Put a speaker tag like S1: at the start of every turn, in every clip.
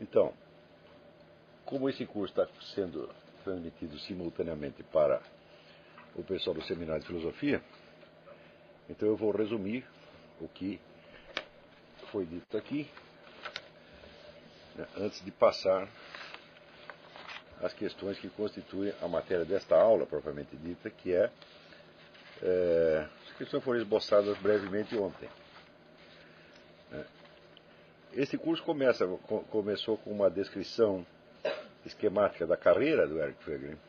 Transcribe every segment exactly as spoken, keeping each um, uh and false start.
S1: Então, como esse curso está sendo transmitido simultaneamente para o pessoal do Seminário de Filosofia, então eu vou resumir o que foi dito aqui, né, antes de passar às questões que constituem a matéria desta aula, propriamente dita, que é, é as questões foram esboçadas brevemente ontem. Esse curso começa, começou com uma descrição esquemática da carreira do Eric Voegelin,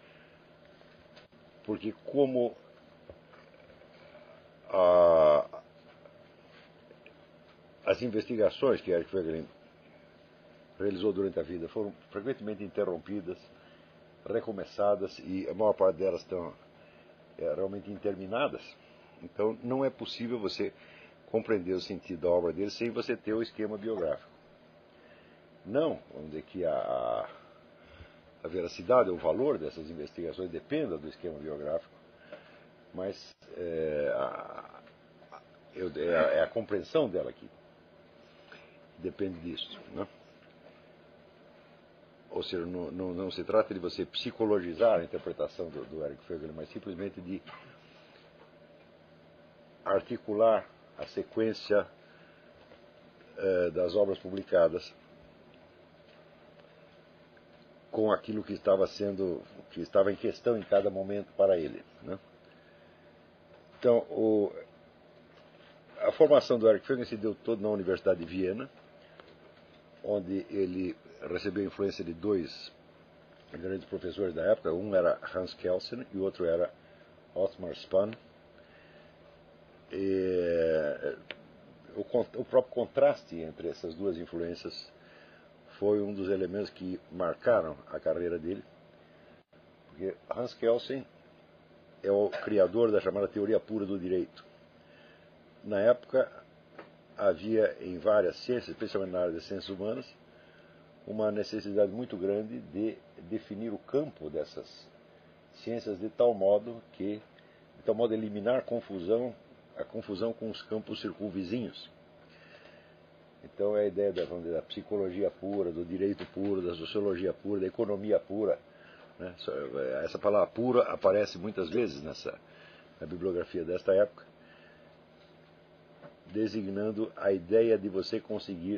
S1: porque como a, as investigações que Eric Voegelin realizou durante a vida foram frequentemente interrompidas, recomeçadas, e a maior parte delas estão é, realmente interminadas, então não é possível você compreender o sentido da obra dele sem você ter o esquema biográfico. Não, vamos dizer que a, a veracidade ou o valor dessas investigações dependa do esquema biográfico, mas é a, é a, é a compreensão dela aqui depende disso, né? Ou seja, não, não, não se trata de você psicologizar a interpretação do, do Eric Voegelin, mas simplesmente de articular a sequência eh, das obras publicadas com aquilo que estava sendo, que estava em questão em cada momento para ele, né? Então, o, a formação do Eric Voegelin se deu toda na Universidade de Viena, onde ele recebeu a influência de dois grandes professores da época. Um era Hans Kelsen e o outro era Othmar Spann. E, o, o próprio contraste entre essas duas influências foi um dos elementos que marcaram a carreira dele, porque Hans Kelsen é o criador da chamada teoria pura do direito. Na época havia em várias ciências, especialmente na área das ciências humanas, uma necessidade muito grande de definir o campo dessas ciências de tal modo que, de tal modo eliminar a confusão, a confusão com os campos circunvizinhos. Então é a ideia da, vamos dizer, da psicologia pura, do direito puro, da sociologia pura, da economia pura, né? Essa palavra pura aparece muitas vezes nessa, na bibliografia desta época, designando a ideia de você conseguir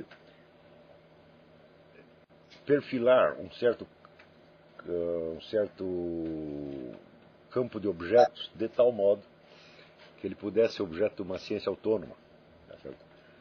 S1: perfilar um certo, uh, um certo campo de objetos de tal modo que ele pudesse ser objeto de uma ciência autônoma. Tá certo?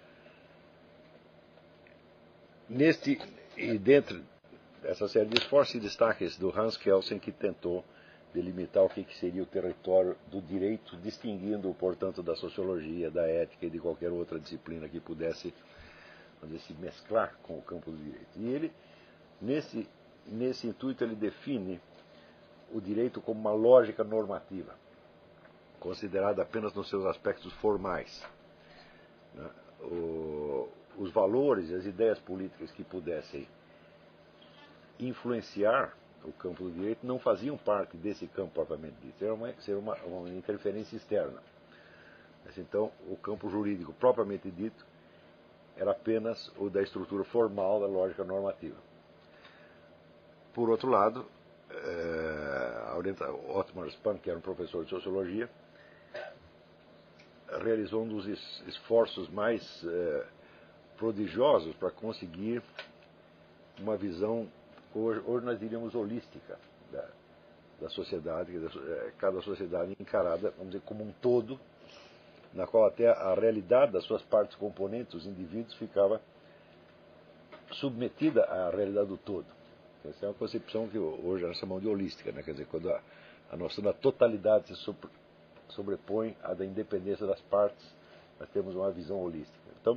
S1: Neste, e dentro dessa série de esforços, se destaca esse do Hans Kelsen, que tentou delimitar o que seria o território do direito, distinguindo-o, portanto, da sociologia, da ética e de qualquer outra disciplina que pudesse, vamos dizer, se mesclar com o campo do direito. E ele, nesse, nesse intuito, ele define o direito como uma lógica normativa, considerada apenas nos seus aspectos formais, né? O, os valores e as ideias políticas que pudessem influenciar o campo do direito não faziam parte desse campo propriamente dito, era uma, era uma, uma interferência externa. Mas, então, o campo jurídico propriamente dito era apenas o da estrutura formal da lógica normativa. Por outro lado, é, a orienta, Othmar Spann, que era um professor de sociologia, realizou um dos esforços mais é, prodigiosos para conseguir uma visão, hoje, hoje nós diríamos, holística da, da sociedade, da, cada sociedade encarada, vamos dizer, como um todo, na qual até a realidade das suas partes componentes, os indivíduos, ficava submetida à realidade do todo. Essa é uma concepção que hoje nós chamamos de holística, né? Quer dizer, quando a, a noção da totalidade se sobre, sobrepõe à da independência das partes, nós temos uma visão holística. Então,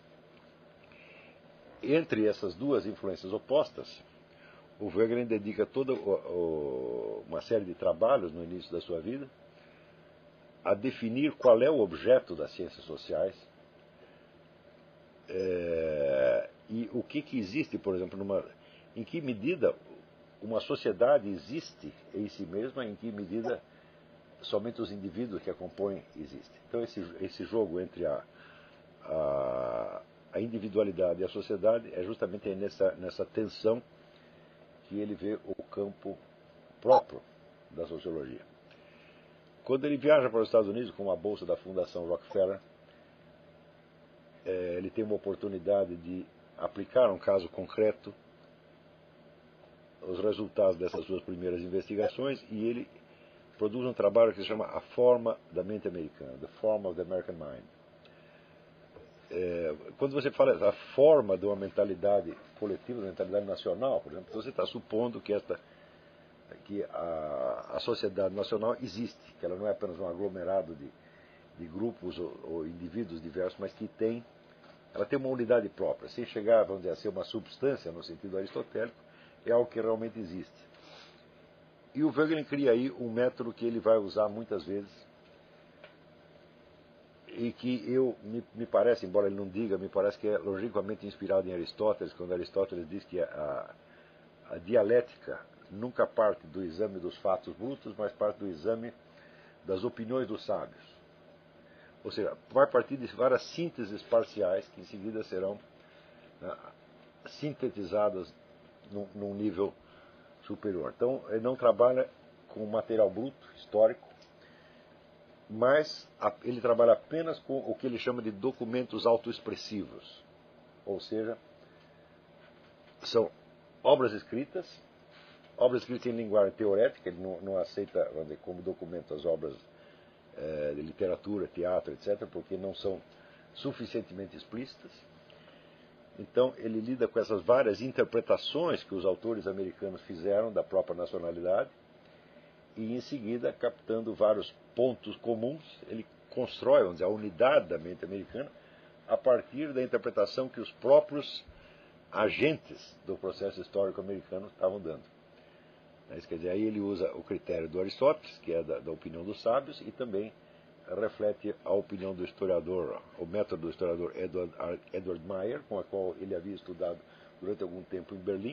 S1: entre essas duas influências opostas, o Voegelin dedica toda o, o, uma série de trabalhos no início da sua vida a definir qual é o objeto das ciências sociais, é, e o que, que existe, por exemplo, numa, em que medida uma sociedade existe em si mesma, em que medida somente os indivíduos que a compõem existem. Então esse, esse jogo entre a, a, a individualidade e a sociedade, é justamente nessa, nessa tensão que ele vê o campo próprio da sociologia. Quando ele viaja para os Estados Unidos com a bolsa da Fundação Rockefeller, é, ele tem uma oportunidade de aplicar um caso concreto os resultados dessas suas primeiras investigações, e ele produz um trabalho que se chama A Forma da Mente Americana, The Form of the American Mind. É, quando você fala a forma de uma mentalidade coletiva, de uma mentalidade nacional, por exemplo, você está supondo que, esta, que a, a sociedade nacional existe, que ela não é apenas um aglomerado de, de grupos ou, ou indivíduos diversos, mas que tem, ela tem uma unidade própria. Sem chegar, vamos dizer, a ser uma substância no sentido aristotélico, é algo que realmente existe. E o Voegelin cria aí um método que ele vai usar muitas vezes, e que eu, me, me parece, embora ele não diga, me parece que é logicamente inspirado em Aristóteles, quando Aristóteles diz que a, a dialética nunca parte do exame dos fatos brutos, mas parte do exame das opiniões dos sábios. Ou seja, vai partir de várias sínteses parciais que em seguida serão, né, sintetizadas num, num nível superior. Então, ele não trabalha com material bruto, histórico, mas ele trabalha apenas com o que ele chama de documentos autoexpressivos. Ou seja, são obras escritas, obras escritas em linguagem teorética, ele não, não aceita, vamos dizer, como documento as obras é, de literatura, teatro, etcétera, porque não são suficientemente explícitas. Então, ele lida com essas várias interpretações que os autores americanos fizeram da própria nacionalidade, e em seguida, captando vários pontos comuns, ele constrói, vamos dizer, a unidade da mente americana a partir da interpretação que os próprios agentes do processo histórico americano estavam dando. Isso quer dizer, aí ele usa o critério do Aristóteles, que é da, da opinião dos sábios, e também reflete a opinião do historiador, o método do historiador Edward, Edward Meyer, com a qual ele havia estudado durante algum tempo em Berlim,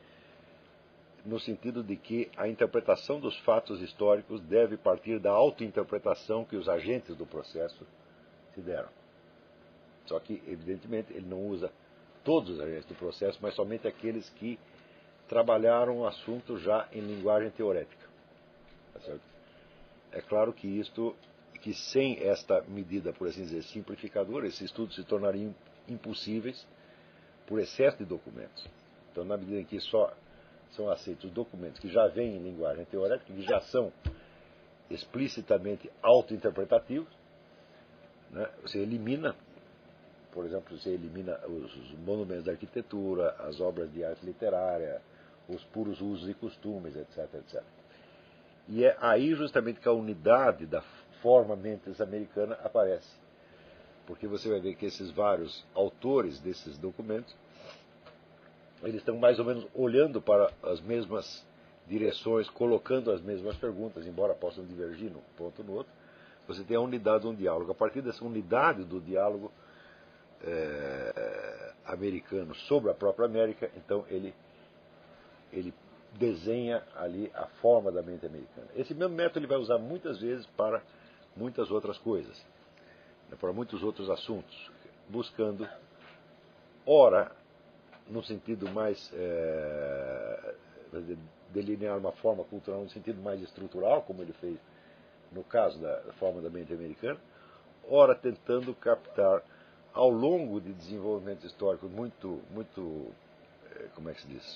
S1: no sentido de que a interpretação dos fatos históricos deve partir da autointerpretação que os agentes do processo se deram. Só que, evidentemente, ele não usa todos os agentes do processo, mas somente aqueles que trabalharam o assunto já em linguagem teorética. Tá certo? É claro que isto, que sem esta medida, por assim dizer, simplificadora, esses estudos se tornariam impossíveis por excesso de documentos. Então, na medida em que só são aceitos documentos que já vêm em linguagem teorética, que já são explicitamente autointerpretativos, né? Você elimina, por exemplo, você elimina os, os monumentos da arquitetura, as obras de arte literária, os puros usos e costumes, etc, etcétera. E é aí justamente que a unidade da forma mentes americana aparece. Porque você vai ver que esses vários autores desses documentos, eles estão mais ou menos olhando para as mesmas direções, colocando as mesmas perguntas, embora possam divergir num ponto ou no outro. Você tem a unidade de um diálogo. A partir dessa unidade do diálogo é, americano sobre a própria América, então ele, ele desenha ali a forma da mente americana. Esse mesmo método ele vai usar muitas vezes para muitas outras coisas, né, para muitos outros assuntos, buscando, ora, no sentido mais é, delinear uma forma cultural, no sentido mais estrutural, como ele fez no caso da, da forma da mente americana, ora tentando captar ao longo de desenvolvimento histórico muito, muito, é, como é que se diz,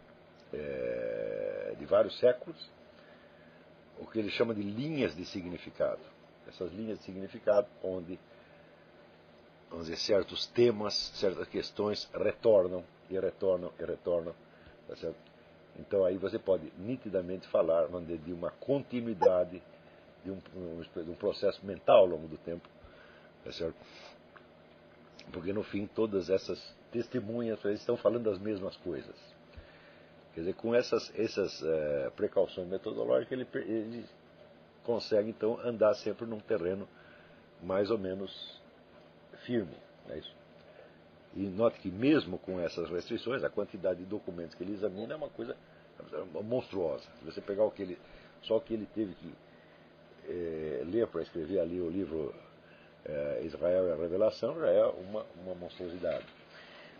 S1: é, de vários séculos, o que ele chama de linhas de significado. Essas linhas de significado onde, vamos dizer, certos temas, certas questões retornam e retornam e retornam, tá certo? Então aí você pode nitidamente falar, vamos dizer, de uma continuidade, de um, um, de um processo mental ao longo do tempo, tá certo? Porque no fim todas essas testemunhas estão falando das mesmas coisas. Quer dizer, com essas, essas uh, precauções metodológicas ele, ele consegue então andar sempre num terreno mais ou menos firme, não é isso? E note que mesmo com essas restrições, a quantidade de documentos que ele examina é uma coisa monstruosa. Se você pegar o que ele, só o que ele teve que é, ler para escrever ali o livro é, Israel e a Revelação, já é uma, uma monstruosidade.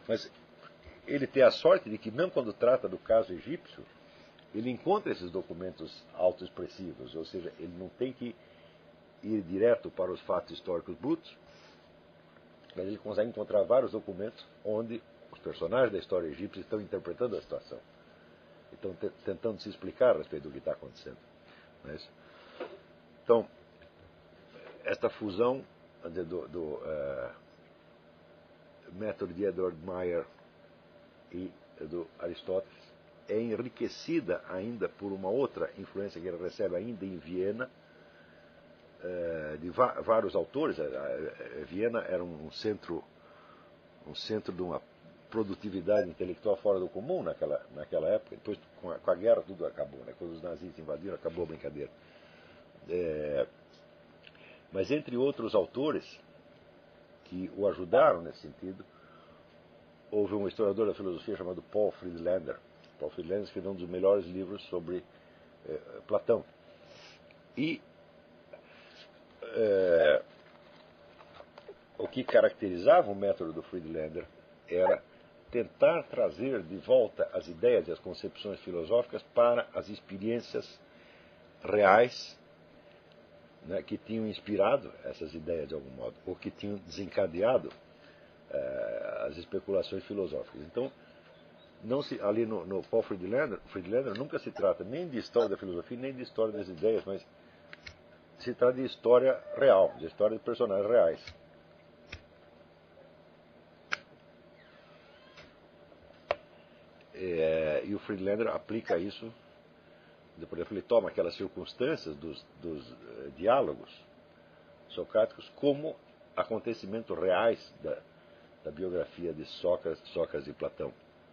S1: Mas ele tem a sorte de que, mesmo quando trata do caso egípcio, ele encontra esses documentos autoexpressivos, ou seja, ele não tem que ir direto para os fatos históricos brutos, mas ele consegue encontrar vários documentos onde os personagens da história egípcia estão interpretando a situação, estão tentando se explicar a respeito do que está acontecendo. Não é isso? Então, esta fusão do, do uh, método de Edward Meyer e do Aristóteles é enriquecida ainda por uma outra influência que ele recebe ainda em Viena, uh, de vários autores. Viena era um centro, um centro de uma produtividade intelectual fora do comum naquela, naquela época. Depois, com a, com a guerra, tudo acabou, né? Quando os nazistas invadiram, acabou a brincadeira. É, mas entre outros autores que o ajudaram nesse sentido, houve um historiador da filosofia chamado Paul Friedlander. Paul Friedlander escreveu um dos melhores livros sobre eh, Platão. E eh, o que caracterizava o método do Friedlander era tentar trazer de volta as ideias e as concepções filosóficas para as experiências reais, né, que tinham inspirado essas ideias de algum modo, ou que tinham desencadeado eh, as especulações filosóficas. Então, não se, ali no, no Paul Friedlander, Friedlander nunca se trata nem de história da filosofia, nem de história das ideias, mas se trata de história real, de história de personagens reais. É, e o Friedlander aplica isso, por exemplo, ele toma aquelas circunstâncias dos, dos uh, diálogos socráticos como acontecimentos reais da, da biografia de Sócrates, Sócrates e Platão.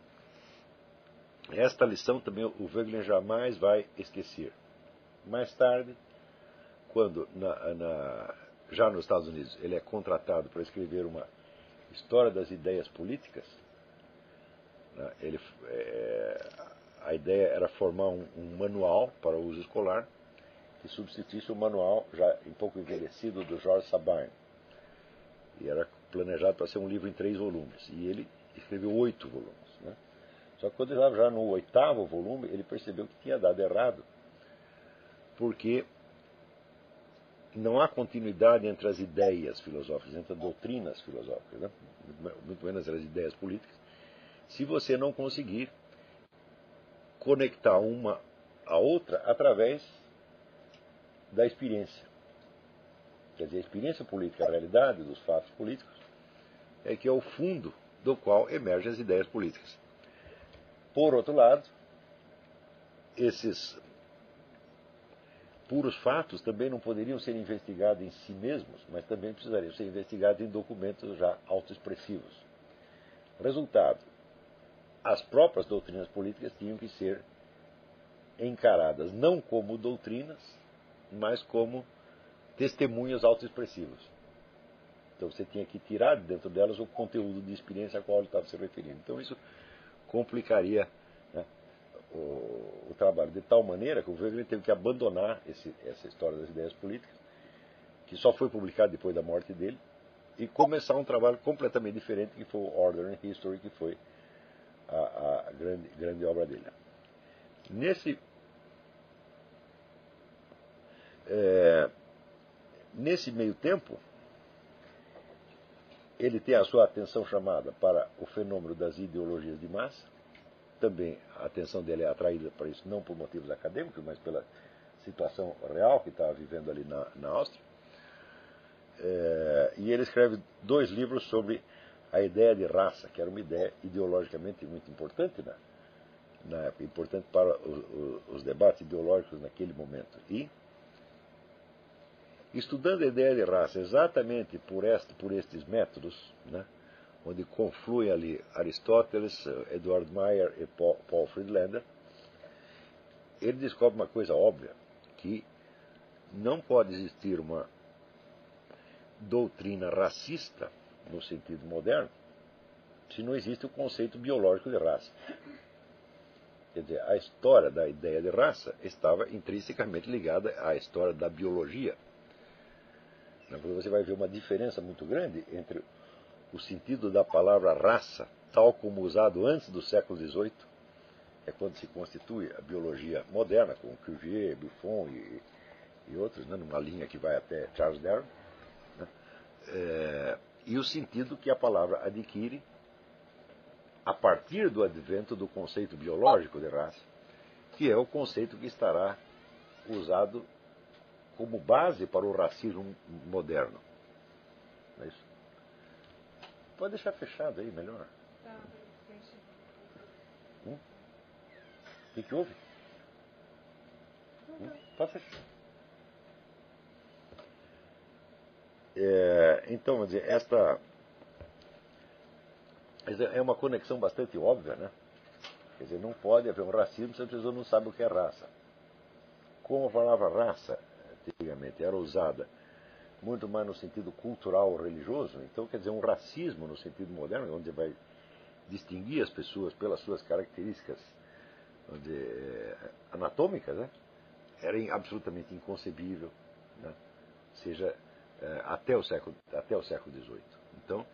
S1: Esta lição também o Wegelin jamais vai esquecer. Mais tarde, quando na, na, já nos Estados Unidos ele é contratado para escrever uma história das ideias políticas, né, ele, é, a ideia era formar um, um manual para uso escolar que substituísse o manual já um pouco envelhecido do George Sabine. E era planejado para ser um livro em três volumes. E ele escreveu oito volumes. Né? Só que quando ele estava já no oitavo volume, ele percebeu que tinha dado errado. Porque não há continuidade entre as ideias filosóficas, entre as doutrinas filosóficas, né? Muito menos as ideias políticas, se você não conseguir conectar uma a outra através da experiência. Quer dizer, a experiência política, a realidade dos fatos políticos, é que é o fundo do qual emergem as ideias políticas. Por outro lado, esses puros fatos também não poderiam ser investigados em si mesmos, mas também precisariam ser investigados em documentos já autoexpressivos. Resultado, as próprias doutrinas políticas tinham que ser encaradas não como doutrinas, mas como testemunhos autoexpressivos. Então você tinha que tirar de dentro delas o conteúdo de experiência a qual ele estava se referindo. Então isso complicaria, né, o, o trabalho de tal maneira que o Wegelin teve que abandonar esse, essa história das ideias políticas, que só foi publicado depois da morte dele, e começar um trabalho completamente diferente, que foi o Order and History, que foi a, a grande, grande obra dele. Nesse, é, nesse meio tempo, ele tem a sua atenção chamada para o fenômeno das ideologias de massa. Também a atenção dele é atraída para isso, não por motivos acadêmicos, mas pela situação real que estava vivendo ali na, na Áustria. É, e ele escreve dois livros sobre a ideia de raça, que era uma ideia ideologicamente muito importante na, na época, importante para os, os debates ideológicos naquele momento. E, estudando a ideia de raça exatamente por, este, por estes métodos, né, onde confluem ali Aristóteles, Edward Meyer e Paul, Paul Friedlander, ele descobre uma coisa óbvia, que não pode existir uma doutrina racista, no sentido moderno, se não existe o conceito biológico de raça. Quer dizer, a história da ideia de raça estava intrinsecamente ligada à história da biologia. Você vai ver uma diferença muito grande entre o sentido da palavra raça tal como usado antes do século dezoito, é quando se constitui a biologia moderna, com Cuvier, Buffon e, e outros, né, numa linha que vai até Charles Darwin, né, é, e o sentido que a palavra adquire a partir do advento do conceito biológico de raça, que é o conceito que estará usado como base para o racismo moderno. Não é isso? Pode deixar fechado aí, melhor. Hum? O que, que houve? Hum? Pode fechar. É, então, vamos dizer, esta é uma conexão bastante óbvia, né? Quer dizer, não pode haver um racismo se a pessoa não sabe o que é raça. Como a palavra raça, antigamente, era usada muito mais no sentido cultural ou religioso, então, quer dizer, um racismo no sentido moderno, onde vai distinguir as pessoas pelas suas características onde, anatômicas, né? Era absolutamente inconcebível, né? Seja até o século, até o século dezoito. Então,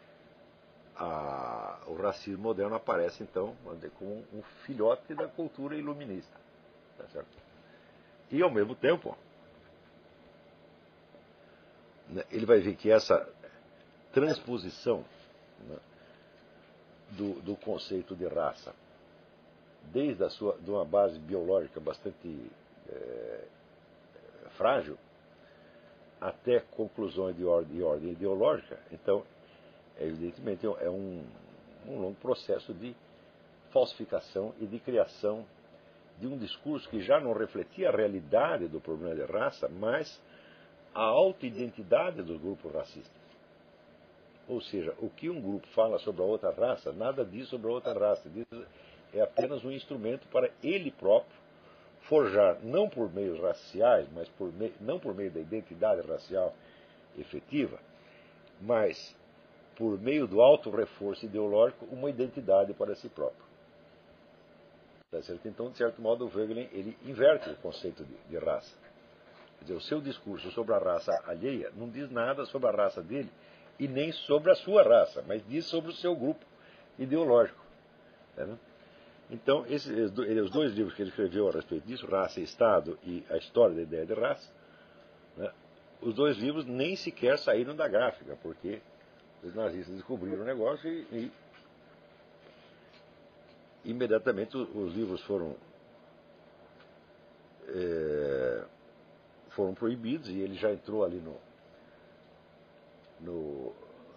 S1: a, o racismo moderno aparece, então, como um filhote da cultura iluminista. Tá certo? E, ao mesmo tempo, né, ele vai ver que essa transposição, né, do, do conceito de raça, desde a sua, de uma base biológica bastante é, frágil, até conclusões de ordem, de ordem ideológica, então, evidentemente, é um, um longo processo de falsificação e de criação de um discurso que já não refletia a realidade do problema de raça, mas a auto-identidade dos grupos racistas. Ou seja, o que um grupo fala sobre a outra raça, nada diz sobre a outra raça. Diz, é apenas um instrumento para ele próprio forjar, não por meios raciais, mas por meio, não por meio da identidade racial efetiva, mas por meio do auto-reforço ideológico, uma identidade para si próprio. Tá certo? Então, de certo modo, o Wegelin ele inverte o conceito de, de raça. Quer dizer, o seu discurso sobre a raça alheia não diz nada sobre a raça dele e nem sobre a sua raça, mas diz sobre o seu grupo ideológico. Tá, né? Então, esses, os dois livros que ele escreveu a respeito disso, Raça e Estado e A História da Ideia de Raça, né, os dois livros nem sequer saíram da gráfica, porque os nazistas descobriram o negócio e, e imediatamente os, os livros foram, é, foram proibidos e ele já entrou ali no, no,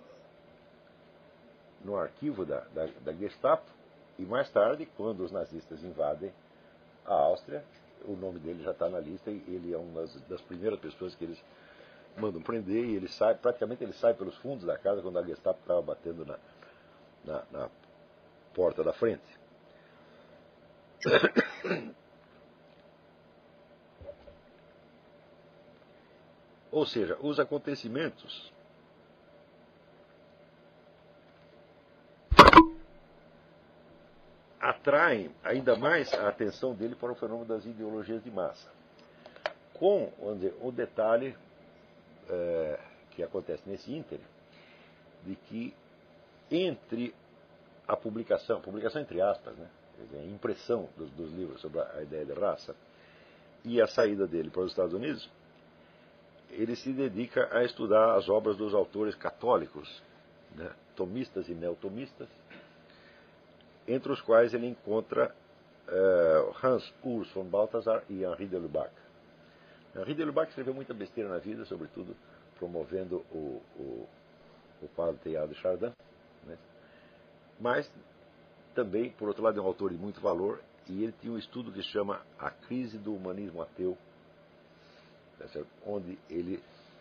S1: no arquivo da, da, da Gestapo. E mais tarde, quando os nazistas invadem a Áustria, o nome dele já está na lista e ele é uma das, das primeiras pessoas que eles mandam prender e ele sai, praticamente ele sai pelos fundos da casa quando a Gestapo estava batendo na, na, na porta da frente. Ou seja, os acontecimentos atraem ainda mais a atenção dele para o fenômeno das ideologias de massa. Com o detalhe é, que acontece nesse ínterim, de que entre a publicação, publicação entre aspas, né, a impressão dos, dos livros sobre a ideia de raça e a saída dele para os Estados Unidos, ele se dedica a estudar as obras dos autores católicos, né, tomistas e neotomistas, entre os quais ele encontra uh, Hans Urs von Balthasar e Henri de Lubac. Henri de Lubac escreveu muita besteira na vida, sobretudo promovendo o, o, o padre Teilhard de Chardin, né? Mas também, por outro lado, é um autor de muito valor e ele tinha um estudo que se chama A Crise do Humanismo Ateu, onde ele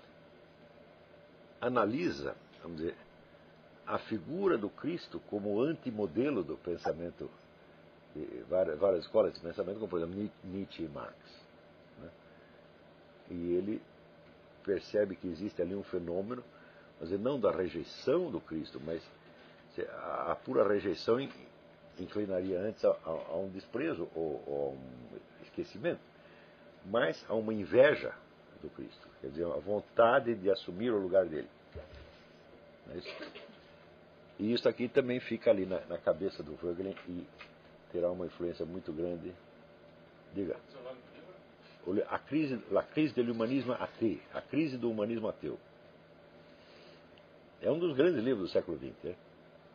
S1: analisa, vamos dizer, a figura do Cristo como antimodelo do pensamento, de várias, várias escolas de pensamento, como por exemplo Nietzsche e Marx. Né? E ele percebe que existe ali um fenômeno, mas não da rejeição do Cristo, mas a, a pura rejeição inclinaria antes a, a, a um desprezo ou, ou a um esquecimento, mas a uma inveja do Cristo, quer dizer, a vontade de assumir o lugar dele. Não é isso? E isso aqui também fica ali na, na cabeça do Voegelin e terá uma influência muito grande. Diga. A crise, a crise do humanismo ateu, a crise do humanismo ateu. É um dos grandes livros do século vinte. É?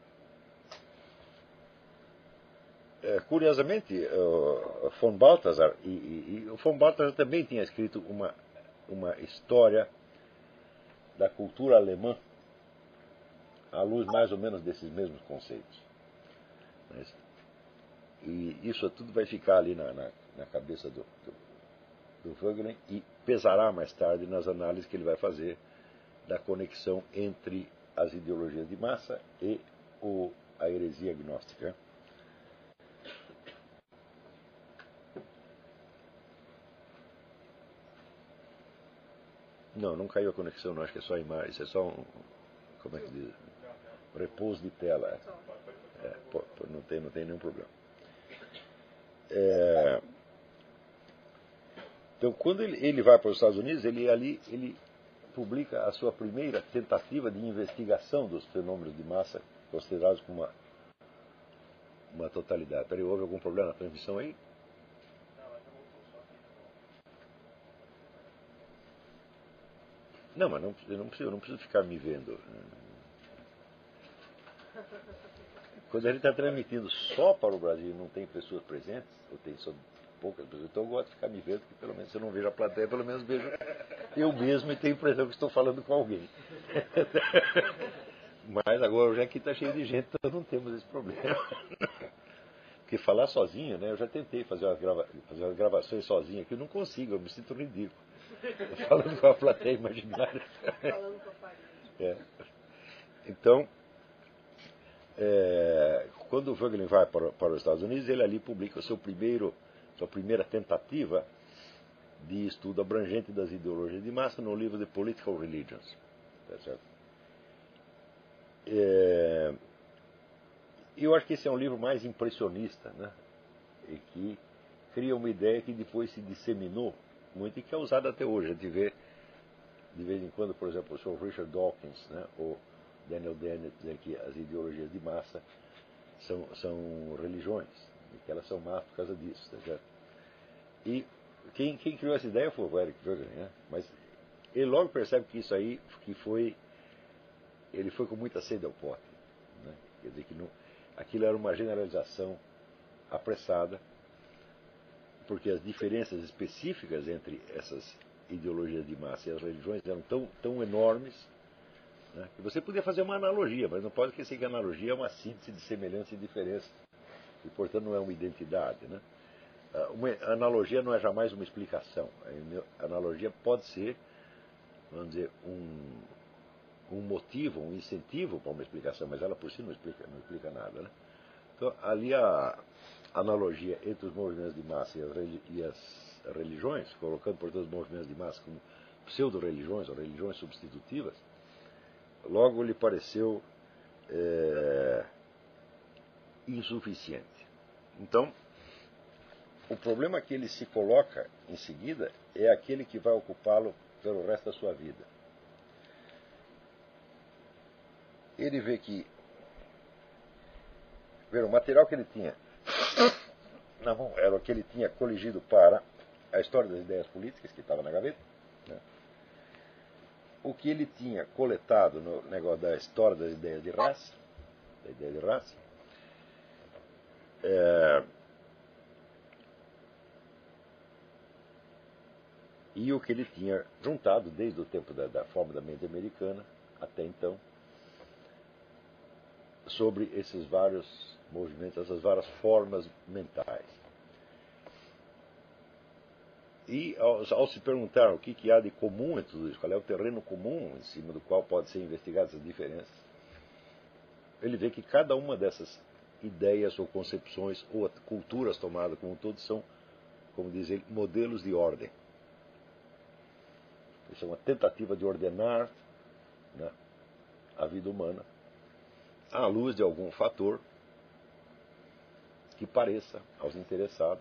S1: É, curiosamente, uh, von Balthasar, e, e, e o von Balthasar também tinha escrito uma, uma história da cultura alemã à luz mais ou menos desses mesmos conceitos. Mas, e isso tudo vai ficar ali na, na, na cabeça do, do, do Voegelin e pesará mais tarde nas análises que ele vai fazer da conexão entre as ideologias de massa e o, a heresia gnóstica. Não, não caiu a conexão, não. Acho que é só a imagem. Isso é só um. Como é que diz? Repouso de tela. É, pô, pô, não, tem, não tem nenhum problema. É, então, quando ele, ele vai para os Estados Unidos, ele ali ele publica a sua primeira tentativa de investigação dos fenômenos de massa considerados como uma, uma totalidade. Peraí, houve algum problema na transmissão aí? Não, mas não, eu, não preciso, eu não preciso ficar me vendo. Quando a gente está transmitindo só para o Brasil e não tem pessoas presentes, ou tem só poucas pessoas, então eu gosto de ficar me vendo, porque pelo menos se eu não vejo a plateia, pelo menos vejo eu mesmo e tenho a impressão que estou falando com alguém. Mas agora hoje aqui está cheio de gente, então não temos esse problema. Porque falar sozinho, né? Eu já tentei fazer umas, grava fazer umas gravações sozinho aqui, eu não consigo, eu me sinto ridículo. Falando com a plateia imaginária.
S2: Falando com a parede.
S1: É. Então, é, quando o Voegelin vai para, para os Estados Unidos, ele ali publica o seu primeiro, sua primeira tentativa de estudo abrangente das ideologias de massa no livro The Political Religions. Tá certo? É, eu acho que esse é um livro mais impressionista, né? E que cria uma ideia que depois se disseminou muito e que é usada até hoje. A gente vê, de vez em quando, por exemplo, o senhor Richard Dawkins, né, ou Daniel Dennett, dizer que as ideologias de massa são, são religiões, e que elas são más por causa disso. Tá certo? E quem, quem criou essa ideia foi o Eric Voegelin, né? Mas ele logo percebe que isso aí que foi, ele foi com muita sede ao pote. Né? Quer dizer que não, aquilo era uma generalização apressada, porque as diferenças específicas entre essas ideologias de massa e as religiões eram tão, tão enormes, né, que você podia fazer uma analogia, mas não pode esquecer que a analogia é uma síntese de semelhança e diferença, e portanto não é uma identidade. Né? Uma analogia não é jamais uma explicação. A analogia pode ser, vamos dizer, um, um motivo, um incentivo para uma explicação, mas ela por si não explica, não explica nada. Né? Então, ali a analogia entre os movimentos de massa e as, e as religiões, colocando, portanto, os movimentos de massa como pseudo-religiões ou religiões substitutivas, logo lhe pareceu é, insuficiente. Então, o problema que ele se coloca em seguida é aquele que vai ocupá-lo pelo resto da sua vida. Ele vê que ver, o material que ele tinha na mão era o que ele tinha coligido para a história das ideias políticas, que estava na gaveta, né? O que ele tinha coletado no negócio da história das ideias de raça, da ideia de raça, é, e o que ele tinha juntado desde o tempo da, da forma da mente americana até então, sobre esses vários movimentos, essas várias formas mentais. E ao, ao se perguntar o que, que há de comum entre tudo isso, qual é o terreno comum em cima do qual pode ser investigadas as diferenças, ele vê que cada uma dessas ideias ou concepções ou culturas tomadas como um todo são, como diz ele, modelos de ordem. Isso é uma tentativa de ordenar, né, a vida humana à luz de algum fator que pareça aos interessados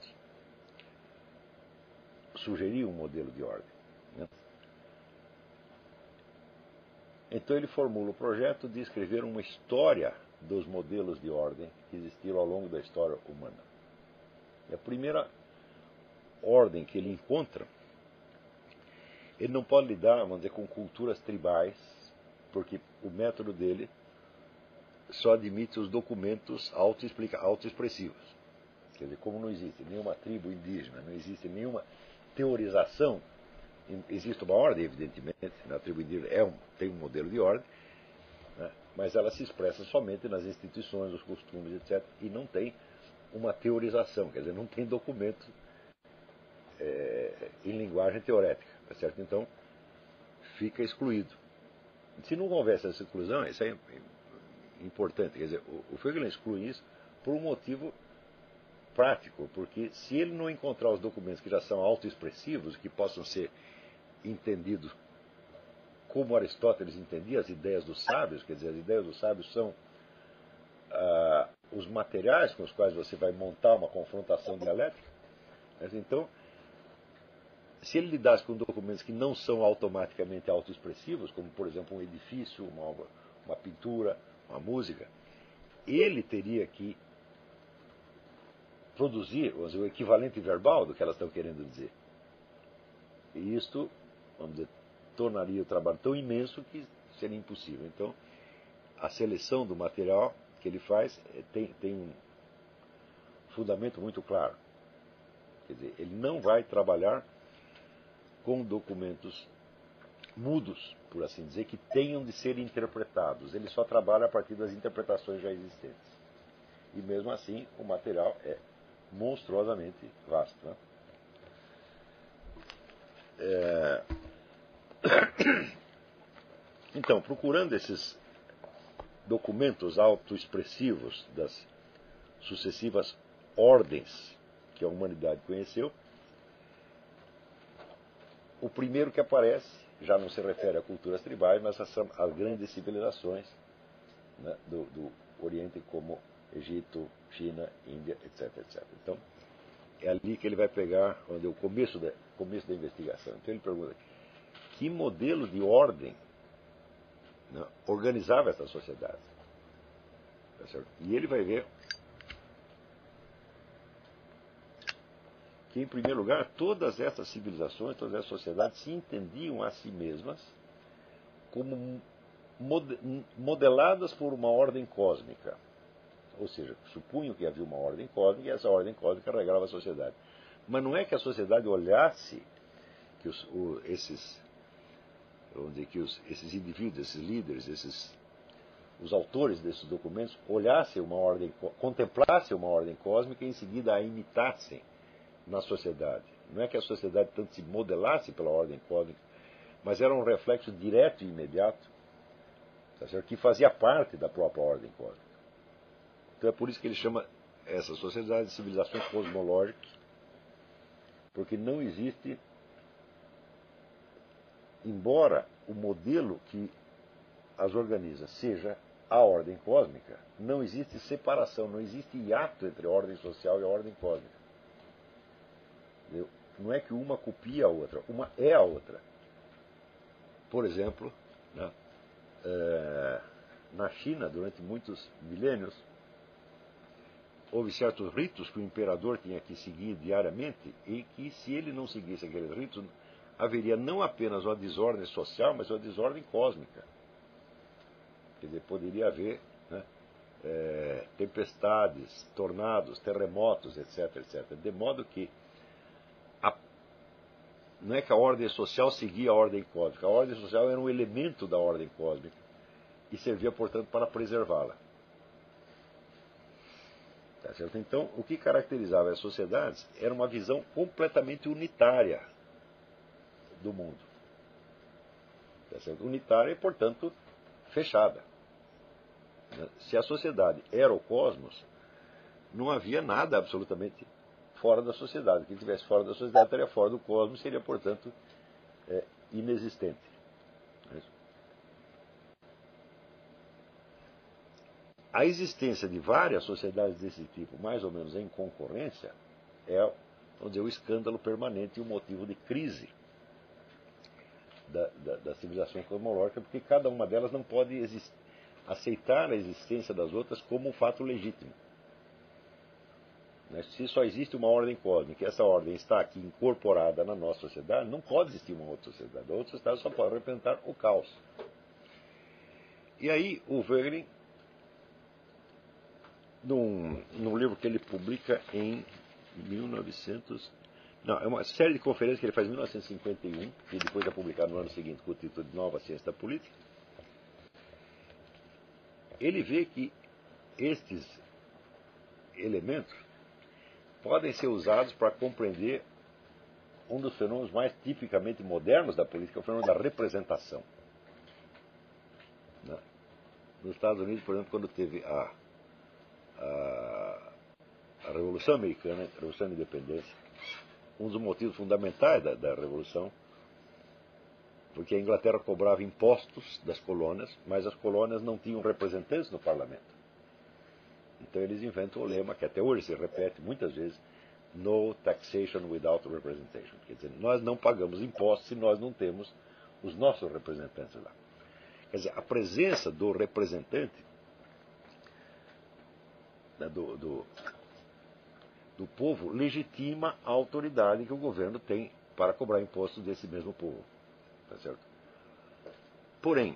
S1: sugerir um modelo de ordem. Né? Então ele formula o projeto de escrever uma história dos modelos de ordem que existiram ao longo da história humana. E a primeira ordem que ele encontra, ele não pode lidar, vamos dizer, com culturas tribais, porque o método dele só admite os documentos autoexpressivos. Quer dizer, como não existe nenhuma tribo indígena, não existe nenhuma teorização, existe uma ordem, evidentemente, na tribo indígena é um, tem um modelo de ordem, né, mas ela se expressa somente nas instituições, nos costumes, etcétera, e não tem uma teorização, quer dizer, não tem documento é, em linguagem teorética, tá certo? Então, fica excluído. Se não houvesse essa exclusão, isso é importante, quer dizer, o, o Voegelin exclui isso por um motivo prático, porque se ele não encontrar os documentos que já são autoexpressivos, que possam ser entendidos como Aristóteles entendia as ideias dos sábios, quer dizer, as ideias dos sábios são ah, os materiais com os quais você vai montar uma confrontação dialética. Então, se ele lidasse com documentos que não são automaticamente autoexpressivos, como, por exemplo, um edifício, uma obra, uma pintura, uma música, ele teria que produzir, vamos dizer, o equivalente verbal do que elas estão querendo dizer. E isto, vamos dizer, tornaria o trabalho tão imenso que seria impossível. Então, a seleção do material que ele faz tem, tem um fundamento muito claro. Quer dizer, ele não vai trabalhar com documentos mudos, por assim dizer, que tenham de ser interpretados. Ele só trabalha a partir das interpretações já existentes. E mesmo assim, o material é monstruosamente vasto. Né? É... Então, procurando esses documentos autoexpressivos das sucessivas ordens que a humanidade conheceu, o primeiro que aparece já não se refere a culturas tribais, mas às grandes civilizações, né, do, do Oriente, como Egito, China, Índia, etc, etcétera. Então, é ali que ele vai pegar onde é o começo da, começo da investigação. Então ele pergunta, que modelo de ordem, né, organizava essa sociedade? Tá certo? E ele vai ver que, em primeiro lugar, todas essas civilizações, todas essas sociedades se entendiam a si mesmas como modeladas por uma ordem cósmica. Ou seja, supunham que havia uma ordem cósmica e essa ordem cósmica regrava a sociedade. Mas não é que a sociedade olhasse que os, o, esses, vamos dizer, que os, esses indivíduos, esses líderes, esses, os autores desses documentos olhassem uma ordem, contemplassem uma ordem cósmica e em seguida a imitassem na sociedade. Não é que a sociedade tanto se modelasse pela ordem cósmica, mas era um reflexo direto e imediato, tá certo? Que fazia parte da própria ordem cósmica. Então é por isso que ele chama essa sociedade de civilizações cosmológicas, porque não existe, embora o modelo que as organiza seja a ordem cósmica, não existe separação, não existe hiato entre a ordem social e a ordem cósmica. Entendeu? Não é que uma copia a outra, uma é a outra. Por exemplo, né, é, na China, durante muitos milênios, houve certos ritos que o imperador tinha que seguir diariamente e que, se ele não seguisse aqueles ritos, haveria não apenas uma desordem social, mas uma desordem cósmica. Quer dizer, poderia haver, né, é, tempestades, tornados, terremotos, etc, etcétera. De modo que a, não é que a ordem social seguia a ordem cósmica. A ordem social era um elemento da ordem cósmica e servia, portanto, para preservá-la. Tá certo? Então, o que caracterizava as sociedades era uma visão completamente unitária do mundo. Tá certo? Unitária e, portanto, fechada. Se a sociedade era o cosmos, não havia nada absolutamente fora da sociedade. Quem estivesse fora da sociedade estaria fora do cosmos, seria, portanto, é, inexistente. A existência de várias sociedades desse tipo, mais ou menos em concorrência, é, vamos dizer, o escândalo permanente e o motivo de crise da, da, da civilização cosmológica, porque cada uma delas não pode existir, aceitar a existência das outras como um fato legítimo. Se só existe uma ordem cósmica e essa ordem está aqui incorporada na nossa sociedade, não pode existir uma outra sociedade. A outra sociedade só pode representar o caos. E aí o Wegelin, num, num livro que ele publica em mil e novecentos... Não, é uma série de conferências que ele faz em mil novecentos e cinquenta e um, e depois é publicado no ano seguinte com o título de Nova Ciência da Política. Ele vê que estes elementos podem ser usados para compreender um dos fenômenos mais tipicamente modernos da política, o fenômeno da representação. Nos Estados Unidos, por exemplo, quando teve a, a, a Revolução Americana, a Revolução da Independência, um dos motivos fundamentais da, da Revolução, porque a Inglaterra cobrava impostos das colônias, mas as colônias não tinham representantes no parlamento. Então eles inventam o lema, que até hoje se repete muitas vezes, no taxation without representation. Quer dizer, nós não pagamos impostos se nós não temos os nossos representantes lá. Quer dizer, a presença do representante, né, do, do, do povo, legitima a autoridade que o governo tem para cobrar impostos desse mesmo povo. Tá certo? Porém,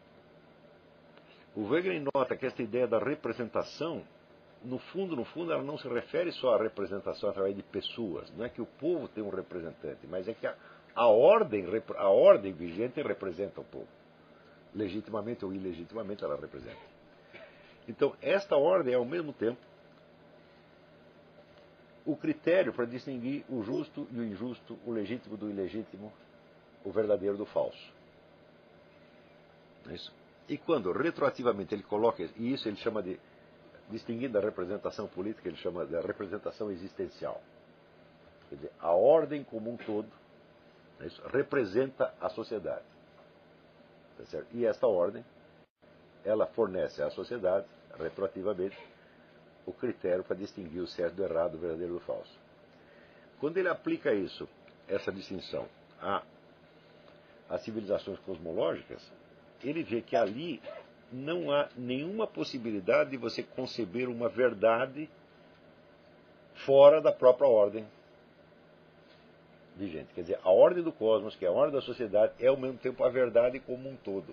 S1: o Wegelin nota que esta ideia da representação, no fundo, no fundo, ela não se refere só à representação através de pessoas. Não é que o povo tem um representante, mas é que a, a, ordem, a ordem vigente representa o povo. Legitimamente ou ilegitimamente ela representa. Então, esta ordem é, ao mesmo tempo, o critério para distinguir o justo e o injusto, o legítimo do ilegítimo, o verdadeiro do falso. É isso. E quando retroativamente ele coloca, e isso ele chama de, distinguindo a representação política, ele chama de representação existencial. Quer dizer, a ordem como um todo, é isso, representa a sociedade. Tá certo? E esta ordem, ela fornece à sociedade, retroativamente, o critério para distinguir o certo do errado, o verdadeiro do falso. Quando ele aplica isso, essa distinção, a, às civilizações cosmológicas, ele vê que ali não há nenhuma possibilidade de você conceber uma verdade fora da própria ordem vigente. Quer dizer, a ordem do cosmos, que é a ordem da sociedade, é ao mesmo tempo a verdade como um todo.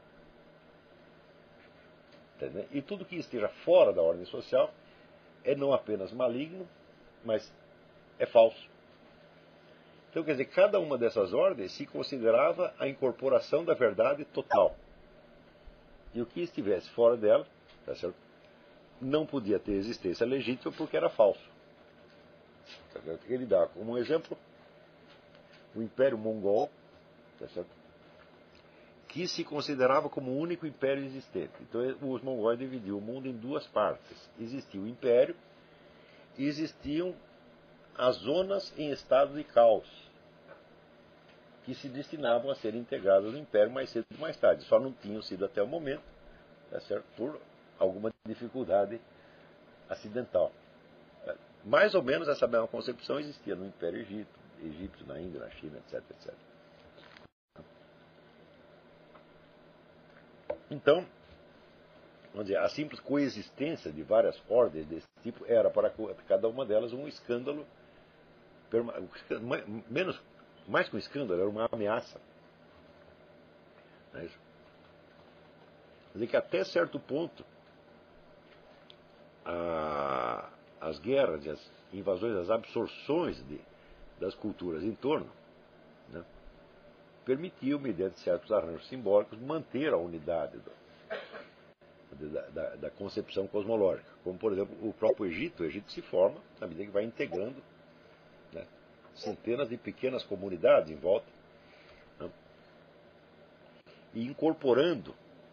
S1: Entendeu? E tudo que esteja fora da ordem social é não apenas maligno, mas é falso. Então, quer dizer, cada uma dessas ordens se considerava a incorporação da verdade total. E o que estivesse fora dela, tá certo? Não podia ter existência legítima porque era falso. Tá certo? Ele dá como um exemplo o Império Mongol, tá certo? Que se considerava como o único império existente. Então os mongóis dividiam o mundo em duas partes. Existia o império e existiam as zonas em estado de caos, que se destinavam a ser integradas no império mais cedo ou mais tarde. Só não tinham sido até o momento, tá certo? Por alguma dificuldade acidental. Mais ou menos essa mesma concepção existia no Império Egito, egípcio, na Índia, na China, etc, etcétera. Então, vamos dizer, a simples coexistência de várias ordens desse tipo era para cada uma delas um escândalo, menos, mais que um escândalo, era uma ameaça. Não é isso? Quer dizer que até certo ponto a, as guerras, as invasões, as absorções de, das culturas em torno, né, permitiam, mediante certos arranjos simbólicos, manter a unidade do, da, da, da concepção cosmológica. Como, por exemplo, o próprio Egito. O Egito se forma na medida que vai integrando, né, centenas de pequenas comunidades em volta, né, e incorporando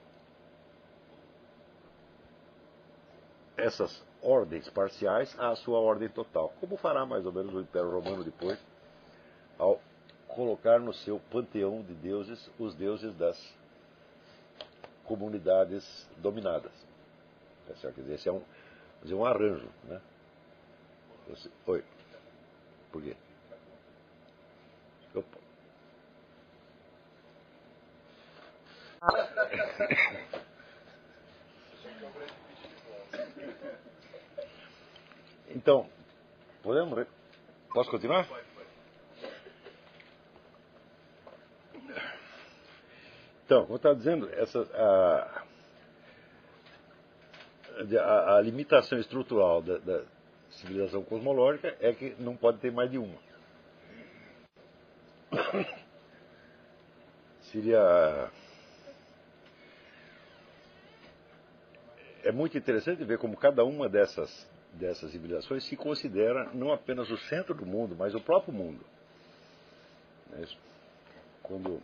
S1: essas ordens parciais à sua ordem total, como fará mais ou menos o Império Romano depois, ao colocar no seu panteão de deuses os deuses das comunidades dominadas. Tá certo? Quer dizer, esse é um, dizer, um arranjo. Né? Você... Oi. Por quê? Opa. Então, podemos... Re... Posso continuar? Então, como eu estava dizendo, essa, a, a, a limitação estrutural da, da civilização cosmológica é que não pode ter mais de uma. Seria... É muito interessante ver como cada uma dessas, dessas civilizações se considera não apenas o centro do mundo, mas o próprio mundo. Quando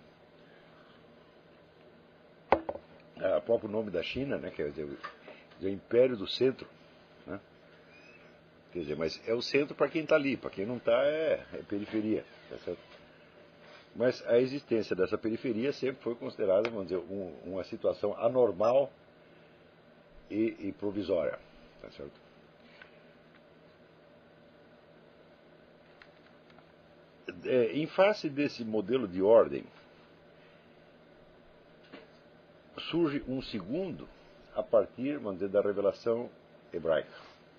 S1: o próprio nome da China, né, quer dizer, o Império do Centro, né? Quer dizer, mas é o centro para quem está ali, para quem não está é, é periferia, tá certo? Mas a existência dessa periferia sempre foi considerada, vamos dizer, um, uma situação anormal e, e provisória, tá certo? É, em face desse modelo de ordem, surge um segundo a partir, vamos dizer, da revelação hebraica.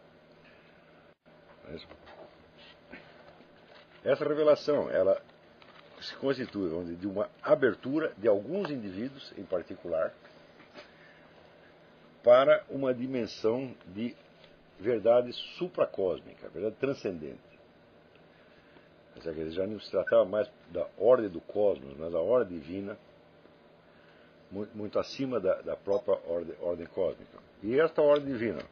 S1: Essa revelação, ela se constitui, vamos dizer, de uma abertura de alguns indivíduos em particular para uma dimensão de verdade supracósmica, verdade transcendente. Já não se tratava mais da ordem do cosmos, mas da ordem divina, muito, muito acima da, da própria ordem, ordem cósmica. E esta ordem divina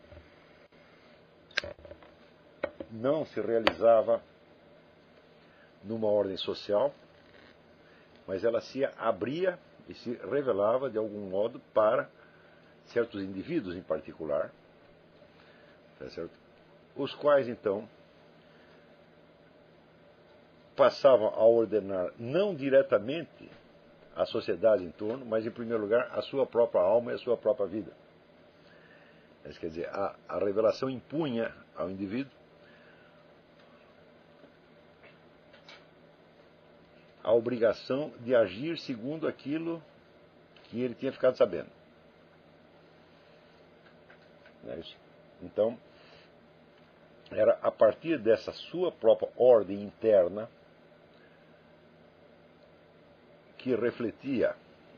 S1: não se realizava numa ordem social, mas ela se abria e se revelava de algum modo para certos indivíduos em particular, tá certo? Os quais então passavam a ordenar não diretamente a sociedade em torno, mas em primeiro lugar a sua própria alma e a sua própria vida. Mas, quer dizer, a, a revelação impunha ao indivíduo a obrigação de agir segundo aquilo que ele tinha ficado sabendo. Não é isso? Então, era a partir dessa sua própria ordem interna que refletia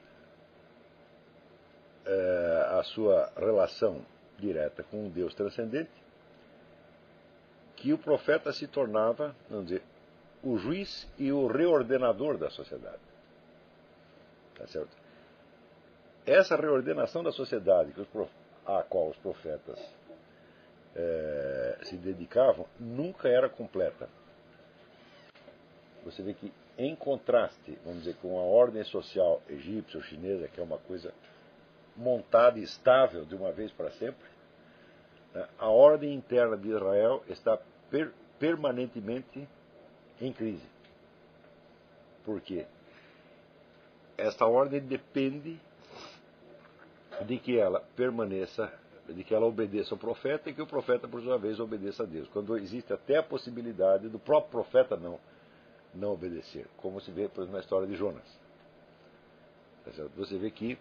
S1: eh, a sua relação direta com um Deus transcendente, que o profeta se tornava, vamos dizer, o juiz e o reordenador da sociedade. Tá certo? Essa reordenação da sociedade que os prof... a qual os profetas eh, se dedicavam nunca era completa. Você vê que, em contraste, vamos dizer, com a ordem social egípcia ou chinesa, que é uma coisa montada e estável de uma vez para sempre, né, a ordem interna de Israel está per permanentemente em crise. Por quê? Esta ordem depende de que ela permaneça, de que ela obedeça ao profeta e que o profeta, por sua vez, obedeça a Deus. Quando existe até a possibilidade do próprio profeta não não obedecer, como se vê, por exemplo, na história de Jonas. Você vê que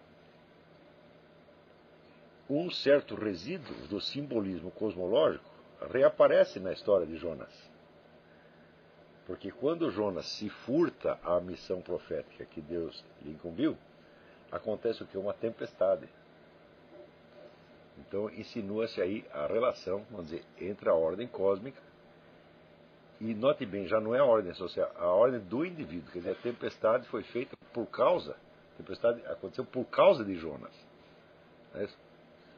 S1: um certo resíduo do simbolismo cosmológico reaparece na história de Jonas. Porque quando Jonas se furta à missão profética que Deus lhe incumbiu, acontece o que? Uma tempestade. Então insinua-se aí a relação, vamos dizer, entre a ordem cósmica e, note bem, já não é a ordem social, a ordem do indivíduo. Quer dizer, a tempestade foi feita por causa, a tempestade aconteceu por causa de Jonas. É isso?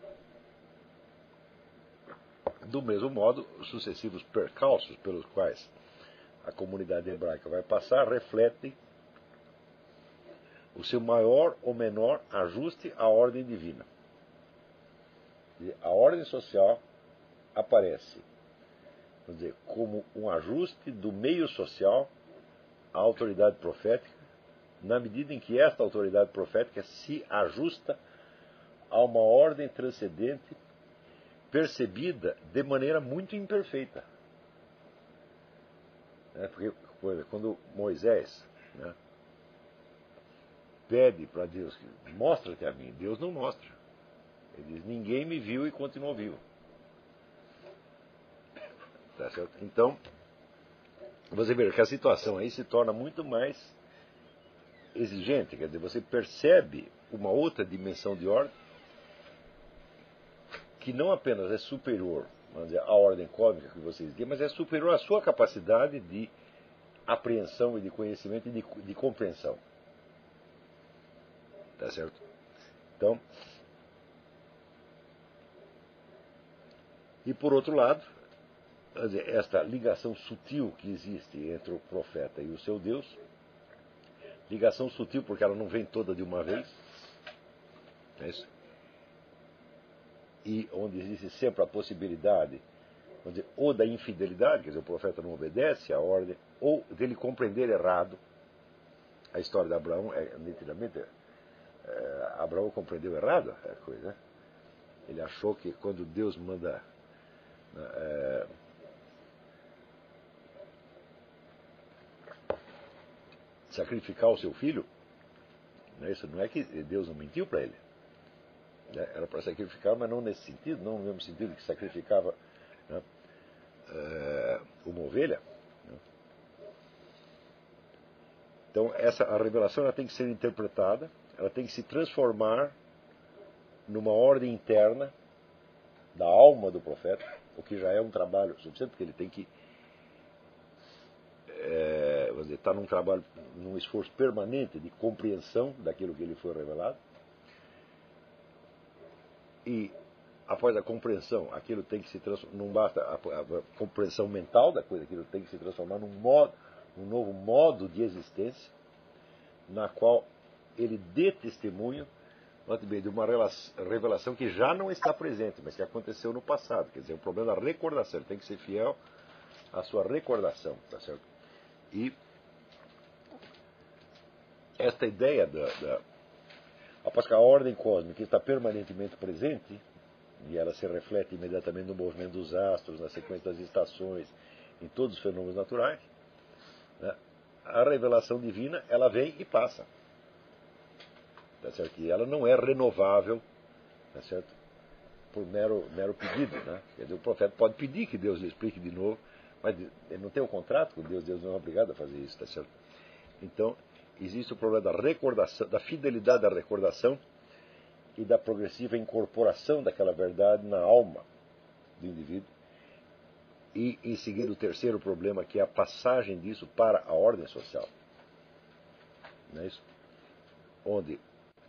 S1: Do mesmo modo, os sucessivos percalços pelos quais a comunidade hebraica vai passar refletem o seu maior ou menor ajuste à ordem divina. A ordem social aparece, vamos dizer, como um ajuste do meio social à autoridade profética, na medida em que esta autoridade profética se ajusta a uma ordem transcendente percebida de maneira muito imperfeita. É, porque, por exemplo, quando Moisés, né, pede para Deus, mostra-te a mim, Deus não mostra. Ele diz, ninguém me viu e continuou vivo. Tá certo? Então, você vê que a situação aí se torna muito mais exigente, quer dizer, você percebe uma outra dimensão de ordem que não apenas é superior, vamos dizer, à ordem cósmica que vocês dizem, mas é superior à sua capacidade de apreensão e de conhecimento e de, de compreensão. Tá certo? Então, e por outro lado, quer dizer, esta ligação sutil que existe entre o profeta e o seu Deus, ligação sutil porque ela não vem toda de uma vez, é isso? E onde existe sempre a possibilidade, vamos dizer, ou da infidelidade, quer dizer, o profeta não obedece à ordem, ou dele compreender errado. A história de Abraão é nitidamente. É, Abraão compreendeu errado a coisa. Né? Ele achou que quando Deus manda. É, sacrificar o seu filho, né, isso não é que Deus não mentiu para ele. Né, era para sacrificar, mas não nesse sentido, não no mesmo sentido que sacrificava, né, é, uma ovelha. Né. Então, essa, a revelação ela tem que ser interpretada, ela tem que se transformar numa ordem interna da alma do profeta, o que já é um trabalho suficiente, porque ele tem que é, vamos dizer, está num trabalho, num esforço permanente de compreensão daquilo que lhe foi revelado. E após a compreensão, aquilo tem que se transformar, não basta a, a, a compreensão mental da coisa, aquilo tem que se transformar num, modo, num novo modo de existência, na qual ele dê testemunho de uma revelação que já não está presente, mas que aconteceu no passado. Quer dizer, o problema da recordação, ele tem que ser fiel à sua recordação, tá certo? E esta ideia da, da após que a ordem cósmica está permanentemente presente, e ela se reflete imediatamente no movimento dos astros, na sequência das estações, em todos os fenômenos naturais, né, a revelação divina ela vem e passa. Tá certo? E ela não é renovável, tá certo? Por mero, mero pedido. Né? Quer dizer, o profeta pode pedir que Deus lhe explique de novo, mas ele não tem um contrato com Deus, Deus não é obrigado a fazer isso. Tá certo? Então, existe o problema da recordação, da fidelidade da recordação e da progressiva incorporação daquela verdade na alma do indivíduo. E, em seguida, o terceiro problema, que é a passagem disso para a ordem social. Não é isso? Onde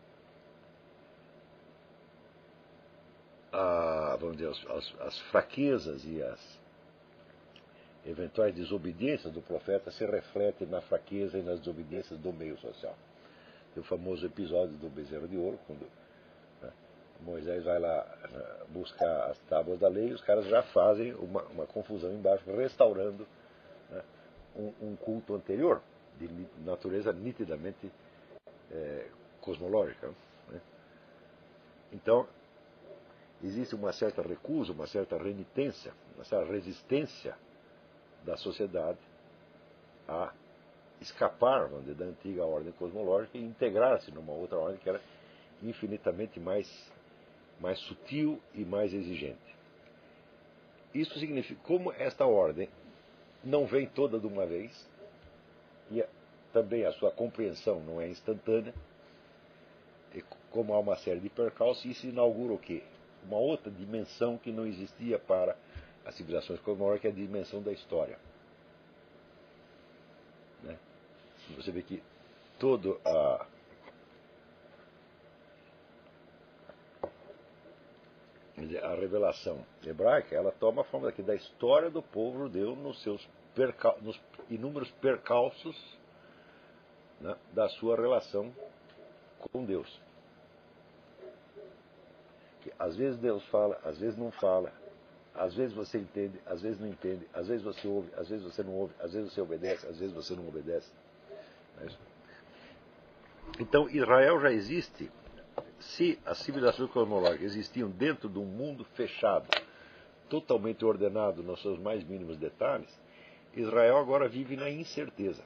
S1: a, vamos dizer, as, as fraquezas e as eventuais desobediências do profeta se refletem na fraqueza e nas desobediências do meio social. Tem o famoso episódio do bezerro de ouro, quando, né, Moisés vai lá, né, buscar as tábuas da lei, e os caras já fazem uma, uma confusão embaixo, restaurando, né, um, um culto anterior, de natureza nitidamente é, cosmológica. Né? Então, existe uma certa recusa, uma certa renitência, uma certa resistência da sociedade a escapar, vamos dizer, da antiga ordem cosmológica e integrar-se numa outra ordem que era infinitamente mais, mais sutil e mais exigente. Isso significa, como esta ordem não vem toda de uma vez, e também a sua compreensão não é instantânea, e como há uma série de percalços, isso inaugura o quê? Uma outra dimensão que não existia para as civilizações cosmológicas, que é a dimensão da história. Né? Você vê que toda a, a revelação hebraica, ela toma a forma daqui, da história do povo judeu nos seus percal, nos inúmeros percalços, né, da sua relação com Deus. Que às vezes Deus fala, às vezes não fala, às vezes você entende, às vezes não entende, às vezes você ouve, às vezes você não ouve, às vezes você obedece, às vezes você não obedece. Então Israel já existe. Se as civilizações cosmológicas existiam dentro de um mundo fechado, totalmente ordenado nos seus mais mínimos detalhes, Israel agora vive na incerteza.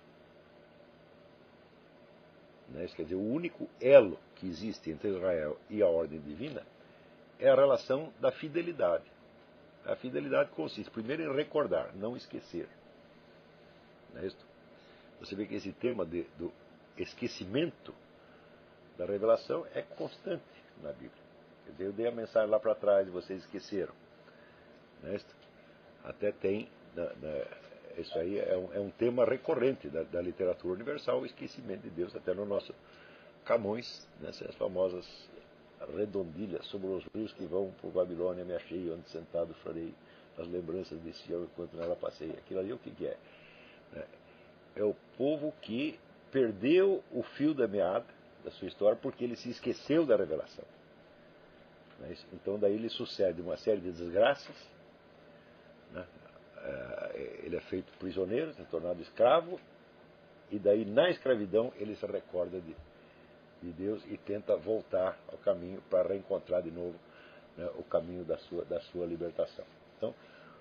S1: Isso quer dizer, o único elo que existe entre Israel e a ordem divina é a relação da fidelidade. A fidelidade consiste, primeiro, em recordar, não esquecer. Não é isso? Você vê que esse tema de, do esquecimento da revelação é constante na Bíblia. Quer dizer, eu dei a mensagem lá para trás e vocês esqueceram. Não é isso? Até tem, na, na, isso aí é um, é um tema recorrente da, da literatura universal, o esquecimento de Deus, até no nosso Camões, nessas famosas redondilhas sobre os rios que vão por Babilônia, me achei, onde sentado chorei as lembranças de Sião enquanto nela passei. Aquilo ali o que, que é? É o povo que perdeu o fio da meada da sua história porque ele se esqueceu da revelação. Então daí lhe sucede uma série de desgraças, né? Ele é feito prisioneiro, é tornado escravo, e daí na escravidão ele se recorda de, de Deus e tenta voltar ao caminho para reencontrar de novo, né, o caminho da sua, da sua libertação. Então,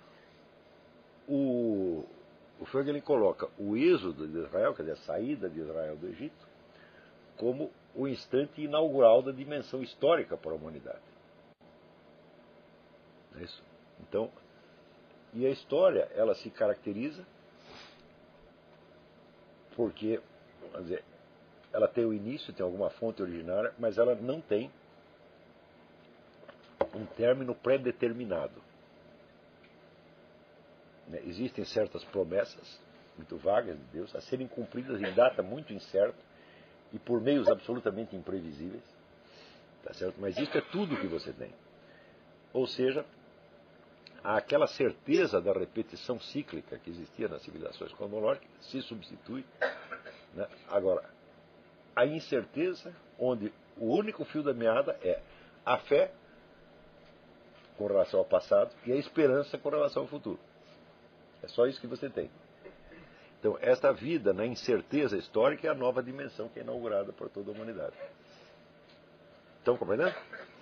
S1: o, o Fögelin coloca o êxodo de Israel, quer dizer, a saída de Israel do Egito, como o instante inaugural da dimensão histórica para a humanidade. É isso? Então, e a história, ela se caracteriza porque, vamos dizer, ela tem o início, tem alguma fonte originária, mas ela não tem um término pré-determinado. Existem certas promessas muito vagas de Deus a serem cumpridas em data muito incerta e por meios absolutamente imprevisíveis, tá certo? Mas isso é tudo que você tem. Ou seja, há aquela certeza da repetição cíclica que existia nas civilizações cosmológicas se substitui, né? Agora, a incerteza, onde o único fio da meada é a fé com relação ao passado e a esperança com relação ao futuro. É só isso que você tem. Então, esta vida na incerteza histórica é a nova dimensão que é inaugurada por toda a humanidade. Estão compreendendo?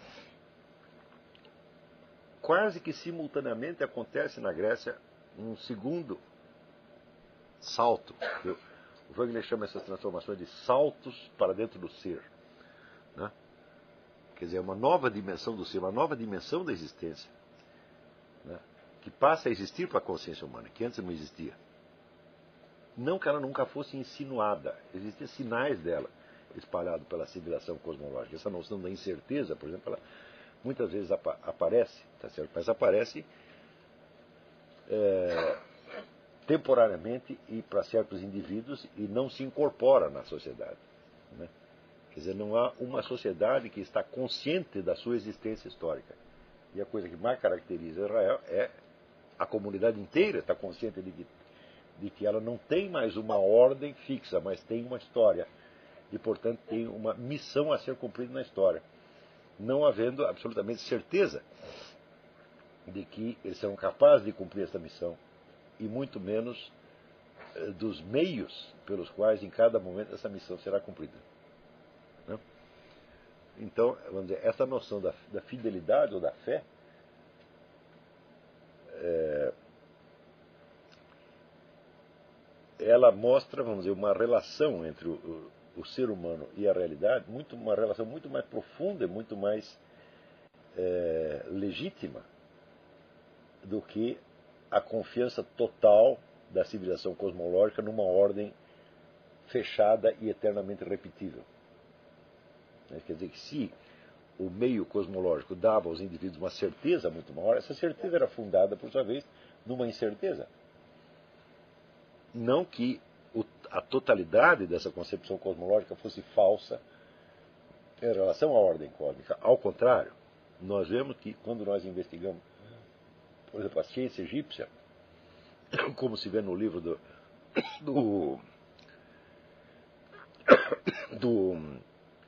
S1: Quase que simultaneamente acontece na Grécia um segundo salto. O Wagner chama essas transformações de saltos para dentro do ser. Né? Quer dizer, uma nova dimensão do ser, uma nova dimensão da existência, né? Que passa a existir para a consciência humana, que antes não existia. Não que ela nunca fosse insinuada, existiam sinais dela espalhados pela civilização cosmológica. Essa noção da incerteza, por exemplo, ela muitas vezes apa aparece, tá certo? Mas aparece é, temporariamente e para certos indivíduos e não se incorpora na sociedade. Né? Quer dizer, não há uma sociedade que está consciente da sua existência histórica. E a coisa que mais caracteriza Israel é a comunidade inteira está consciente de que, de que ela não tem mais uma ordem fixa, mas tem uma história. E, portanto, tem uma missão a ser cumprida na história. Não havendo absolutamente certeza de que eles serão capazes de cumprir essa missão, e muito menos eh, dos meios pelos quais em cada momento essa missão será cumprida. Né? Então, vamos dizer, essa noção da, da fidelidade ou da fé é, ela mostra, vamos dizer, uma relação entre o, o, o ser humano e a realidade, muito, uma relação muito mais profunda e muito mais é, legítima do que a confiança total da civilização cosmológica numa ordem fechada e eternamente repetível. Quer dizer que se o meio cosmológico dava aos indivíduos uma certeza muito maior, essa certeza era fundada, por sua vez, numa incerteza. Não que o, a totalidade dessa concepção cosmológica fosse falsa em relação à ordem cósmica. Ao contrário, nós vemos que quando nós investigamos, por exemplo, a ciência egípcia, como se vê no livro do, do, do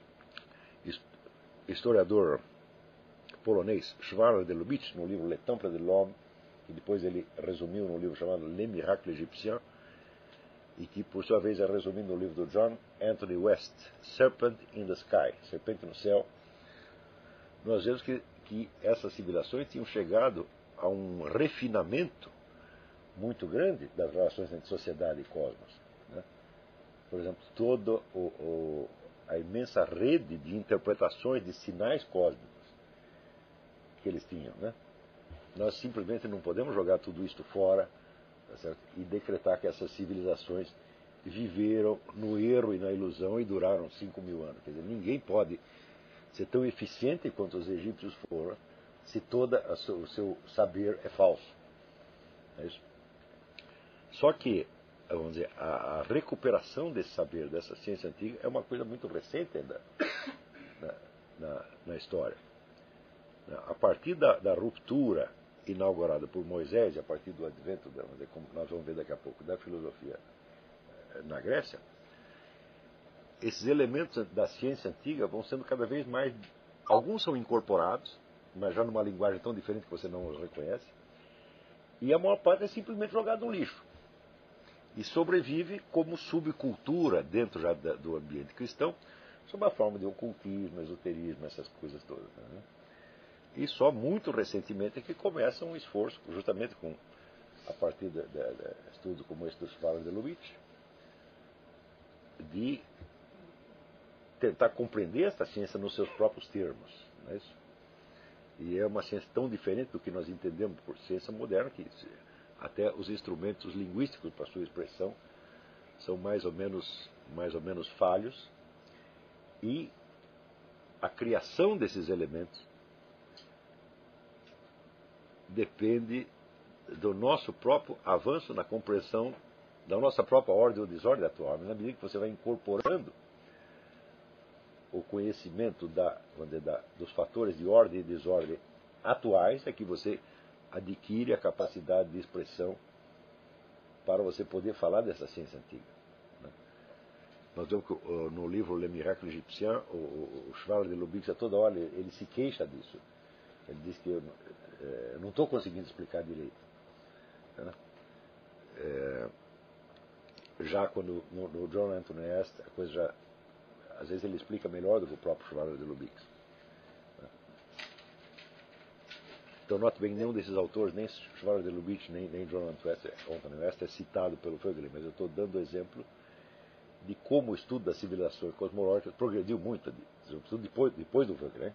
S1: historiador polonês Schwarzschild de Lubitsch, no livro Le Temple de l'Homme, que depois ele resumiu no livro chamado Les Miracles Égyptiens, e que por sua vez é resumido no livro do John Anthony West, Serpent in the Sky, Serpente no Céu. Nós vemos que, que essas civilizações tinham chegado a um refinamento muito grande das relações entre sociedade e cosmos. Né? Por exemplo, toda o, o, a imensa rede de interpretações de sinais cósmicos que eles tinham. Né? Nós simplesmente não podemos jogar tudo isto fora, tá certo? E decretar que essas civilizações viveram no erro e na ilusão e duraram cinco mil anos. Quer dizer, ninguém pode ser tão eficiente quanto os egípcios foram se todo o seu saber é falso. É isso? Só que, vamos dizer, a, a recuperação desse saber, dessa ciência antiga, é uma coisa muito recente ainda na, na, na história. A partir da, da ruptura inaugurada por Moisés, a partir do advento, da, como nós vamos ver daqui a pouco, da filosofia na Grécia, esses elementos da ciência antiga vão sendo cada vez mais... Alguns são incorporados, mas já numa linguagem tão diferente que você não os reconhece, e a maior parte é simplesmente jogado no lixo. E sobrevive como subcultura dentro já do ambiente cristão, sob a forma de ocultismo, esoterismo, essas coisas todas. Né? E só muito recentemente é que começa um esforço, justamente com, a partir de, de, de estudos como esse do Svalbard de Lubitsch, de tentar compreender essa ciência nos seus próprios termos. Não é isso? E é uma ciência tão diferente do que nós entendemos por ciência moderna que até os instrumentos linguísticos para sua expressão são mais ou menos, mais ou menos falhos, e a criação desses elementos depende do nosso próprio avanço na compreensão da nossa própria ordem ou desordem atual. Na medida que você vai incorporando o conhecimento da, vamos dizer, da, dos fatores de ordem e desordem atuais, é que você adquire a capacidade de expressão para você poder falar dessa ciência antiga. Né? Nós vemos que no livro Le Miracle Égyptien, o, o Svalbard de Lubitsch, a toda hora ele, ele se queixa disso. Ele diz que eu, é, eu não estou conseguindo explicar direito. Né? É, já quando no, no John Anthony Est, a coisa já, às vezes ele explica melhor do que o próprio Svalbard de Lubitsch. Né? Então, note bem, nenhum desses autores, nem Svalbard de Lubitsch, nem, nem John Anthony West, é citado pelo Voegelin, mas eu estou dando exemplo de como o estudo das civilizações cosmológicas progrediu muito, depois, depois do Voegelin.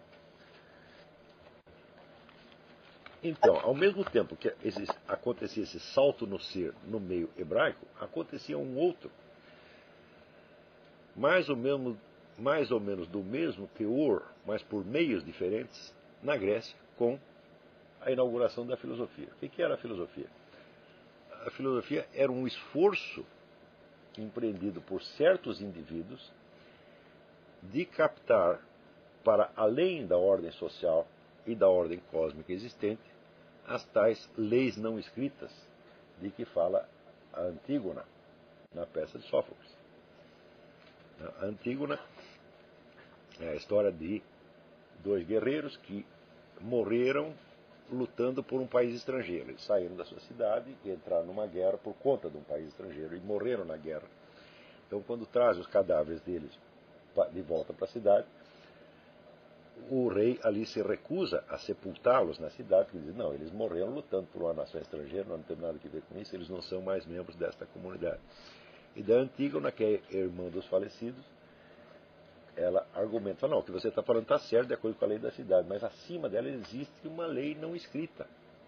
S1: Então, ao mesmo tempo que esse, acontecia esse salto no ser no meio hebraico, acontecia um outro, mais ou menos, mais ou menos do mesmo teor, mas por meios diferentes, na Grécia, com a inauguração da filosofia. O que era a filosofia? A filosofia era um esforço empreendido por certos indivíduos de captar para além da ordem social e da ordem cósmica existente as tais leis não escritas de que fala a Antígona na peça de Sófocles. A Antígona é a história de dois guerreiros que morreram lutando por um país estrangeiro. Eles saíram da sua cidade e entraram numa guerra por conta de um país estrangeiro e morreram na guerra. Então, quando trazem os cadáveres deles de volta para a cidade, o rei ali se recusa a sepultá-los na cidade, porque diz, não, eles morreram lutando por uma nação estrangeira, não tem nada a ver com isso, eles não são mais membros desta comunidade. E da Antígona, que é irmã dos falecidos, ela argumenta, não, o que você está falando está certo de acordo com a lei da cidade, mas acima dela existe uma lei não escrita,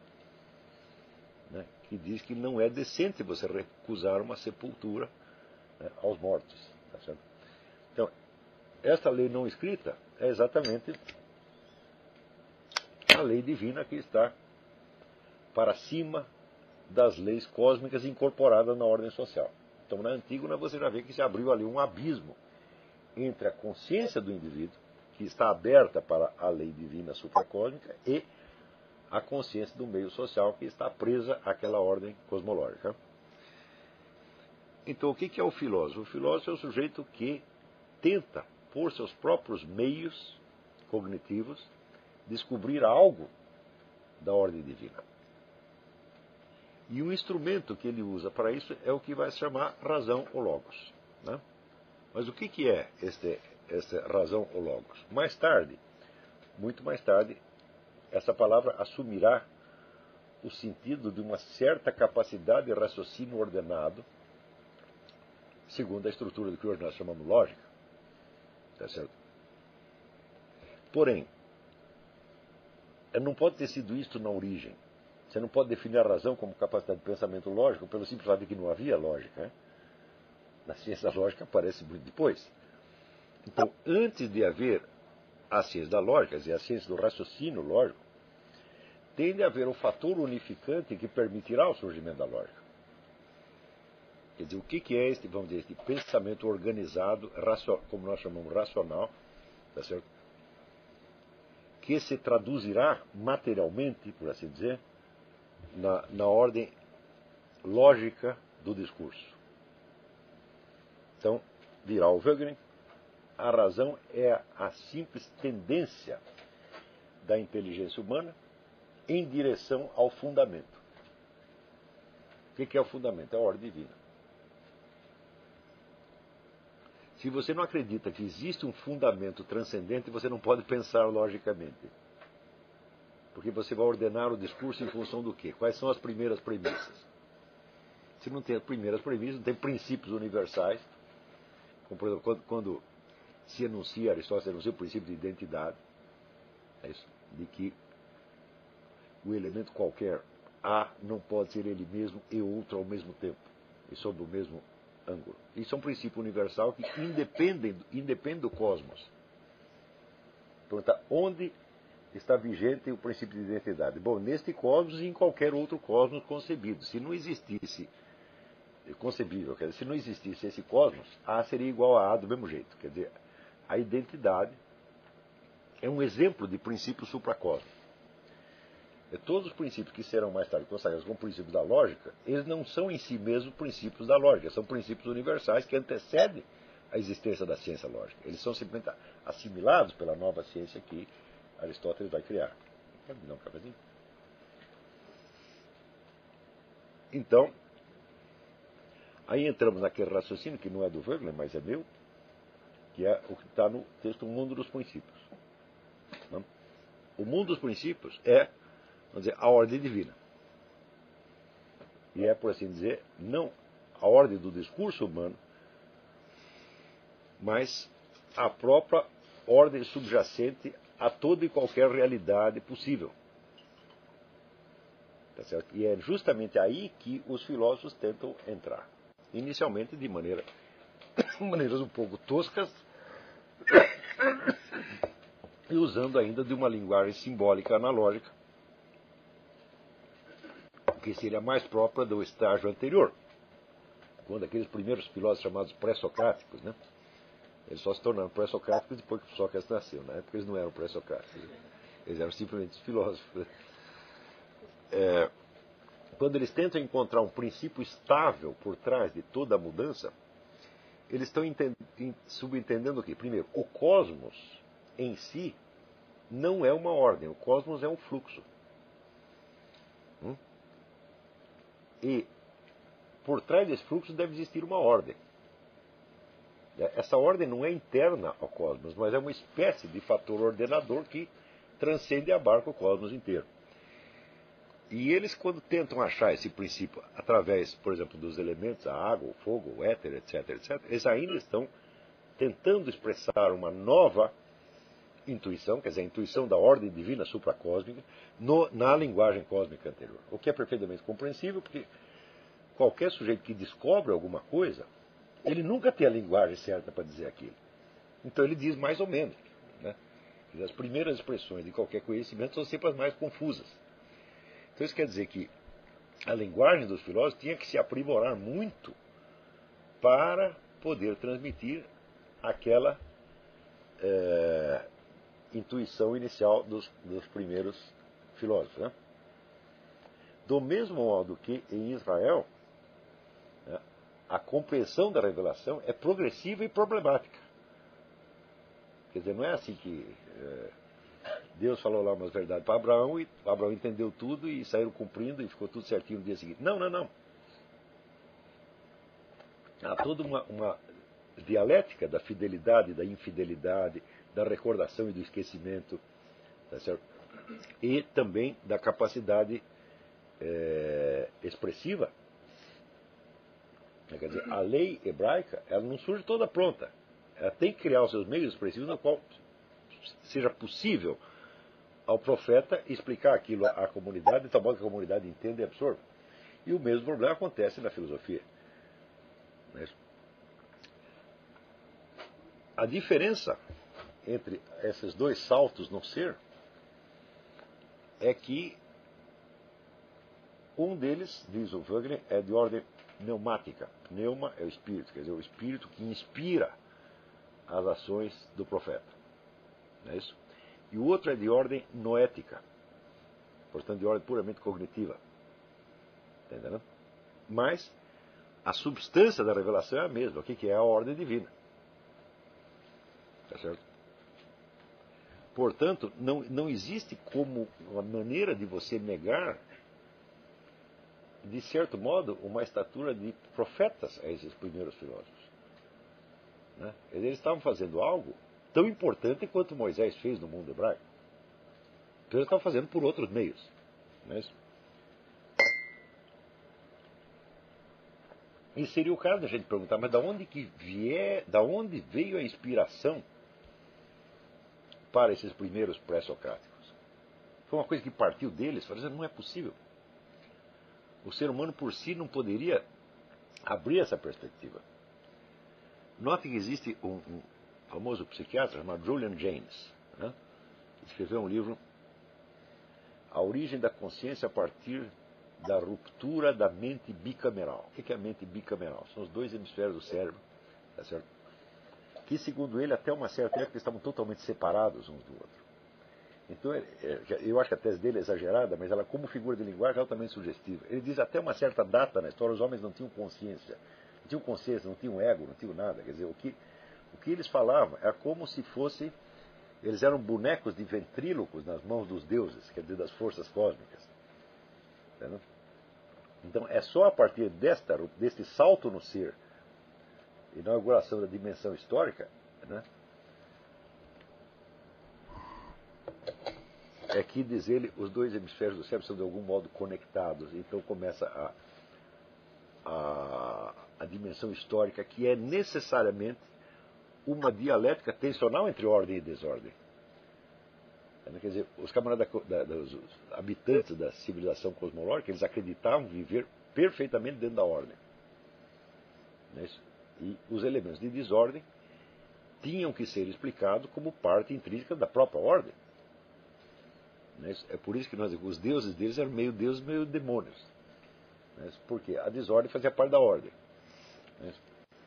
S1: né, que diz que não é decente você recusar uma sepultura, né, aos mortos. Tá certo? Então, esta lei não escrita é exatamente a lei divina que está para cima das leis cósmicas incorporadas na ordem social. Então, na Antígona, você já vê que se abriu ali um abismo entre a consciência do indivíduo, que está aberta para a lei divina supracósmica, e a consciência do meio social, que está presa àquela ordem cosmológica. Então, o que é o filósofo? O filósofo é o sujeito que tenta, por seus próprios meios cognitivos, descobrir algo da ordem divina. E o instrumento que ele usa para isso é o que vai se chamar razão ou logos. Né? Mas o que, que é este, essa razão ou logos? Mais tarde, muito mais tarde, essa palavra assumirá o sentido de uma certa capacidade de raciocínio ordenado, segundo a estrutura do que hoje nós chamamos lógica. Tá certo? Porém, não pode ter sido isto na origem. Você não pode definir a razão como capacidade de pensamento lógico pelo simples fato de que não havia lógica. Né? Na ciência lógica aparece muito depois. Então, antes de haver a ciência da lógica, quer dizer, a ciência do raciocínio lógico, tem de haver um fator unificante que permitirá o surgimento da lógica. Quer dizer, o que é este, vamos dizer, este pensamento organizado, como nós chamamos racional, tá certo? Que se traduzirá materialmente, por assim dizer, na, na ordem lógica do discurso. Então, dirá o Wegener, a razão é a simples tendência da inteligência humana em direção ao fundamento. O que é o fundamento? É a ordem divina. Se você não acredita que existe um fundamento transcendente, você não pode pensar logicamente. Porque você vai ordenar o discurso em função do quê? Quais são as primeiras premissas? Se não tem as primeiras premissas, não tem princípios universais. Como, por exemplo, quando, quando se enuncia, Aristóteles enuncia o princípio de identidade, é isso, de que o elemento qualquer, A, não pode ser ele mesmo e outro ao mesmo tempo, e sob o mesmo ângulo. Isso é um princípio universal que independe, independe do cosmos. Pergunta, onde está vigente o princípio de identidade? Bom, neste cosmos e em qualquer outro cosmos concebido. Se não existisse, concebível, quer dizer, se não existisse esse cosmos, A seria igual a A do mesmo jeito. Quer dizer, a identidade é um exemplo de princípio supracósmico. E todos os princípios que serão mais tarde consagrados como princípios da lógica, eles não são em si mesmos princípios da lógica, são princípios universais que antecedem a existência da ciência lógica. Eles são simplesmente assimilados pela nova ciência que Aristóteles vai criar. Quer me dar um cafezinho? Então, aí entramos naquele raciocínio que não é do Wegener, mas é meu, que é o que está no texto O Mundo dos Princípios. Não? O mundo dos princípios é, vamos dizer, a ordem divina. E é, por assim dizer, não a ordem do discurso humano, mas a própria ordem subjacente a toda e qualquer realidade possível. Tá certo? E é justamente aí que os filósofos tentam entrar. Inicialmente de maneira, maneiras um pouco toscas, e usando ainda de uma linguagem simbólica analógica, que seria mais própria do estágio anterior, quando aqueles primeiros filósofos chamados pré-socráticos, né? Eles só se tornaram pré-socráticos depois que Sócrates nasceu. Na época eles não eram pré-socráticos, eles eram simplesmente filósofos. É, quando eles tentam encontrar um princípio estável por trás de toda a mudança, eles estão subentendendo o quê? Primeiro, o cosmos em si não é uma ordem, o cosmos é um fluxo. Hum? E por trás desse fluxo deve existir uma ordem. Essa ordem não é interna ao cosmos, mas é uma espécie de fator ordenador que transcende e abarca o cosmos inteiro. E eles, quando tentam achar esse princípio através, por exemplo, dos elementos, a água, o fogo, o éter, etc, etc, eles ainda estão tentando expressar uma nova intuição, quer dizer, a intuição da ordem divina supracósmica, no, na linguagem cósmica anterior. O que é perfeitamente compreensível, porque qualquer sujeito que descobre alguma coisa, ele nunca tem a linguagem certa para dizer aquilo. Então ele diz mais ou menos. Né? As primeiras expressões de qualquer conhecimento são sempre as mais confusas. Então isso quer dizer que a linguagem dos filósofos tinha que se aprimorar muito para poder transmitir aquela é, intuição inicial dos, dos primeiros filósofos. Né? Do mesmo modo que em Israel, né, a compreensão da revelação é progressiva e problemática. Quer dizer, não é assim que é, Deus falou lá umas verdades para Abraão e Abraão entendeu tudo e saíram cumprindo e ficou tudo certinho no dia seguinte. Não, não, não. Há toda uma, uma dialética da fidelidade, da infidelidade, da recordação e do esquecimento, tá certo? E também da capacidade é, expressiva. Quer dizer, a lei hebraica, ela não surge toda pronta. Ela tem que criar os seus meios expressivos no qual seja possível ao profeta explicar aquilo à comunidade, de tal modo que a comunidade entenda e absorva. E o mesmo problema acontece na filosofia. Não é isso? A diferença entre esses dois saltos no ser é que um deles, diz o Wagner, é de ordem pneumática. Pneuma é o espírito, quer dizer, o espírito que inspira as ações do profeta. Não é isso? E o outro é de ordem noética, portanto, de ordem puramente cognitiva. Está entendendo? Mas a substância da revelação é a mesma. O que é a ordem divina? Está certo? Portanto, não, não existe como uma maneira de você negar, de certo modo, uma estatura de profetas a esses primeiros filósofos. Né? Eles estavam fazendo algo tão importante quanto Moisés fez no mundo hebraico. Então eles estavam fazendo por outros meios. Não é isso? E seria o caso da gente perguntar, mas da onde que vier, da onde veio a inspiração para esses primeiros pré-socráticos? Foi uma coisa que partiu deles, falando, não é possível. O ser humano por si não poderia abrir essa perspectiva. Note que existe um, um famoso psiquiatra chamado Julian Jaynes, né? Escreveu um livro, A Origem da Consciência a partir da Ruptura da Mente Bicameral. O que é a mente bicameral? São os dois hemisférios do cérebro, tá certo? Que, segundo ele, até uma certa época estavam totalmente separados uns do outro. Então, eu acho que a tese dele é exagerada, mas ela, como figura de linguagem, é altamente sugestiva. Ele diz até uma certa data na história, os homens não tinham consciência. Não tinham consciência, não tinham ego, não tinham nada. Quer dizer, o que, o que eles falavam é como se fosse... Eles eram bonecos de ventrílocos nas mãos dos deuses, quer dizer, das forças cósmicas. Entendeu? Então, é só a partir desta, deste salto no ser, inauguração da dimensão histórica, né, é que, diz ele, os dois hemisférios do cérebro são de algum modo conectados. Então começa a, a, a dimensão histórica, que é necessariamente uma dialética tensional entre ordem e desordem. Quer dizer, os camaradas da, da, os habitantes da civilização cosmológica, eles acreditavam viver perfeitamente dentro da ordem. Não é isso? E os elementos de desordem tinham que ser explicados como parte intrínseca da própria ordem. Não é isso? É por isso que nós os deuses deles eram meio deuses, meio demônios. Não é isso? Porque a desordem fazia parte da ordem. Não é isso?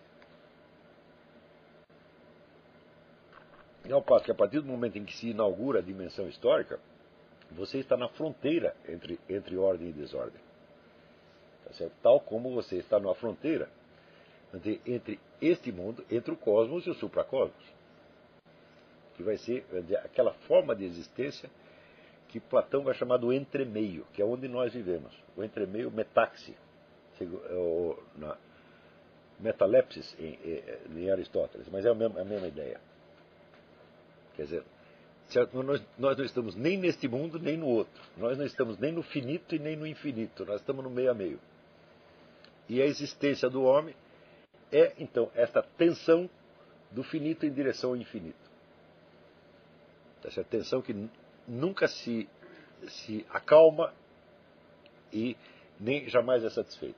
S1: E ao passo que a partir do momento em que se inaugura a dimensão histórica, você está na fronteira entre, entre ordem e desordem. Tá certo? Tal como você está na fronteira entre, entre este mundo, entre o cosmos e o supracosmos. Que vai ser aquela forma de existência que Platão vai chamar do entremeio, que é onde nós vivemos. O entremeio metaxi, na metalepsis em, em Aristóteles, mas é a mesma, a mesma ideia. Quer dizer, certo? Nós, nós não estamos nem neste mundo, nem no outro. Nós não estamos nem no finito e nem no infinito. Nós estamos no meio a meio. E a existência do homem é, então, esta tensão do finito em direção ao infinito. Essa tensão que nunca se, se acalma e nem jamais é satisfeita.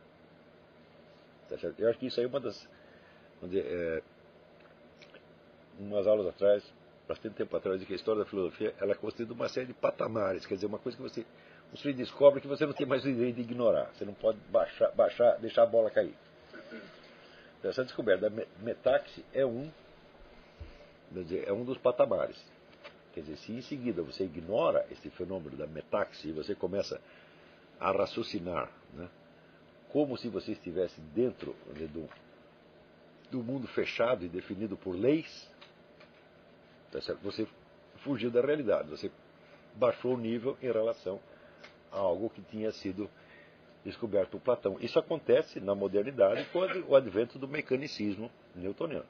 S1: Tá certo? Eu acho que isso aí é uma das... Onde, é, umas aulas atrás, bastante tempo atrás, eu disse que a história da filosofia ela é constituída de uma série de patamares, quer dizer, uma coisa que você, você descobre que você não tem mais o direito de ignorar, você não pode baixar, baixar, deixar a bola cair. Então, essa descoberta da metaxi é um, quer dizer, é um dos patamares. Quer dizer, se em seguida você ignora esse fenômeno da metaxi e você começa a raciocinar, né, como se você estivesse dentro, né, do, do mundo fechado e definido por leis, tá certo? Você fugiu da realidade, você baixou o nível em relação a algo que tinha sido descoberto por Platão. Isso acontece na modernidade com o advento do mecanicismo newtoniano.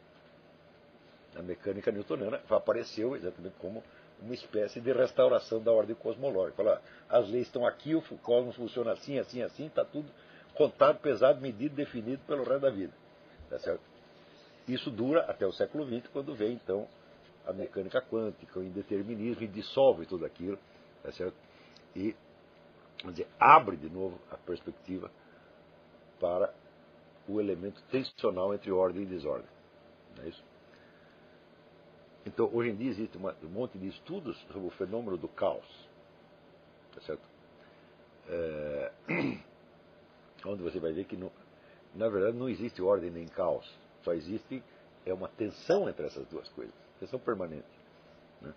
S1: A mecânica newtoniana apareceu exatamente como uma espécie de restauração da ordem cosmológica. Fala, as leis estão aqui, o cosmos funciona assim, assim, assim, está tudo contado, pesado, medido, definido pelo resto da vida. Tá certo? Isso dura até o século vinte, quando vem, então, a mecânica quântica, o indeterminismo, e dissolve tudo aquilo, tá certo? E, vamos dizer, abre de novo a perspectiva para o elemento tensional entre ordem e desordem. Não é isso? Então, hoje em dia existe uma, um monte de estudos sobre o fenômeno do caos, tá certo? É, onde você vai ver que, não, na verdade, não existe ordem nem caos, só existe é uma tensão entre essas duas coisas, tensão permanente. Né?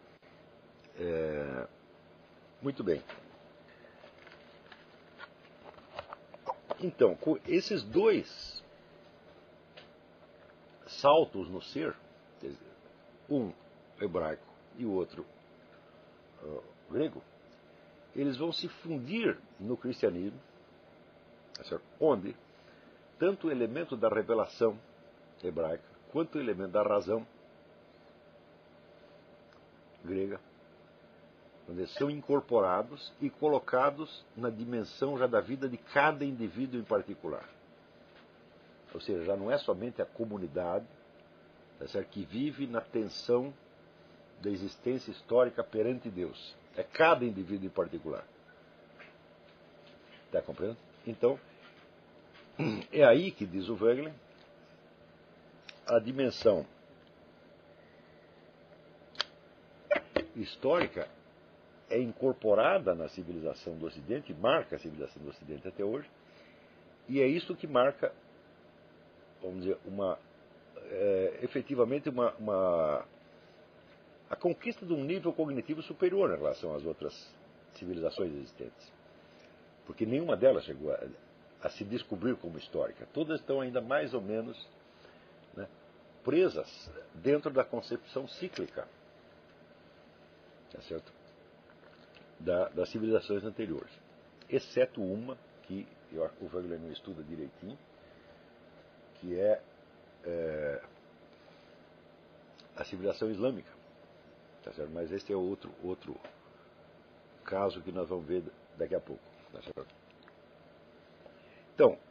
S1: É, muito bem. Então, com esses dois saltos no ser, um hebraico e o outro uh, grego, eles vão se fundir no cristianismo, certo? Onde tanto o elemento da revelação hebraica quanto o elemento da razão grega, onde são incorporados e colocados na dimensão já da vida de cada indivíduo em particular. Ou seja, já não é somente a comunidade, tá certo, que vive na tensão da existência histórica perante Deus. É cada indivíduo em particular. Está compreendendo? Então, é aí que, diz o Wegelin, a dimensão histórica é incorporada na civilização do Ocidente, marca a civilização do Ocidente até hoje, e é isso que marca, vamos dizer, uma, é, efetivamente uma, uma, a conquista de um nível cognitivo superior em relação às outras civilizações existentes. Porque nenhuma delas chegou a, a se descobrir como histórica. Todas estão ainda mais ou menos, né, presas dentro da concepção cíclica, tá certo? Da, das civilizações anteriores. Exceto uma, que eu, o Wegelin não estuda direitinho, que é, é a civilização islâmica. Tá certo? Mas esse é outro, outro caso que nós vamos ver daqui a pouco. Tá certo? Então,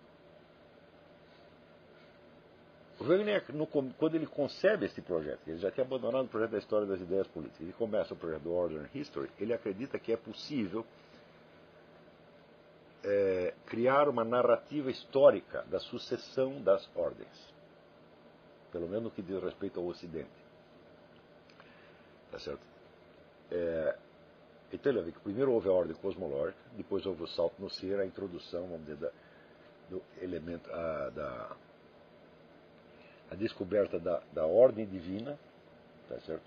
S1: o Wegelin, quando ele concebe esse projeto, ele já tinha abandonado o projeto da história das ideias políticas, ele começa o projeto do Order and History, ele acredita que é possível é, criar uma narrativa histórica da sucessão das ordens, pelo menos no que diz respeito ao Ocidente. Tá certo? É, então ele vê que primeiro houve a ordem cosmológica, depois houve o salto no ser, a introdução, vamos dizer, da, do elemento, a, da, a descoberta da, da ordem divina, tá certo?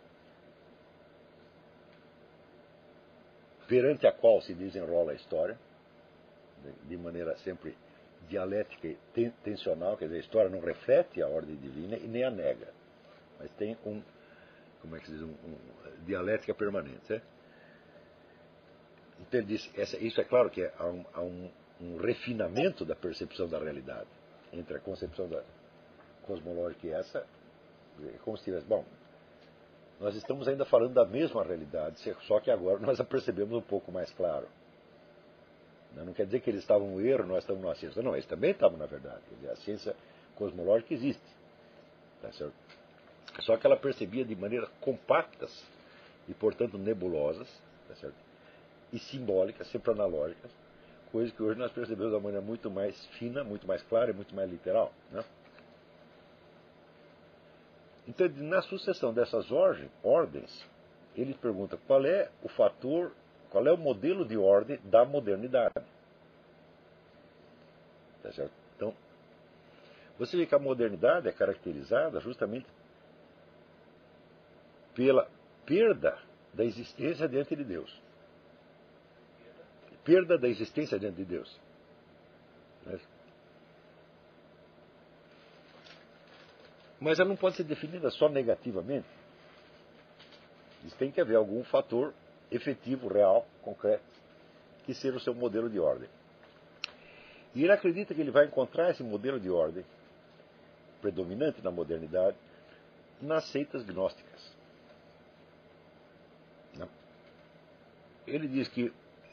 S1: Perante a qual se desenrola a história, de maneira sempre dialética e ten, tensional, quer dizer, a história não reflete a ordem divina e nem a nega, mas tem um, como é que se diz, um, um dialética permanente, né? Então ele diz, essa, isso é claro que há, um, há um, um refinamento da percepção da realidade, entre a concepção da cosmológica e essa, é como se tivesse, bom, nós estamos ainda falando da mesma realidade, só que agora nós a percebemos um pouco mais claro. Não quer dizer que eles estavam no erro, nós estamos na ciência. Não, eles também estavam na verdade. Quer dizer, a ciência cosmológica existe. Tá certo? Só que ela percebia de maneiras compactas e, portanto, nebulosas, tá certo? E simbólicas, sempre analógicas, coisas que hoje nós percebemos de uma maneira muito mais fina, muito mais clara e muito mais literal. Né? Então, na sucessão dessas ordens, ele pergunta qual é o fator, qual é o modelo de ordem da modernidade. Tá certo? Então, você vê que a modernidade é caracterizada justamente pela perda da existência diante de Deus. Perda da existência diante de Deus. Mas ela não pode ser definida só negativamente. Tem que haver algum fator efetivo, real, concreto, que seja o seu modelo de ordem. E ele acredita que ele vai encontrar esse modelo de ordem predominante na modernidade nas seitas gnósticas. Ele diz que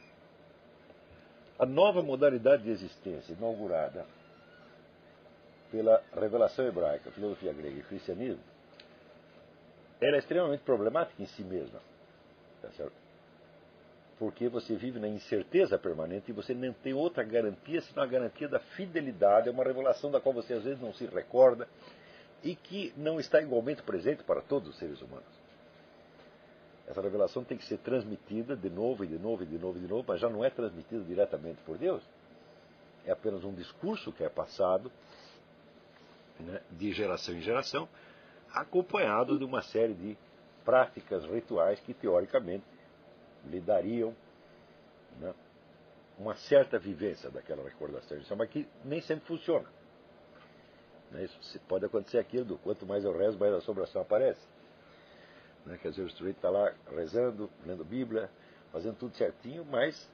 S1: a nova modalidade de existência inaugurada pela revelação hebraica, filosofia grega e cristianismo ela é extremamente problemática em si mesma. Tá certo? Porque você vive na incerteza permanente e você não tem outra garantia senão a garantia da fidelidade. É uma revelação da qual você às vezes não se recorda e que não está igualmente presente para todos os seres humanos. Essa revelação tem que ser transmitida de novo e de novo e de novo e de novo, mas já não é transmitida diretamente por Deus. É apenas um discurso que é passado, né, de geração em geração, acompanhado de uma série de práticas rituais que, teoricamente, lhe dariam, né, uma certa vivência daquela recordação, mas que nem sempre funciona. Né, isso pode acontecer aquilo do quanto mais eu rezo, mais a assombração aparece. Né, quer dizer, o sujeito está lá rezando, lendo Bíblia, fazendo tudo certinho, mas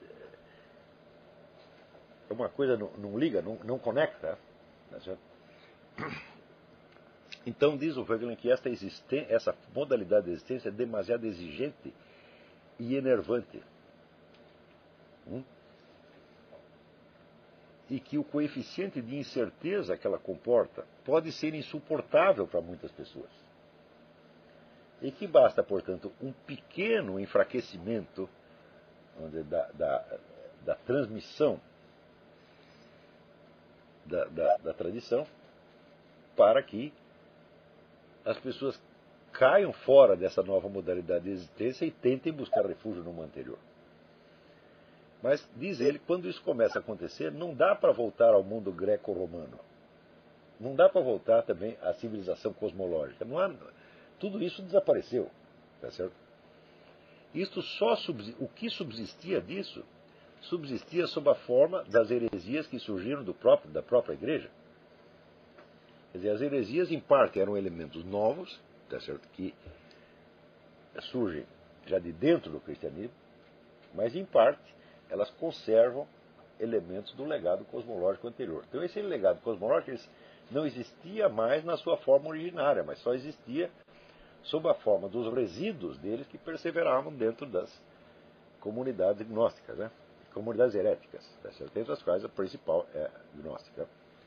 S1: uma coisa não, não liga, não, não conecta. Né? Então diz o Voegelin que esta essa modalidade de existência é demasiado exigente e enervante. Hum? E que o coeficiente de incerteza que ela comporta pode ser insuportável para muitas pessoas. E que basta, portanto, um pequeno enfraquecimento da, da, da transmissão da, da, da tradição para que as pessoas caiam fora dessa nova modalidade de existência e tentem buscar refúgio numa anterior. Mas, diz ele, quando isso começa a acontecer, não dá para voltar ao mundo greco-romano. Não dá para voltar também à civilização cosmológica. Não há, tudo isso desapareceu. Tá certo? Isto só o que subsistia disso, subsistia sob a forma das heresias que surgiram do próprio, da própria igreja. Quer dizer, as heresias, em parte, eram elementos novos, tá certo? Que surgem já de dentro do cristianismo, mas, em parte, elas conservam elementos do legado cosmológico anterior. Então, esse legado cosmológico não existia mais na sua forma originária, mas só existia sob a forma dos resíduos deles que perseveravam dentro das comunidades gnósticas, né? Comunidades heréticas, tá certo? Entre as quais a principal é gnóstica.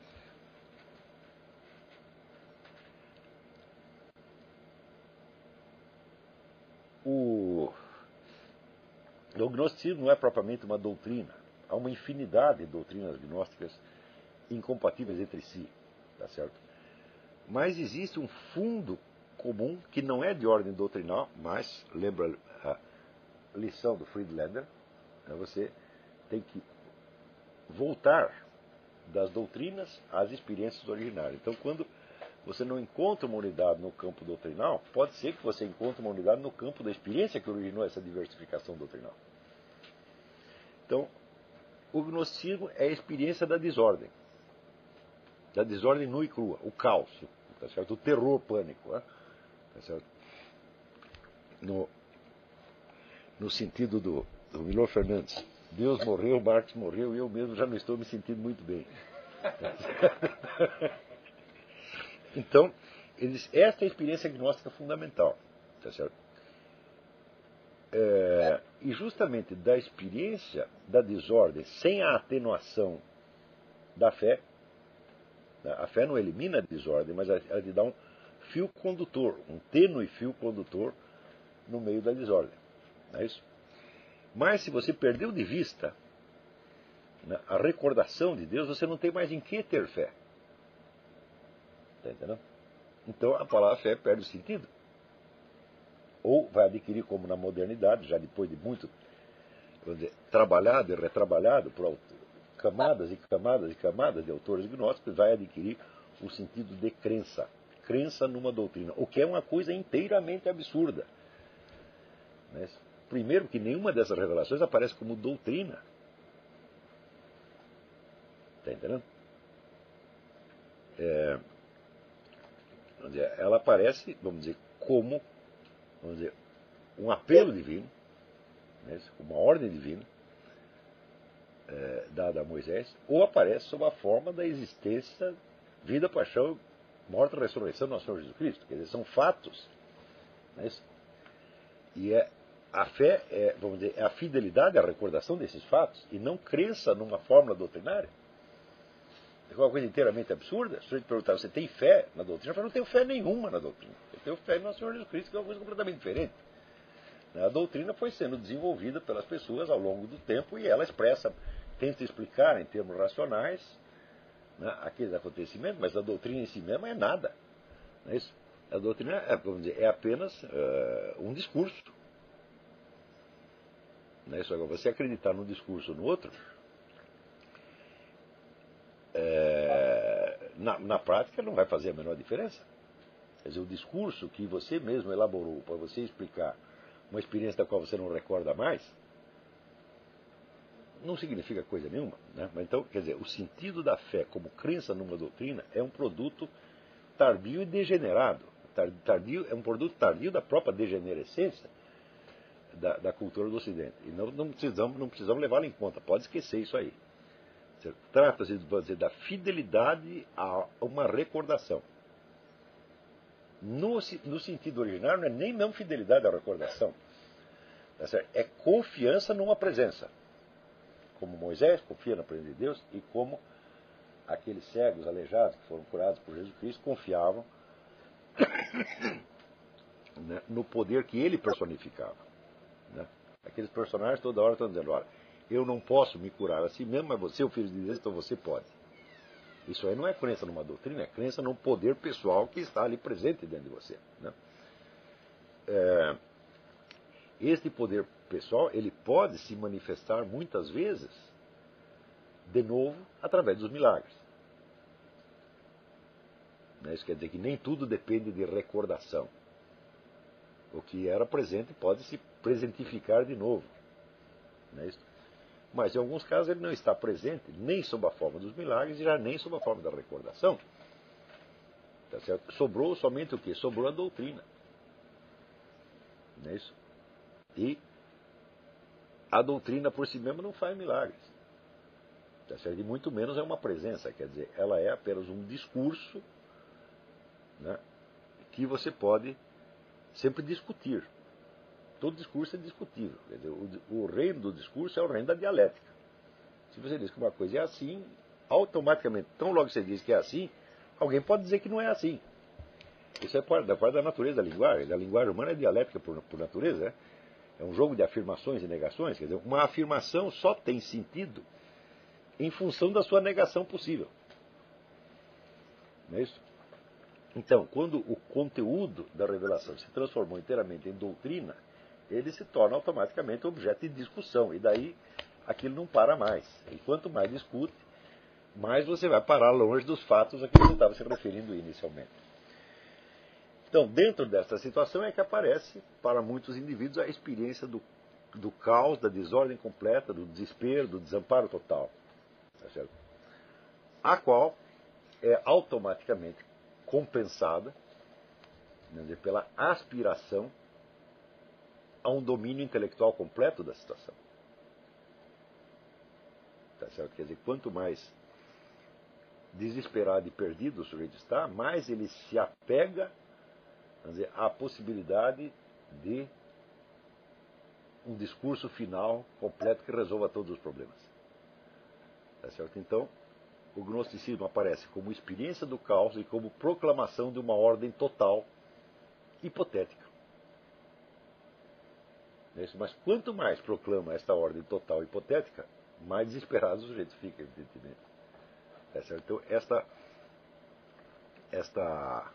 S1: O, o gnosticismo não é propriamente uma doutrina. Há uma infinidade de doutrinas gnósticas incompatíveis entre si, tá certo? Mas existe um fundo comum que não é de ordem doutrinal, mas, lembra a lição do Friedlander, né, você tem que voltar das doutrinas às experiências originárias. Então, quando você não encontra uma unidade no campo doutrinal, pode ser que você encontre uma unidade no campo da experiência que originou essa diversificação doutrinal. Então, o gnosticismo é a experiência da desordem. Da desordem nua e crua, o caos, tá certo? O terror pânico. Né? Tá certo? No, no sentido do, do Milor Fernandes. Deus morreu, Marx morreu e eu mesmo já não estou me sentindo muito bem. Então, eles, esta é a experiência gnóstica fundamental. Tá certo? É, e justamente da experiência da desordem, sem a atenuação da fé, a fé não elimina a desordem, mas ela lhe dá um fio condutor, um tênue fio condutor no meio da desordem. Não é isso? Mas se você perdeu de vista, né, a recordação de Deus, você não tem mais em que ter fé. Está entendendo? Então a palavra fé perde o sentido. Ou vai adquirir, como na modernidade, já depois de muito vamos dizer, trabalhado e retrabalhado por camadas e camadas e camadas de autores gnósticos, vai adquirir o sentido de crença. Crença numa doutrina, o que é uma coisa inteiramente absurda. Né? Primeiro, que nenhuma dessas revelações aparece como doutrina. Está entendendo? É, vamos dizer, ela aparece, vamos dizer, como vamos dizer, um apelo divino, né, uma ordem divina é, dada a Moisés, ou aparece sob a forma da existência, vida, paixão, morte e ressurreição do nosso Senhor Jesus Cristo. Quer dizer, são fatos. Né, e é, a fé é, vamos dizer, é a fidelidade, a recordação desses fatos, e não crença numa fórmula doutrinária. É uma coisa inteiramente absurda. Se a gente perguntar, você tem fé na doutrina? Eu falo, não tenho fé nenhuma na doutrina. tenho fé no Senhor Jesus Cristo, que é uma coisa completamente diferente. A doutrina foi sendo desenvolvida pelas pessoas ao longo do tempo e ela expressa, tenta explicar em termos racionais, né, aqueles acontecimentos, mas a doutrina em si mesma é nada. Não é isso? A doutrina é, vamos dizer, é apenas uh, um discurso. Não é isso? Agora, você acreditar num discurso ou no outro, é, na, na prática não vai fazer a menor diferença. Quer dizer, o discurso que você mesmo elaborou para você explicar uma experiência da qual você não recorda mais, não significa coisa nenhuma. Né? Então, quer dizer, o sentido da fé como crença numa doutrina é um produto tardio e degenerado. Tardio, é um produto tardio da própria degenerescência da, da cultura do Ocidente. E não, não precisamos, não precisamos levá-lo em conta. Pode esquecer isso aí. Trata-se da fidelidade a uma recordação. No, no sentido original, não é nem mesmo fidelidade à recordação. É confiança numa presença. Como Moisés confia na presença de Deus e como aqueles cegos aleijados que foram curados por Jesus Cristo confiavam né, no poder que ele personificava. Né? Aqueles personagens toda hora estão dizendo, olha, eu não posso me curar a si mesmo, mas você é o Filho de Deus, então você pode. Isso aí não é crença numa doutrina, é crença num poder pessoal que está ali presente dentro de você. Né? É, este poder pessoal, ele pode se manifestar muitas vezes, de novo, através dos milagres. Isso quer dizer que nem tudo depende de recordação. O que era presente pode se presentificar de novo. Não é isso? Mas em alguns casos ele não está presente nem sob a forma dos milagres e já nem sob a forma da recordação. Tá certo? Sobrou somente o quê? Sobrou a doutrina. Não é isso? E a doutrina por si mesma não faz milagres. Tá certo? E muito menos é uma presença. Quer dizer, ela é apenas um discurso, né, que você pode sempre discutir. Todo discurso é discutível. Quer dizer, o, o reino do discurso é o reino da dialética. Se você diz que uma coisa é assim, automaticamente, tão logo que você diz que é assim, alguém pode dizer que não é assim. Isso é parte da, parte da natureza da linguagem. A linguagem humana é dialética por, por natureza. Né? É um jogo de afirmações e negações. Quer dizer, uma afirmação só tem sentido em função da sua negação possível. Não é isso? Então, quando o conteúdo da revelação se transformou inteiramente em doutrina, ele se torna automaticamente objeto de discussão. E daí aquilo não para mais. E quanto mais discute, mais você vai parar longe dos fatos a que você estava se referindo inicialmente. Então, dentro dessa situação é que aparece, para muitos indivíduos, a experiência do, do caos, da desordem completa, do desespero, do desamparo total. Tá certo? A qual é automaticamente compensada, né, pela aspiração a um domínio intelectual completo da situação. Tá certo? Quer dizer, quanto mais desesperado e perdido o sujeito está, mais ele se apega, vamos dizer, à possibilidade de um discurso final completo que resolva todos os problemas. Tá certo? Então, o gnosticismo aparece como experiência do caos e como proclamação de uma ordem total hipotética. Mas quanto mais proclama esta ordem total hipotética, mais desesperado o sujeito fica, evidentemente. Tá certo? Então, esta, esta,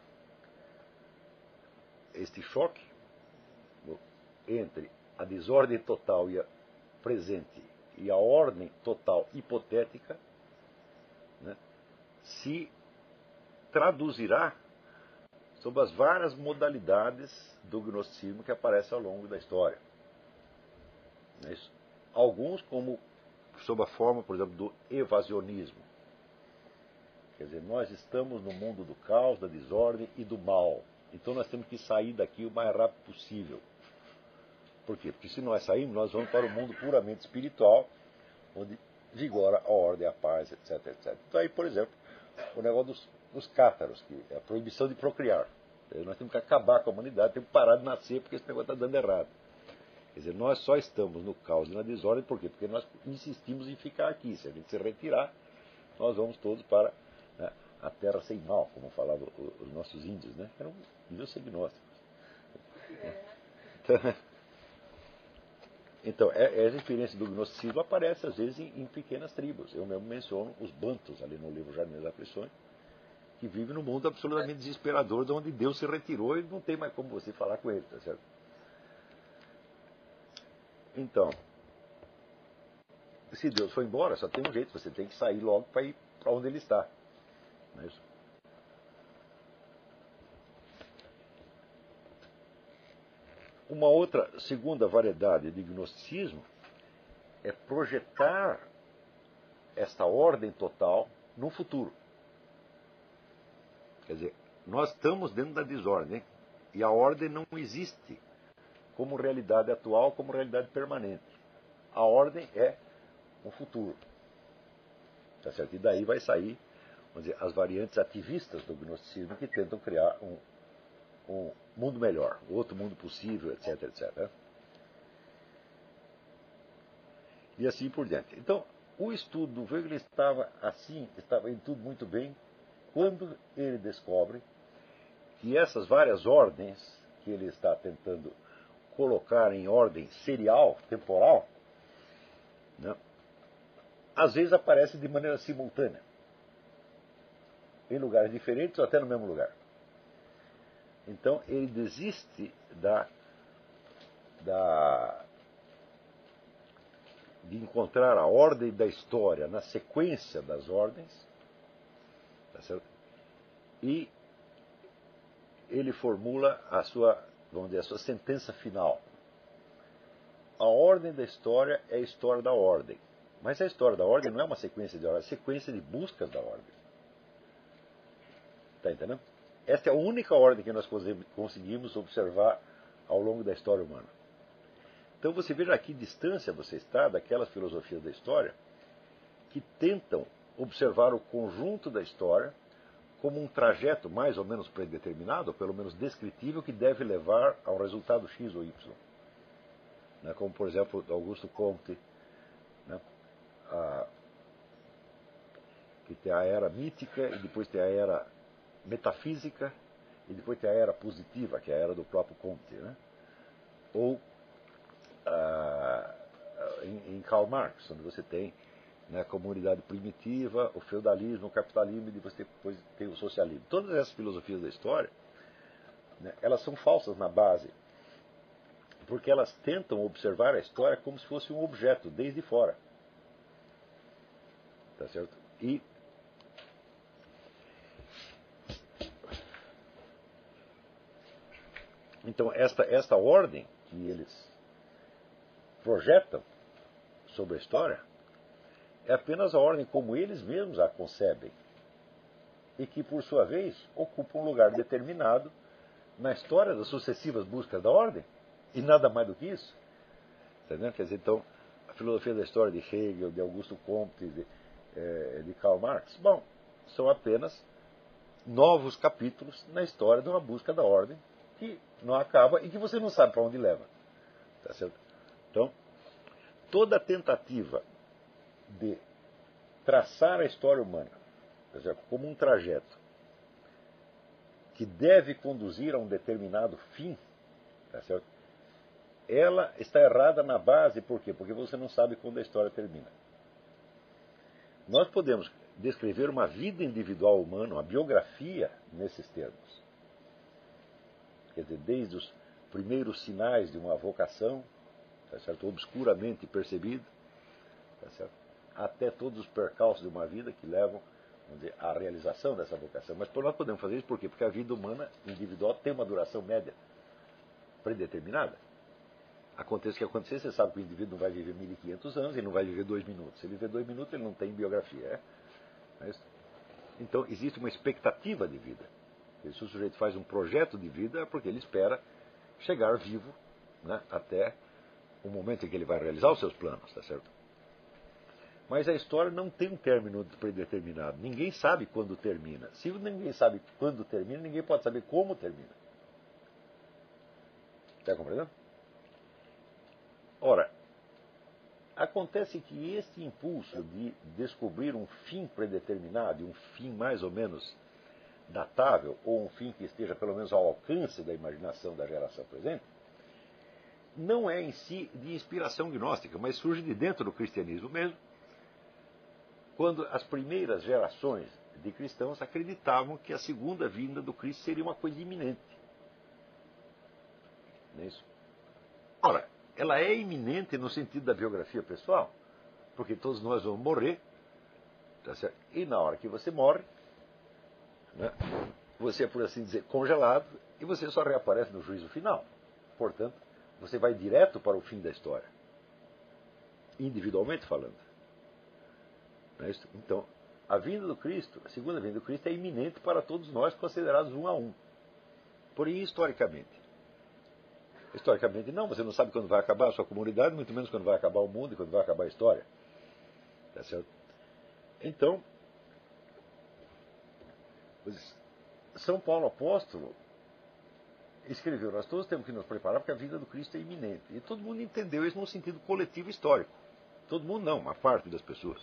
S1: este choque entre a desordem total e a presente e a ordem total hipotética, né, se traduzirá sob as várias modalidades do gnosticismo que aparecem ao longo da história. Não é isso? Alguns como sob a forma, por exemplo, do evasionismo. Quer dizer, nós estamos no mundo do caos, da desordem e do mal. Então nós temos que sair daqui o mais rápido possível. Por quê? Porque se nós sairmos, nós vamos para o mundo puramente espiritual, onde vigora a ordem, a paz, etc, etcétera. Então aí, por exemplo, o negócio dos, dos cátaros, que é a proibição de procriar. Nós temos que acabar com a humanidade, temos que parar de nascer, porque esse negócio está dando errado. Quer dizer, nós só estamos no caos e na desordem, por quê? Porque nós insistimos em ficar aqui. Se a gente se retirar, nós vamos todos para, né, a terra sem mal, como falavam os nossos índios, né? Eram índios agnósticos. Então, então é, essa experiência do gnosticismo aparece às vezes em, em pequenas tribos. Eu mesmo menciono os bantus ali no livro Jardim das Aflições, que vivem num mundo absolutamente desesperador, de onde Deus se retirou e não tem mais como você falar com ele, tá certo? Então, se Deus foi embora, só tem um jeito, você tem que sair logo para ir para onde ele está. Não é isso? Uma outra, segunda variedade de gnosticismo é projetar esta ordem total no futuro. Quer dizer, nós estamos dentro da desordem e a ordem não existe como realidade atual, como realidade permanente. A ordem é o futuro. Tá certo? E daí vai sair, vamos dizer, as variantes ativistas do gnosticismo que tentam criar um, um mundo melhor, outro mundo possível, etc, etcétera. E assim por diante. Então, o estudo do Wegener estava assim, estava indo tudo muito bem, quando ele descobre que essas várias ordens que ele está tentando colocar em ordem serial, temporal, né, às vezes aparecem de maneira simultânea, em lugares diferentes ou até no mesmo lugar. Então ele desiste da, da, de encontrar a ordem da história na sequência das ordens, tá certo? E ele formula a sua, vamos dizer, a sua sentença final. A ordem da história é a história da ordem. Mas a história da ordem não é uma sequência de ordens, é uma sequência de buscas da ordem. Está entendendo? Esta é a única ordem que nós conseguimos observar ao longo da história humana. Então você veja a que distância você está daquelas filosofias da história que tentam observar o conjunto da história como um trajeto mais ou menos predeterminado, ou pelo menos descritível, que deve levar ao resultado X ou Y. Né? Como, por exemplo, Augusto Comte, né? a, que tem a era mítica, e depois tem a era metafísica, e depois tem a era positiva, que é a era do próprio Comte. Né? Ou a, em, em Karl Marx, onde você tem, né, a comunidade primitiva, o feudalismo, o capitalismo, e depois tem o socialismo. Todas essas filosofias da história, né, elas são falsas na base, porque elas tentam observar a história como se fosse um objeto, desde fora. Tá certo? E então esta, esta ordem que eles projetam sobre a história é apenas a ordem como eles mesmos a concebem e que, por sua vez, ocupa um lugar determinado na história das sucessivas buscas da ordem e nada mais do que isso. Entendeu? Quer dizer, então, a filosofia da história de Hegel, de Augusto Comte, de, eh, de Karl Marx, bom, são apenas novos capítulos na história de uma busca da ordem que não acaba e que você não sabe para onde leva. Tá certo? Então, toda tentativa de traçar a história humana, por exemplo, como um trajeto que deve conduzir a um determinado fim, tá certo? Ela está errada na base, por quê? Porque você não sabe quando a história termina. Nós podemos descrever uma vida individual humana, uma biografia, nesses termos. Quer dizer, desde os primeiros sinais de uma vocação, tá certo? Obscuramente percebido, tá certo? Até todos os percalços de uma vida que levam, vamos dizer, à realização dessa vocação. Mas nós podemos fazer isso por quê? Porque a vida humana individual tem uma duração média predeterminada. Aconteça o que acontecer, você sabe que o indivíduo não vai viver mil e quinhentos anos e não vai viver dois minutos. Se ele viver dois minutos, ele não tem biografia. É? É então, existe uma expectativa de vida. E se o sujeito faz um projeto de vida, é porque ele espera chegar vivo, né, até o momento em que ele vai realizar os seus planos, tá certo? Mas a história não tem um término predeterminado. Ninguém sabe quando termina. Se ninguém sabe quando termina, ninguém pode saber como termina. Está compreendendo? Ora, acontece que este impulso de descobrir um fim predeterminado, um fim mais ou menos datável, ou um fim que esteja pelo menos ao alcance da imaginação da geração presente, não é em si de inspiração gnóstica, mas surge de dentro do cristianismo mesmo, quando as primeiras gerações de cristãos acreditavam que a segunda vinda do Cristo seria uma coisa iminente. Não é isso? Ora, ela é iminente no sentido da biografia pessoal, porque todos nós vamos morrer, tá certo? E na hora que você morre, né, você é, por assim dizer, congelado, e você só reaparece no juízo final. Portanto, você vai direto para o fim da história, individualmente falando. Não é isso? Então, a vinda do Cristo, a segunda vinda do Cristo é iminente para todos nós, considerados um a um. Porém, historicamente. Historicamente, não, você não sabe quando vai acabar a sua comunidade, muito menos quando vai acabar o mundo e quando vai acabar a história. Tá certo? Então, São Paulo Apóstolo escreveu: nós todos temos que nos preparar porque a vinda do Cristo é iminente. E todo mundo entendeu isso no sentido coletivo histórico. Todo mundo não, uma parte das pessoas.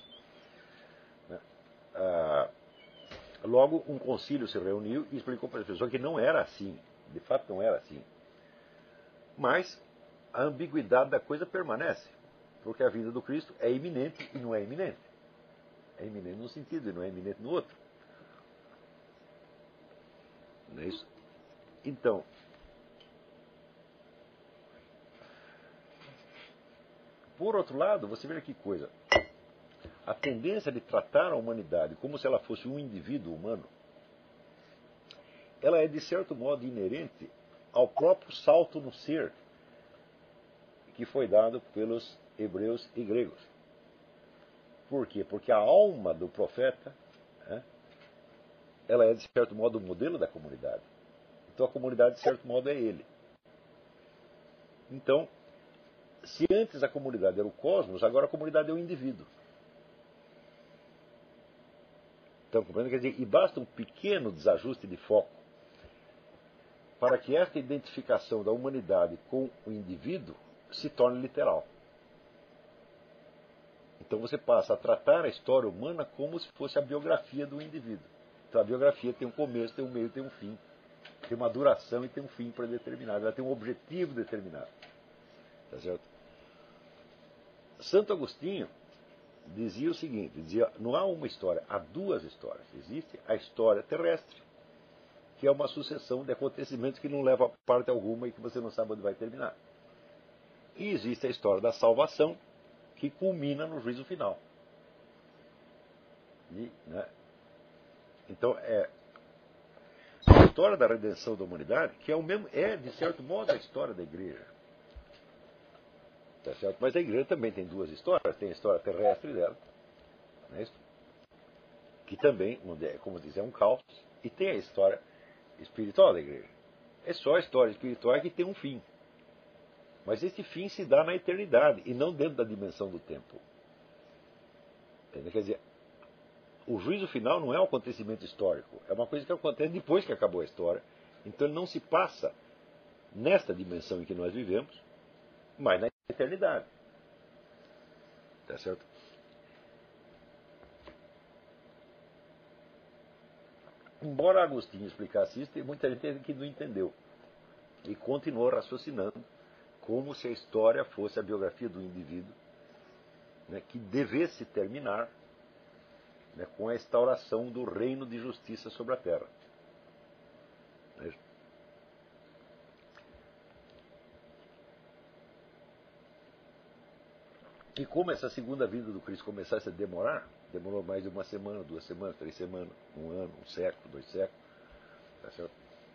S1: Ah, logo, um concílio se reuniu e explicou para as pessoas que não era assim. De fato, não era assim. Mas a ambiguidade da coisa permanece, porque a vinda do Cristo é iminente e não é iminente. É iminente num sentido e não é iminente no outro. Não é isso? Então, por outro lado, você vê que coisa. A tendência de tratar a humanidade como se ela fosse um indivíduo humano, ela é de certo modo inerente ao próprio salto no ser que foi dado pelos hebreus e gregos. Por quê? Porque a alma do profeta, né, ela é de certo modo o modelo da comunidade. Então a comunidade de certo modo é ele. Então, se antes a comunidade era o cosmos, agora a comunidade é o indivíduo. Então, compreende? Quer dizer, e basta um pequeno desajuste de foco para que esta identificação da humanidade com o indivíduo se torne literal. Então você passa a tratar a história humana como se fosse a biografia do indivíduo. Então a biografia tem um começo, tem um meio, tem um fim. Tem uma duração e tem um fim predeterminado. Ela tem um objetivo determinado. Tá certo? Santo Agostinho dizia o seguinte, dizia, não há uma história, há duas histórias. Existe a história terrestre, que é uma sucessão de acontecimentos que não leva a parte alguma e que você não sabe onde vai terminar. E existe a história da salvação, que culmina no juízo final. E, né, então, é a história da redenção da humanidade, que é, o mesmo, é, de certo modo, a história da igreja. Tá certo? Mas a igreja também tem duas histórias. Tem a história terrestre dela, não é isso? Que também, como diz, é um caos. E tem a história espiritual da igreja. É só a história espiritual que tem um fim. Mas esse fim se dá na eternidade e não dentro da dimensão do tempo. Entendeu? Quer dizer, o juízo final não é um acontecimento histórico. É uma coisa que acontece depois que acabou a história. Então ele não se passa nesta dimensão em que nós vivemos, mas na eternidade. Tá certo? Embora Agostinho explicasse isso, tem muita gente que não entendeu. E continuou raciocinando como se a história fosse a biografia do indivíduo, né, que devesse terminar, né, com a instauração do reino de justiça sobre a terra. Né? E como essa segunda vida do Cristo começasse a demorar, demorou mais de uma semana, duas semanas, três semanas, um ano, um século, dois séculos, tá certo?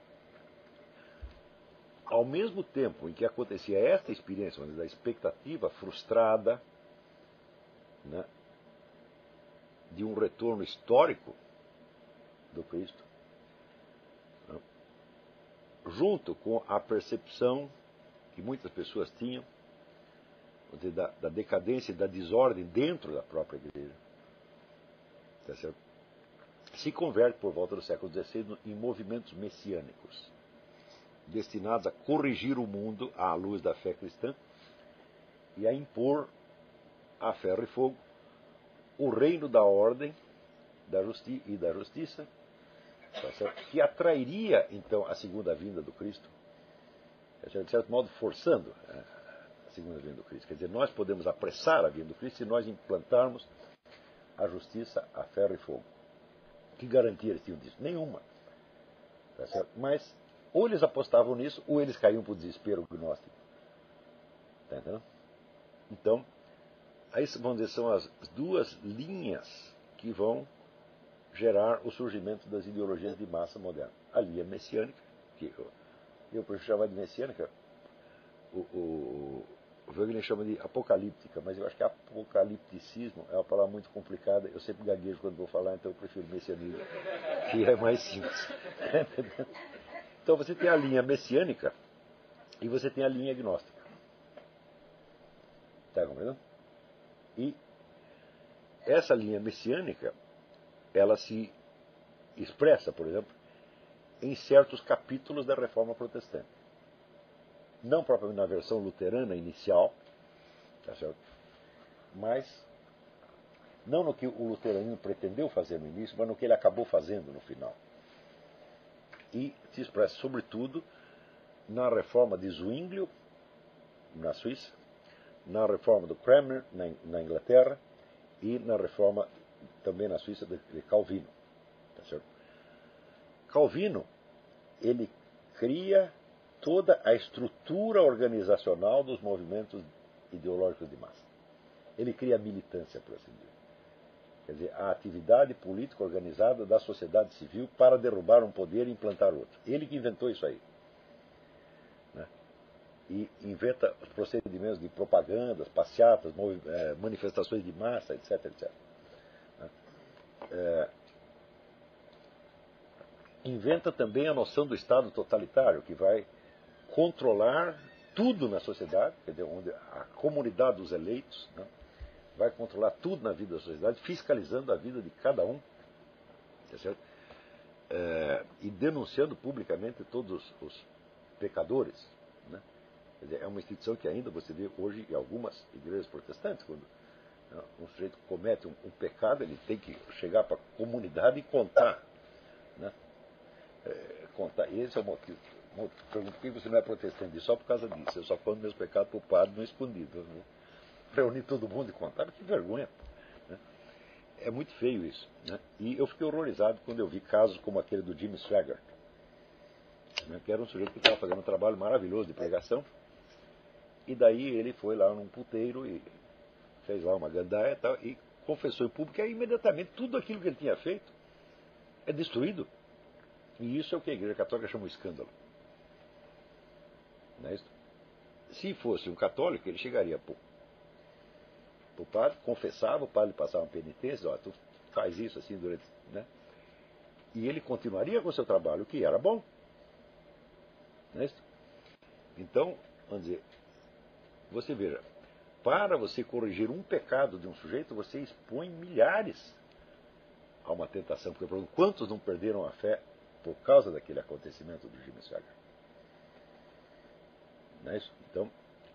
S1: Ao mesmo tempo em que acontecia esta experiência, da expectativa frustrada, né, de um retorno histórico do Cristo, né, junto com a percepção que muitas pessoas tinham da, da decadência e da desordem dentro da própria igreja, tá certo? Se converte por volta do século dezesseis em movimentos messiânicos, destinados a corrigir o mundo à luz da fé cristã e a impor a ferro e fogo, o reino da ordem da justi e da justiça, tá certo? Que atrairia, então, a segunda vinda do Cristo, tá certo? De certo modo, forçando a segunda vinda do Cristo. Quer dizer, nós podemos apressar a vinda do Cristo se nós implantarmos a justiça a ferro e fogo. Que garantia eles tinham disso? Nenhuma. Tá certo? Mas, ou eles apostavam nisso, ou eles caíam para o desespero gnóstico. Tá entendendo? Então, aí, vamos dizer, são as duas linhas que vão gerar o surgimento das ideologias de massa moderna. A linha messiânica, que eu, eu prefiro chamar de messiânica, o, o, o Wegener chama de apocalíptica, mas eu acho que apocalipticismo é uma palavra muito complicada, eu sempre gaguejo quando vou falar, então eu prefiro messianismo, que é mais simples. Então você tem a linha messiânica e você tem a linha gnóstica. Está compreendendo? E essa linha messiânica, ela se expressa, por exemplo, em certos capítulos da Reforma Protestante. Não propriamente na versão luterana inicial, tá certo? Mas não no que o luteranismo pretendeu fazer no início, mas no que ele acabou fazendo no final. E se expressa, sobretudo, na reforma de Zwinglio, na Suíça, na reforma do Cranmer, na, na Inglaterra, e na reforma também na Suíça de, de Calvino. Tá certo? Calvino, ele cria toda a estrutura organizacional dos movimentos ideológicos de massa. Ele cria a militância, por assim dizer. Quer dizer, a atividade política organizada da sociedade civil para derrubar um poder e implantar outro. Ele que inventou isso aí. Né? E inventa os procedimentos de propagandas, passeatas, manifestações de massa, etc, etcétera. Né? É, inventa também a noção do Estado totalitário, que vai controlar tudo na sociedade, quer dizer, onde a comunidade dos eleitos, né, vai controlar tudo na vida da sociedade, fiscalizando a vida de cada um, tá certo? É, e denunciando publicamente todos os pecadores. Né? Quer dizer, é uma instituição que ainda você vê hoje em algumas igrejas protestantes, quando, né, um sujeito comete um, um pecado, ele tem que chegar para a comunidade e contar. Né? É, contar. E esse é o motivo. Pergunto, por que você não é protestante? Só por causa disso. Eu só conto meus pecados para o padre no escondido. Né? Reunir todo mundo e contar. Que vergonha. Né? É muito feio isso. Né? E eu fiquei horrorizado quando eu vi casos como aquele do Jimmy Swaggart, né? Que era um sujeito que estava fazendo um trabalho maravilhoso de pregação. E daí ele foi lá num puteiro e fez lá uma gandaia e tal, e confessou em público, e aí imediatamente tudo aquilo que ele tinha feito é destruído. E isso é o que a Igreja Católica chama de escândalo. Não é isso? Se fosse um católico, ele chegaria para o padre, confessava, o padre passava uma penitência, ó, tu faz isso assim durante. Né? E ele continuaria com o seu trabalho, o que era bom. Não é isso? Então, vamos dizer, você veja, para você corrigir um pecado de um sujeito, você expõe milhares a uma tentação. Porque, por exemplo, quantos não perderam a fé por causa daquele acontecimento do Jimmy Swaggart? Não é isso? Então,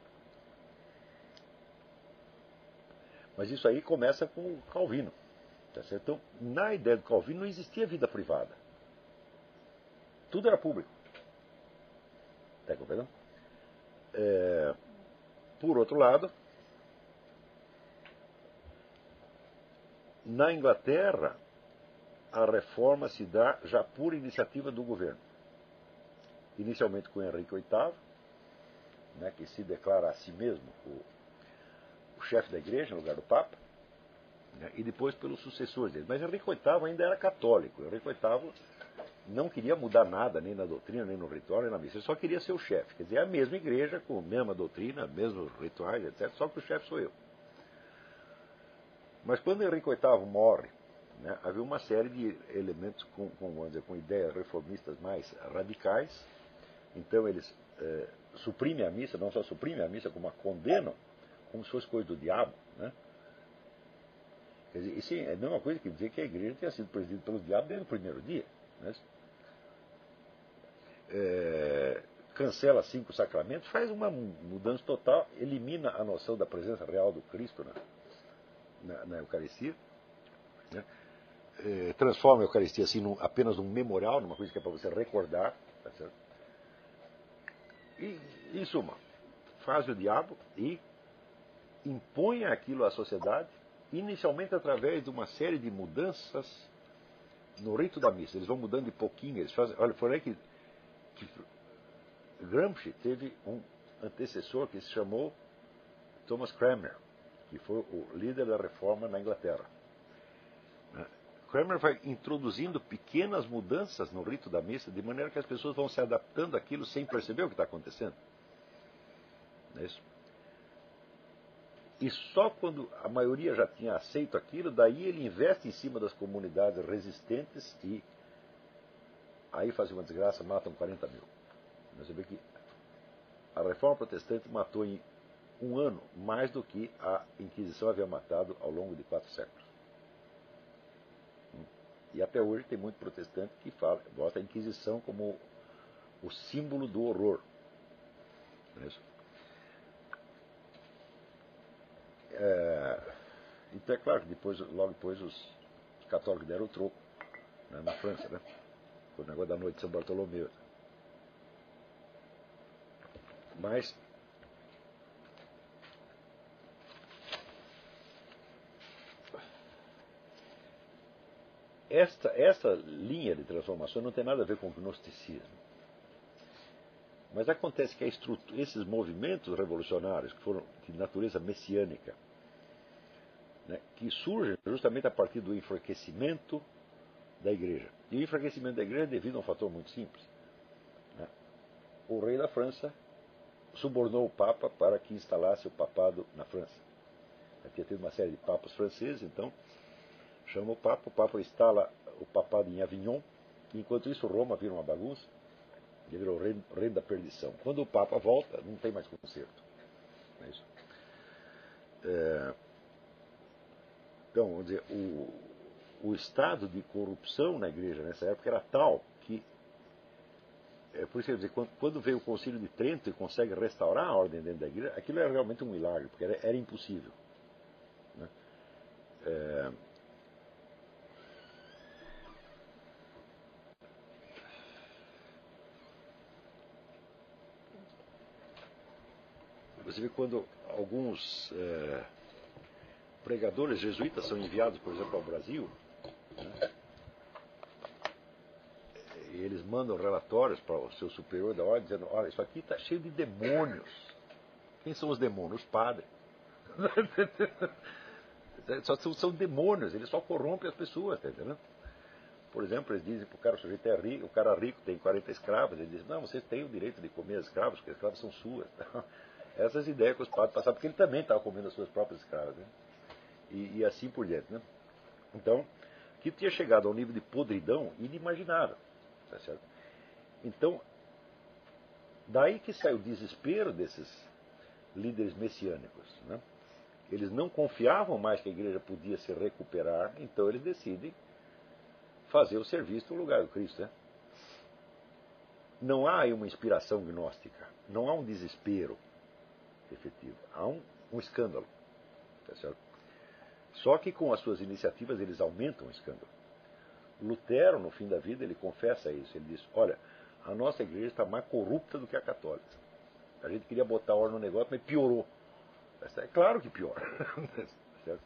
S1: mas isso aí começa com o Calvino. Tá certo? Então, na ideia do Calvino não existia vida privada. Tudo era público. Está compreendendo? É, por outro lado, na Inglaterra, a reforma se dá já por iniciativa do governo. Inicialmente com Henrique oitavo, né, que se declara a si mesmo o, o chefe da igreja, no lugar do Papa, né, e depois pelos sucessores dele. Mas Henrique oitavo ainda era católico. Henrique oitavo não queria mudar nada, nem na doutrina, nem no ritual, nem na missa. Ele só queria ser o chefe. Quer dizer, é a mesma igreja, com a mesma doutrina, mesmos rituais, etcétera, só que o chefe sou eu. Mas quando Henrique oitavo morre, né, havia uma série de elementos com, com, vamos dizer, com ideias reformistas mais radicais. Então eles eh, suprimem a missa, não só suprimem a missa, como a condenam, como se fosse coisa do diabo. Né? Quer dizer, isso é a mesma coisa que dizer que a igreja tinha sido presidida pelo diabo desde o primeiro dia. Né? É, cancela cinco sacramentos, faz uma mudança total, elimina a noção da presença real do Cristo, né, na, na Eucaristia, né? É, transforma a Eucaristia assim num, apenas num memorial, numa coisa que é para você recordar, tá certo? E, em suma, faz o diabo e impõe aquilo à sociedade, inicialmente através de uma série de mudanças no rito da missa. Eles vão mudando de pouquinho. Eles fazem, olha, foi aí que, que Gramsci teve um antecessor que se chamou Thomas Cranmer, que foi o líder da reforma na Inglaterra. Cranmer vai introduzindo pequenas mudanças no rito da missa, de maneira que as pessoas vão se adaptando àquilo sem perceber o que está acontecendo. Não é isso? E só quando a maioria já tinha aceito aquilo, daí ele investe em cima das comunidades resistentes e aí faz uma desgraça, matam quarenta mil. Você vê que a reforma protestante matou em um ano mais do que a Inquisição havia matado ao longo de quatro séculos. E até hoje tem muito protestante que fala, bota a Inquisição como o símbolo do horror. Não é isso? É, então é claro que depois, logo depois os, os católicos deram o troco, né, na França, né? Foi o negócio da noite de São Bartolomeu. Mas esta, esta linha de transformação não tem nada a ver com o gnosticismo. Mas acontece que a esses movimentos revolucionários, que foram de natureza messiânica, né, que surgem justamente a partir do enfraquecimento da igreja. E o enfraquecimento da igreja é devido a um fator muito simples. Né? O rei da França subornou o Papa para que instalasse o papado na França. Tinha tido uma série de papas franceses, então chama o Papa, o Papa instala o papado em Avignon, e enquanto isso Roma vira uma bagunça, ele virou o reino, reino da perdição. Quando o Papa volta, não tem mais conserto. Não é isso? É, então, vamos dizer, o, o estado de corrupção na igreja nessa época era tal que, é, por isso eu dizer, quando, quando veio o Concílio de Trento e consegue restaurar a ordem dentro da igreja, aquilo era realmente um milagre, porque era, era impossível. Né? É, você vê quando alguns é, pregadores jesuítas são enviados, por exemplo, ao Brasil, né? E eles mandam relatórios para o seu superior da ordem, dizendo, olha, isso aqui está cheio de demônios. Quem são os demônios? Os padres. Só são, são demônios, eles só corrompem as pessoas, tá entendendo? Por exemplo, eles dizem para o cara, o sujeito é rico, o cara rico tem quarenta escravos, ele diz, não, vocês têm o direito de comer as escravas, porque as escravas são suas. Essas ideias que os padres passavam, porque ele também estava comendo as suas próprias escravas, né? e, e assim por diante. Né? Então, que tinha chegado a um nível de podridão inimaginável. Tá certo? Então, daí que sai o desespero desses líderes messiânicos. Né? Eles não confiavam mais que a igreja podia se recuperar, então eles decidem fazer o serviço no lugar do Cristo. Né? Não há aí uma inspiração gnóstica, não há um desespero efetivo, há um, um escândalo. Tá certo? Só que com as suas iniciativas eles aumentam o escândalo. Lutero, no fim da vida, ele confessa isso. Ele diz, olha, a nossa igreja está mais corrupta do que a católica. A gente queria botar ordem no negócio, mas piorou. É claro que piora. Certo?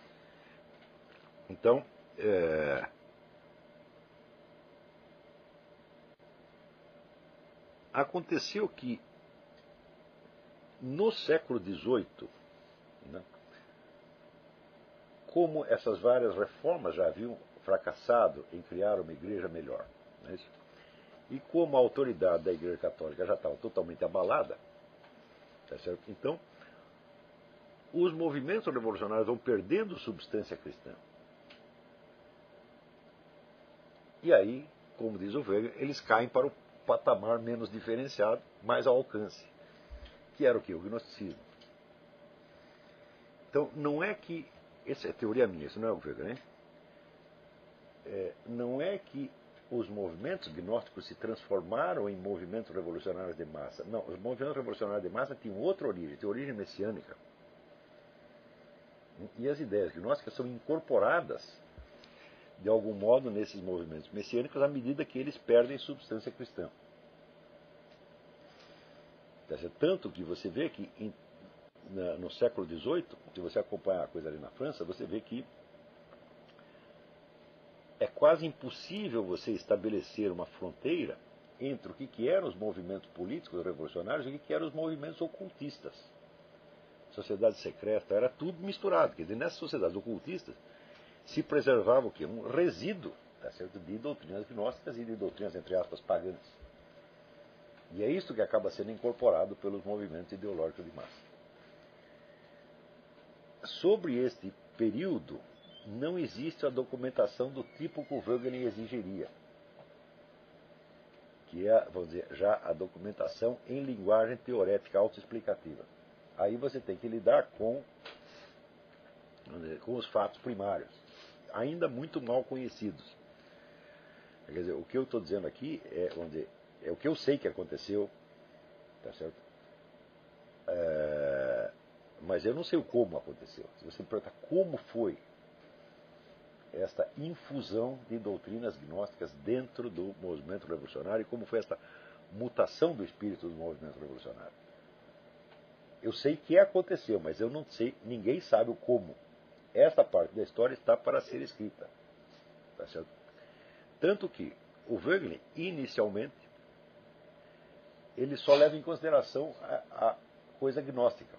S1: Então, é... aconteceu que no século dezoito, né, como essas várias reformas já haviam fracassado em criar uma igreja melhor, não é isso? E como a autoridade da Igreja Católica já estava totalmente abalada, tá certo? Então, os movimentos revolucionários vão perdendo substância cristã. E aí, como diz o Weber, eles caem para o patamar menos diferenciado, mais ao alcance, que era o que? O gnosticismo. Então, não é que, essa é a teoria minha, isso não é o Weber, né? É, não é que os movimentos gnósticos se transformaram em movimentos revolucionários de massa. Não, os movimentos revolucionários de massa tinham outra origem, tinham origem messiânica. E as ideias gnósticas são incorporadas, de algum modo, nesses movimentos messiânicos, à medida que eles perdem substância cristã. Tanto que você vê que em, na, no século dezoito, se você acompanhar a coisa ali na França, você vê que é quase impossível você estabelecer uma fronteira entre o que, que eram os movimentos políticos revolucionários e o que, que eram os movimentos ocultistas. Sociedade secreta, era tudo misturado. Quer dizer, nessas sociedades ocultistas se preservava o quê? Um resíduo, tá certo? De doutrinas gnósticas e de doutrinas, entre aspas, pagãs. E é isso que acaba sendo incorporado pelos movimentos ideológicos de massa. Sobre este período, não existe a documentação do tipo que o Wegelin exigiria, que é, vamos dizer, já a documentação em linguagem teorética autoexplicativa. Aí você tem que lidar com, vamos dizer, com os fatos primários, ainda muito mal conhecidos. Quer dizer, o que eu estou dizendo aqui é, vamos dizer, é o que eu sei que aconteceu, tá certo? É, mas eu não sei o como aconteceu. Se você me perguntar como foi esta infusão de doutrinas gnósticas dentro do movimento revolucionário e como foi esta mutação do espírito do movimento revolucionário. Eu sei que aconteceu, mas eu não sei, ninguém sabe o como. Essa parte da história está para ser escrita. Tá certo? Tanto que o Wegelin, inicialmente, ele só leva em consideração a, a coisa gnóstica.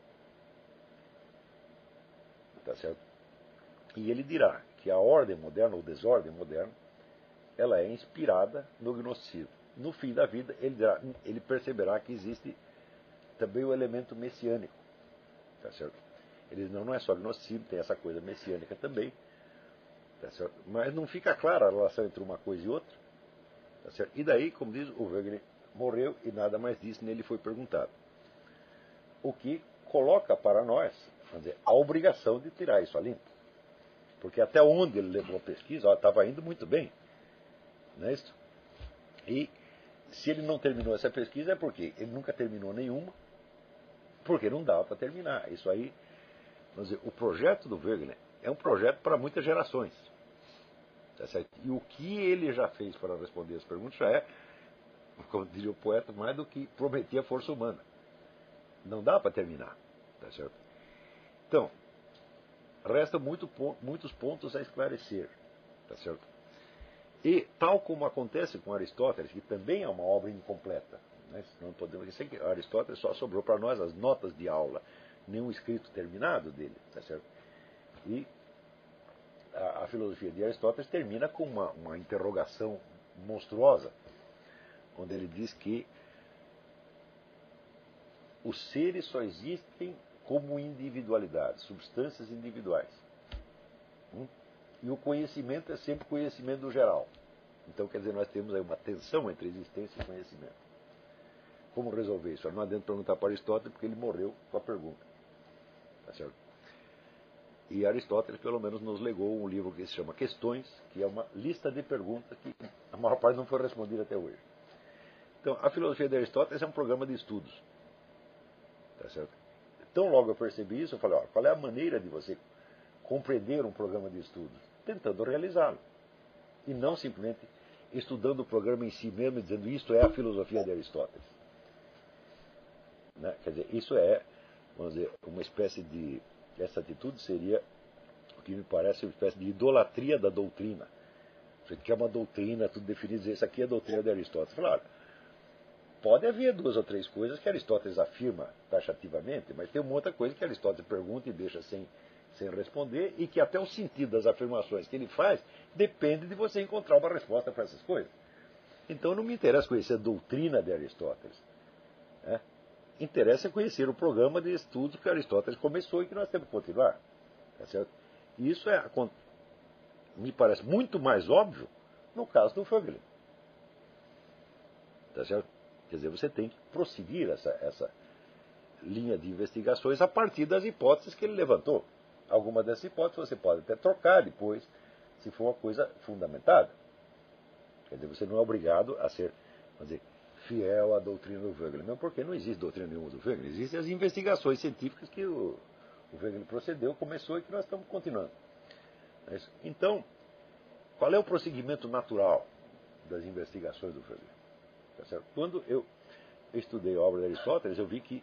S1: Tá certo? E ele dirá que a ordem moderna, ou desordem moderna, ela é inspirada no gnosticismo. No fim da vida, ele, dirá, ele perceberá que existe também o elemento messiânico. Tá certo? Ele não, não é só gnosticismo, tem essa coisa messiânica também. Tá certo? Mas não fica clara a relação entre uma coisa e outra. Tá certo? E daí, como diz, o Wegelin morreu e nada mais disse, nele foi perguntado. O que coloca para nós, vamos dizer, a obrigação de tirar isso a limpo. Porque até onde ele levou a pesquisa, estava indo muito bem. Não é isso? E se ele não terminou essa pesquisa é porque ele nunca terminou nenhuma, porque não dava para terminar. Isso aí, vamos dizer, o projeto do Wegelin é um projeto para muitas gerações. Tá certo? E o que ele já fez para responder as perguntas já é, como diria o poeta, mais do que prometia a força humana. Não dá para terminar. Tá certo? Então, restam muito, muitos pontos a esclarecer. Tá certo? E, tal como acontece com Aristóteles, que também é uma obra incompleta, né? Não podemos dizer que Aristóteles só sobrou para nós as notas de aula, nenhum escrito terminado dele. Tá certo? E a, a filosofia de Aristóteles termina com uma, uma interrogação monstruosa, onde ele diz que os seres só existem como individualidades, substâncias individuais. Hum? E o conhecimento é sempre conhecimento do geral. Então, quer dizer, nós temos aí uma tensão entre existência e conhecimento. Como resolver isso? Não adianta perguntar para Aristóteles, porque ele morreu com a pergunta. Tá certo? E Aristóteles, pelo menos, nos legou um livro que se chama Questões, que é uma lista de perguntas que a maior parte não foi respondida até hoje. Então, a filosofia de Aristóteles é um programa de estudos. Tá certo? Então, logo eu percebi isso, eu falei, ó, qual é a maneira de você compreender um programa de estudos? Tentando realizá-lo. E não simplesmente estudando o programa em si mesmo e dizendo, isto é a filosofia de Aristóteles. Né? Quer dizer, isso é, vamos dizer, uma espécie de... Essa atitude seria, o que me parece, uma espécie de idolatria da doutrina. Você quer uma doutrina, tudo definido, dizer, isso aqui é a doutrina de Aristóteles. Claro, pode haver duas ou três coisas que Aristóteles afirma taxativamente, mas tem uma outra coisa que Aristóteles pergunta e deixa sem, sem responder, e que até o sentido das afirmações que ele faz depende de você encontrar uma resposta para essas coisas. Então não me interessa conhecer a doutrina de Aristóteles. Né? Interessa conhecer o programa de estudos que Aristóteles começou e que nós temos que continuar. Tá certo? E isso é, me parece muito mais óbvio no caso do Wegelin. Tá certo? Quer dizer, você tem que prosseguir essa, essa linha de investigações a partir das hipóteses que ele levantou. Algumas dessas hipóteses você pode até trocar depois, se for uma coisa fundamentada. Quer dizer, você não é obrigado a ser, vamos dizer, fiel à doutrina do Wegelin. Mesmo porque não existe doutrina nenhuma do Wegelin. Existem as investigações científicas que o, o Wegener procedeu, começou e que nós estamos continuando. Então, qual é o prosseguimento natural das investigações do Wegener? Tá certo? Quando eu estudei a obra de Aristóteles, eu vi que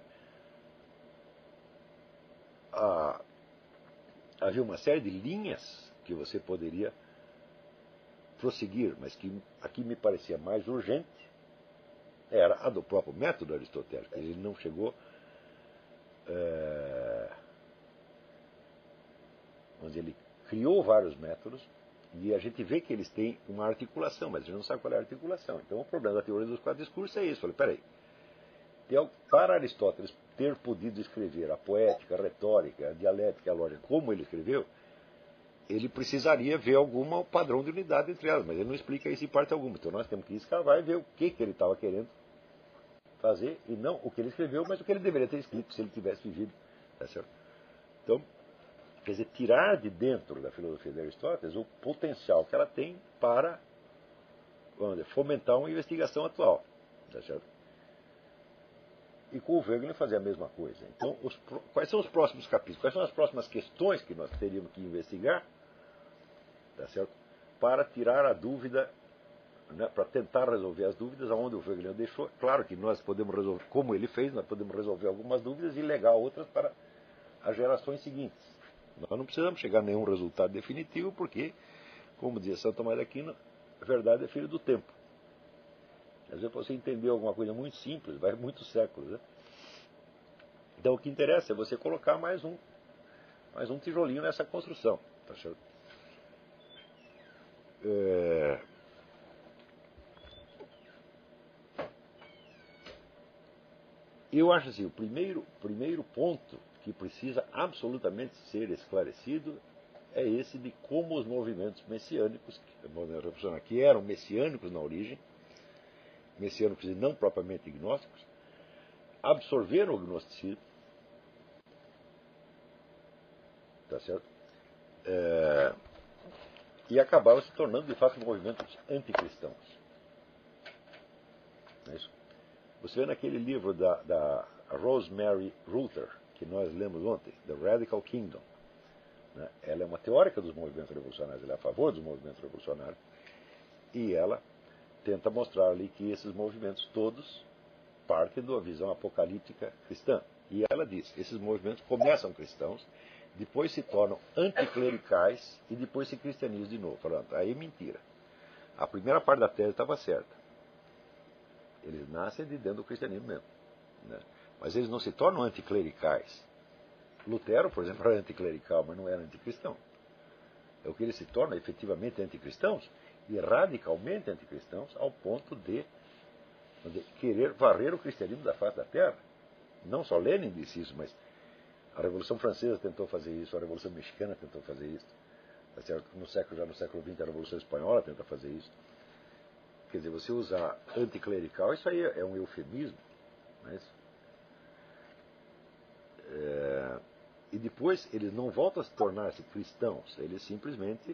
S1: a, havia uma série de linhas que você poderia prosseguir, mas que aqui me parecia mais urgente, era a do próprio método aristotélico. Ele não chegou... É, onde ele criou vários métodos, e a gente vê que eles têm uma articulação, mas a gente não sabe qual é a articulação. Então o problema da teoria dos quatro discursos é isso. Falei, peraí, para Aristóteles ter podido escrever a poética, a retórica, a dialética, a lógica, como ele escreveu, ele precisaria ver algum padrão de unidade entre elas, mas ele não explica isso em parte alguma. Então nós temos que escavar e ver o que, que ele estava querendo fazer, e não o que ele escreveu, mas o que ele deveria ter escrito se ele tivesse vivido. Tá certo? Então, quer dizer, tirar de dentro da filosofia de Aristóteles o potencial que ela tem para, vamos dizer, fomentar uma investigação atual. Tá certo? E com o Wegener fazer a mesma coisa. Então, os, quais são os próximos capítulos? Quais são as próximas questões que nós teríamos que investigar, tá certo? Para tirar a dúvida, né, para tentar resolver as dúvidas aonde o Wegener deixou. Claro que nós podemos resolver, como ele fez, nós podemos resolver algumas dúvidas e legar outras para as gerações seguintes. Nós não precisamos chegar a nenhum resultado definitivo, porque, como dizia Santo Tomás de Aquino, a verdade é filho do tempo. Às vezes, para você entender alguma coisa muito simples, vai muitos séculos. Né? Então, o que interessa é você colocar mais um, mais um tijolinho nessa construção. Tá certo? É... Eu acho assim, o primeiro, primeiro ponto que precisa absolutamente ser esclarecido é esse de como os movimentos messiânicos, que eram messiânicos na origem, messiânicos e não propriamente gnósticos, absorveram o gnosticismo, tá certo? É, e acabaram se tornando, de fato, movimentos anticristãos. É isso? Você vê naquele livro da, da Rosemary Ruther, que nós lemos ontem, The Radical Kingdom, né? Ela é uma teórica dos movimentos revolucionários, ela é a favor dos movimentos revolucionários, e ela tenta mostrar ali que esses movimentos todos partem de uma visão apocalíptica cristã. E ela diz que esses movimentos começam cristãos, depois se tornam anticlericais e depois se cristianizam de novo. Falando, aí é mentira. A primeira parte da tese estava certa. Eles nascem de dentro do cristianismo mesmo. Né? Mas eles não se tornam anticlericais. Lutero, por exemplo, era anticlerical, mas não era anticristão. É o que eles se tornam efetivamente anticristãos e radicalmente anticristãos ao ponto de, de querer varrer o cristianismo da face da terra. Não só Lenin disse isso, mas a Revolução Francesa tentou fazer isso, a Revolução Mexicana tentou fazer isso. Tá certo? No século, já no século vinte, a Revolução Espanhola tenta fazer isso. Quer dizer, você usar anticlerical, isso aí é um eufemismo. Não é isso? É, e depois eles não voltam a se tornar-se cristãos, eles simplesmente,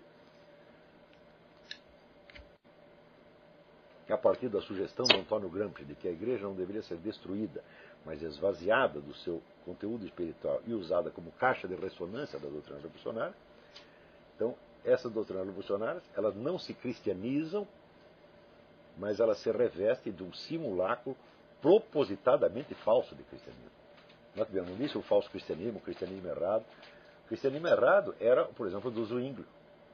S1: a partir da sugestão de Antônio Gramsci de que a igreja não deveria ser destruída, mas esvaziada do seu conteúdo espiritual e usada como caixa de ressonância da doutrina revolucionária, então essas doutrinas revolucionárias, elas não se cristianizam, mas elas se revestem de um simulacro propositadamente falso de cristianismo. Nós tivemos isso, o falso cristianismo, o cristianismo errado. O cristianismo errado era, por exemplo, do Zwinglio.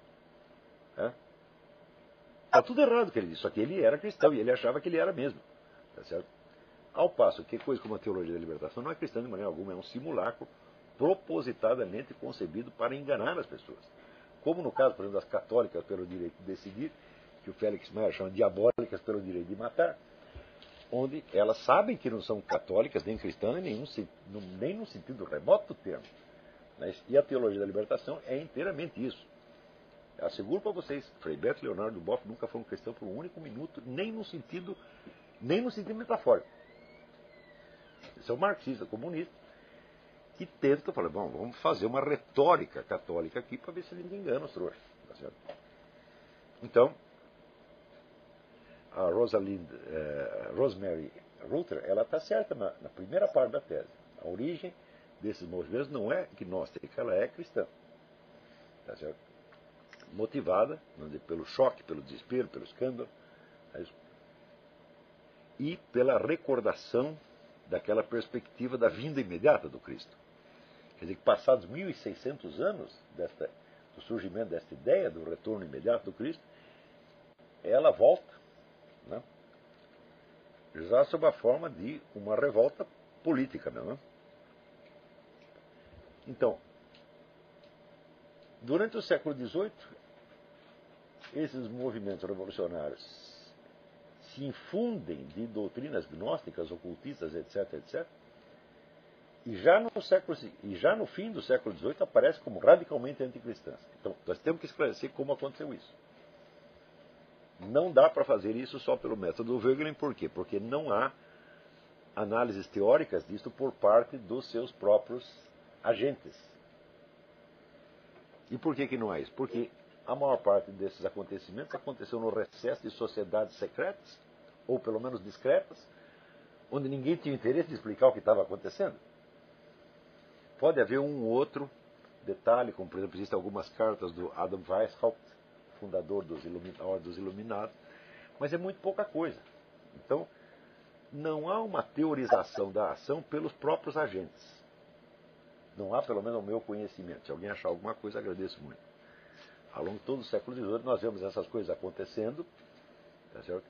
S1: Está tudo errado o que ele disse, só que ele era cristão e ele achava que ele era mesmo. Tá certo? Ao passo que coisa como a teologia da libertação não é cristã de maneira alguma, é um simulacro propositadamente concebido para enganar as pessoas. Como no caso, por exemplo, das católicas pelo direito de decidir, que o Félix Meyer chama diabólicas pelo direito de matar, onde elas sabem que não são católicas nem cristãs, nem, nenhum, nem no sentido remoto do termo. E a teologia da libertação é inteiramente isso. Eu asseguro para vocês, Frei Beto e Leonardo Boff nunca foram cristãos por um único minuto, nem no sentido, nem no sentido metafórico. Eles são marxistas, comunistas, que tentam, falar, bom, vamos fazer uma retórica católica aqui para ver se a gente engana os trouxas. Tá certo? Então, a Rosalind, eh, Rosemary Ruther, ela está certa na, na primeira parte da tese. A origem desses movimentos não é gnóstica, ela é cristã. Tá certo? Motivada, vamos dizer, pelo choque, pelo desespero, pelo escândalo, é e pela recordação daquela perspectiva da vinda imediata do Cristo. Quer dizer que passados mil e seiscentos anos desta, do surgimento desta ideia do retorno imediato do Cristo, ela volta, né? Já sob a forma de uma revolta política, não é? Então, durante o século dezoito, esses movimentos revolucionários se infundem de doutrinas gnósticas, ocultistas, etc, etcétera. E já no século, e já no fim do século dezoito aparece como radicalmente anticristãs. Então, nós temos que esclarecer como aconteceu isso. Não dá para fazer isso só pelo método Wegelin, por quê? Porque não há análises teóricas disto por parte dos seus próprios agentes. E por que que não é isso? Porque a maior parte desses acontecimentos aconteceu no recesso de sociedades secretas, ou pelo menos discretas, onde ninguém tinha interesse de explicar o que estava acontecendo. Pode haver um outro detalhe, como por exemplo existem algumas cartas do Adam Weishaupt, fundador dos Ilumi- da Ordem dos Iluminados, mas é muito pouca coisa. Então, não há uma teorização da ação pelos próprios agentes. Não há, pelo menos, o meu conhecimento. Se alguém achar alguma coisa, agradeço muito. Ao longo de todo o século dezoito, nós vemos essas coisas acontecendo, tá certo?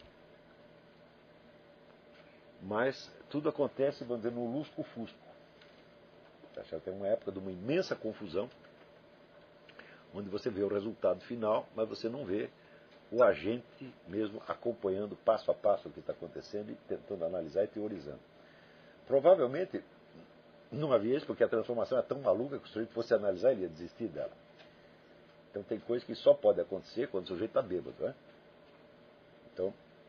S1: Mas tudo acontece, vamos dizer, no lusco-fusco. Tá certo? Tem uma época de uma imensa confusão, onde você vê o resultado final, mas você não vê o agente mesmo acompanhando passo a passo o que está acontecendo e tentando analisar e teorizando. Provavelmente não havia isso, porque a transformação é tão maluca que o sujeito fosse analisar, ele ia desistir dela. Então tem coisas que só pode acontecer quando o sujeito está bêbado, né? Então,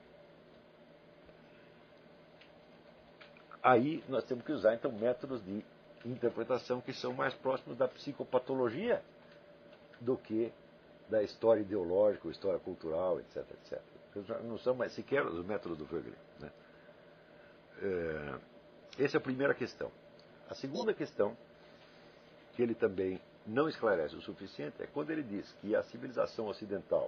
S1: aí nós temos que usar então métodos de interpretação que são mais próximos da psicopatologia do que da história ideológica, ou história cultural, etc, etcétera. Não são mais sequer os métodos do Wegelin, né? É, essa é a primeira questão. A segunda questão, que ele também não esclarece o suficiente, é quando ele diz que a civilização ocidental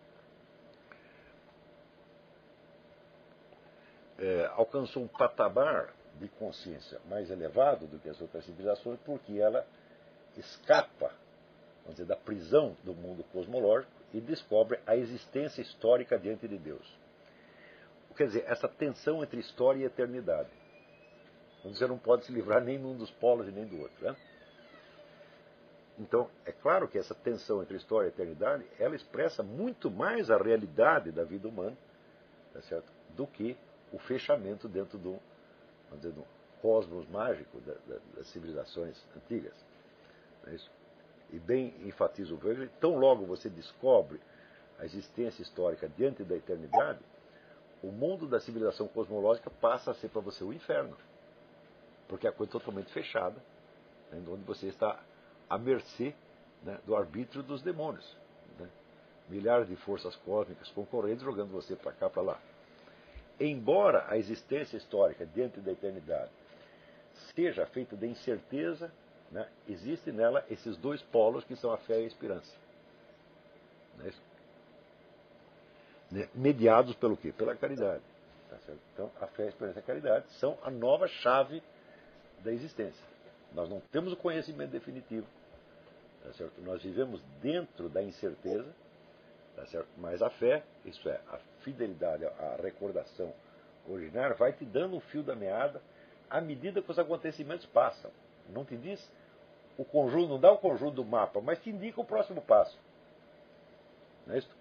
S1: é, alcançou um patamar de consciência mais elevado do que as outras civilizações, porque ela escapa, vamos dizer, da prisão do mundo cosmológico e descobre a existência histórica diante de Deus. Quer dizer, essa tensão entre história e eternidade. Você não pode se livrar nem de um dos polos e nem do outro, né? Então, é claro que essa tensão entre história e eternidade, ela expressa muito mais a realidade da vida humana, tá certo? Do que o fechamento dentro do, vamos dizer, do cosmos mágico da, da, das civilizações antigas. Não é isso? E bem enfatiza o Wegelin, tão logo você descobre a existência histórica diante da eternidade, o mundo da civilização cosmológica passa a ser para você o inferno. Porque é a coisa totalmente fechada, né, onde você está à mercê, né, do arbítrio dos demônios. Né? Milhares de forças cósmicas concorrentes jogando você para cá, para lá. Embora a existência histórica diante da eternidade seja feita de incerteza, né, existem nela esses dois polos que são a fé e a esperança. Não é isso? Né? Mediados pelo quê? Pela caridade. Tá certo? Então, a fé, a esperança e a caridade são a nova chave da existência. Nós não temos o conhecimento definitivo, tá certo? Nós vivemos dentro da incerteza, tá certo? Mas a fé, isso é, a fidelidade, a recordação originária, vai te dando um fio da meada à medida que os acontecimentos passam. Não te diz o conjunto, não dá o conjunto do mapa, mas te indica o próximo passo. Não é isso?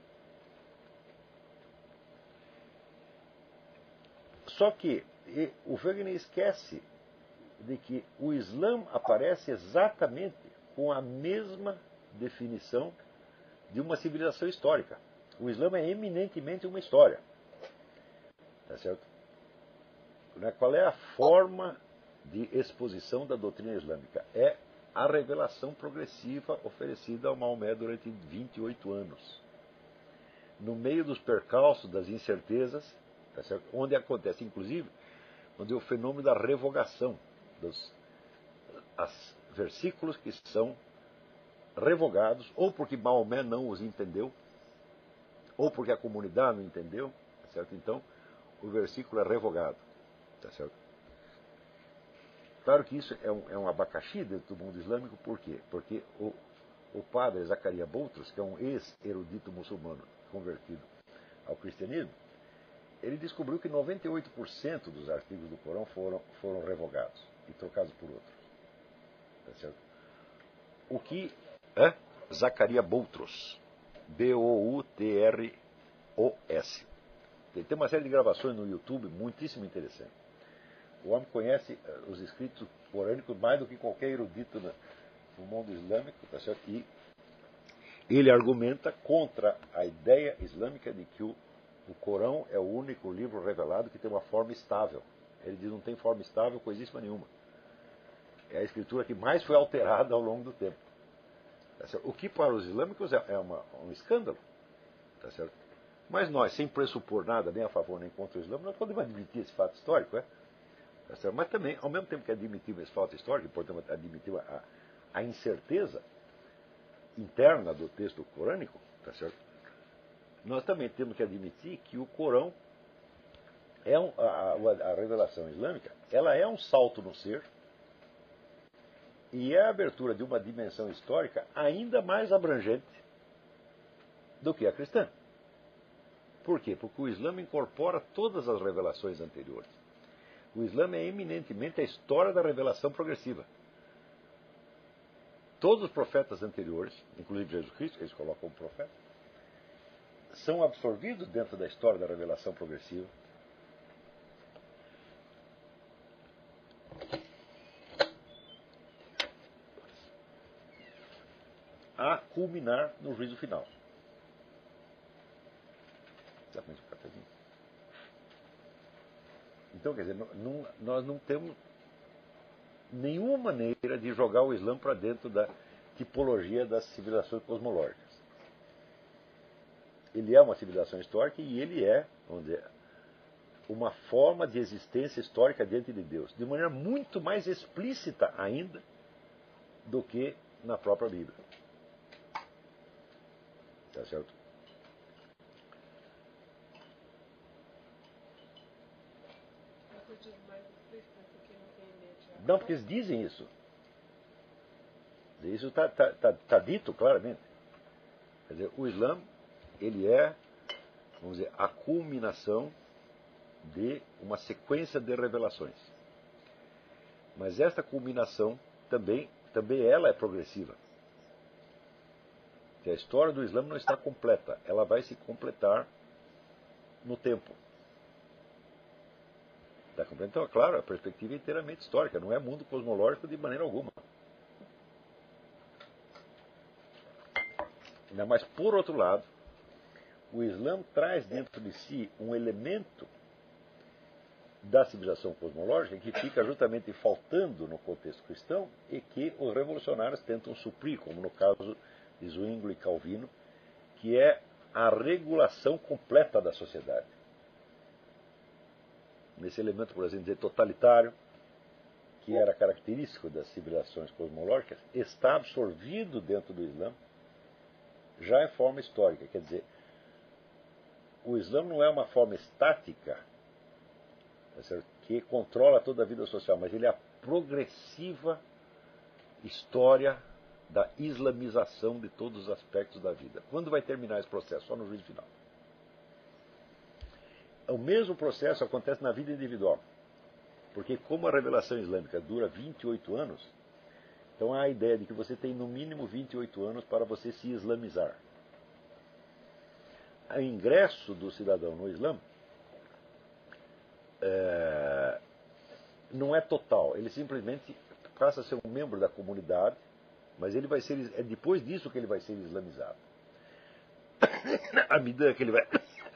S1: Só que o Wegelin esquece de que o Islã aparece exatamente com a mesma definição de uma civilização histórica. O Islã é eminentemente uma história. Tá certo? Qual é a forma de exposição da doutrina islâmica? É a revelação progressiva oferecida ao Maomé durante vinte e oito anos. No meio dos percalços, das incertezas, tá certo? Onde acontece, inclusive, onde é o fenômeno da revogação dos, as versículos que são revogados, ou porque Maomé não os entendeu, ou porque a comunidade não entendeu, tá certo? Então, o versículo é revogado, tá certo? Claro que isso é um, é um abacaxi dentro do mundo islâmico, por quê? Porque o, o padre Zakaria Boutros, que é um ex-erudito muçulmano convertido ao cristianismo, ele descobriu que noventa e oito por cento dos artigos do Corão foram, foram revogados e trocados por outros. Tá certo? O que é Zakaria Boutros, B O U T R O S. Ele tem uma série de gravações no YouTube muitíssimo interessante. O homem conhece os escritos corânicos mais do que qualquer erudito no mundo islâmico, tá certo? E ele argumenta contra a ideia islâmica de que o, o Corão é o único livro revelado que tem uma forma estável. Ele diz que não tem forma estável coisíssima nenhuma. É a escritura que mais foi alterada ao longo do tempo. Tá certo? O que para os islâmicos é, é uma, um escândalo. Tá certo? Mas nós, sem pressupor nada, nem a favor nem contra o Islã, nós podemos admitir esse fato histórico, é? Tá certo? Mas também, ao mesmo tempo que admitimos esse fato histórico, portanto admitimos a, a incerteza interna do texto corânico, tá certo? Nós também temos que admitir que o Corão é um, a, a, a revelação islâmica, ela é um salto no ser e é a abertura de uma dimensão histórica ainda mais abrangente do que a cristã. Por quê? Porque o Islã incorpora todas as revelações anteriores. O Islã é eminentemente a história da revelação progressiva. Todos os profetas anteriores, inclusive Jesus Cristo, que eles colocam como profeta, são absorvidos dentro da história da revelação progressiva. A culminar no juízo final. Então, quer dizer, não, nós não temos nenhuma maneira de jogar o Islã para dentro da tipologia das civilizações cosmológicas. Ele é uma civilização histórica e ele é, vamos dizer, uma forma de existência histórica diante de Deus, de maneira muito mais explícita ainda do que na própria Bíblia. Tá certo? Não, porque eles dizem isso. Isso está tá, tá, tá dito claramente. Quer dizer, o Islã, ele é, vamos dizer, a culminação de uma sequência de revelações. Mas essa culminação também, também ela é progressiva. A história do Islã não está completa. Ela vai se completar no tempo. Está completo? Então, é claro, a perspectiva é inteiramente histórica, não é mundo cosmológico de maneira alguma. Mas, por outro lado, o Islã traz dentro de si um elemento da civilização cosmológica que fica justamente faltando no contexto cristão e que os revolucionários tentam suprir, como no caso de Zwingli e Calvino, que é a regulação completa da sociedade. Nesse elemento, por exemplo, dizer totalitário, que era característico das civilizações cosmológicas, está absorvido dentro do Islã já em forma histórica. Quer dizer, o Islã não é uma forma estática que controla toda a vida social, mas ele é a progressiva história da islamização de todos os aspectos da vida. Quando vai terminar esse processo? Só no juízo final. O mesmo processo acontece na vida individual. Porque como a revelação islâmica dura vinte e oito anos, então há a ideia de que você tem no mínimo vinte e oito anos para você se islamizar. O ingresso do cidadão no Islã é, não é total. Ele simplesmente passa a ser um membro da comunidade, mas ele vai ser, é depois disso que ele vai ser islamizado. À medida que ele vai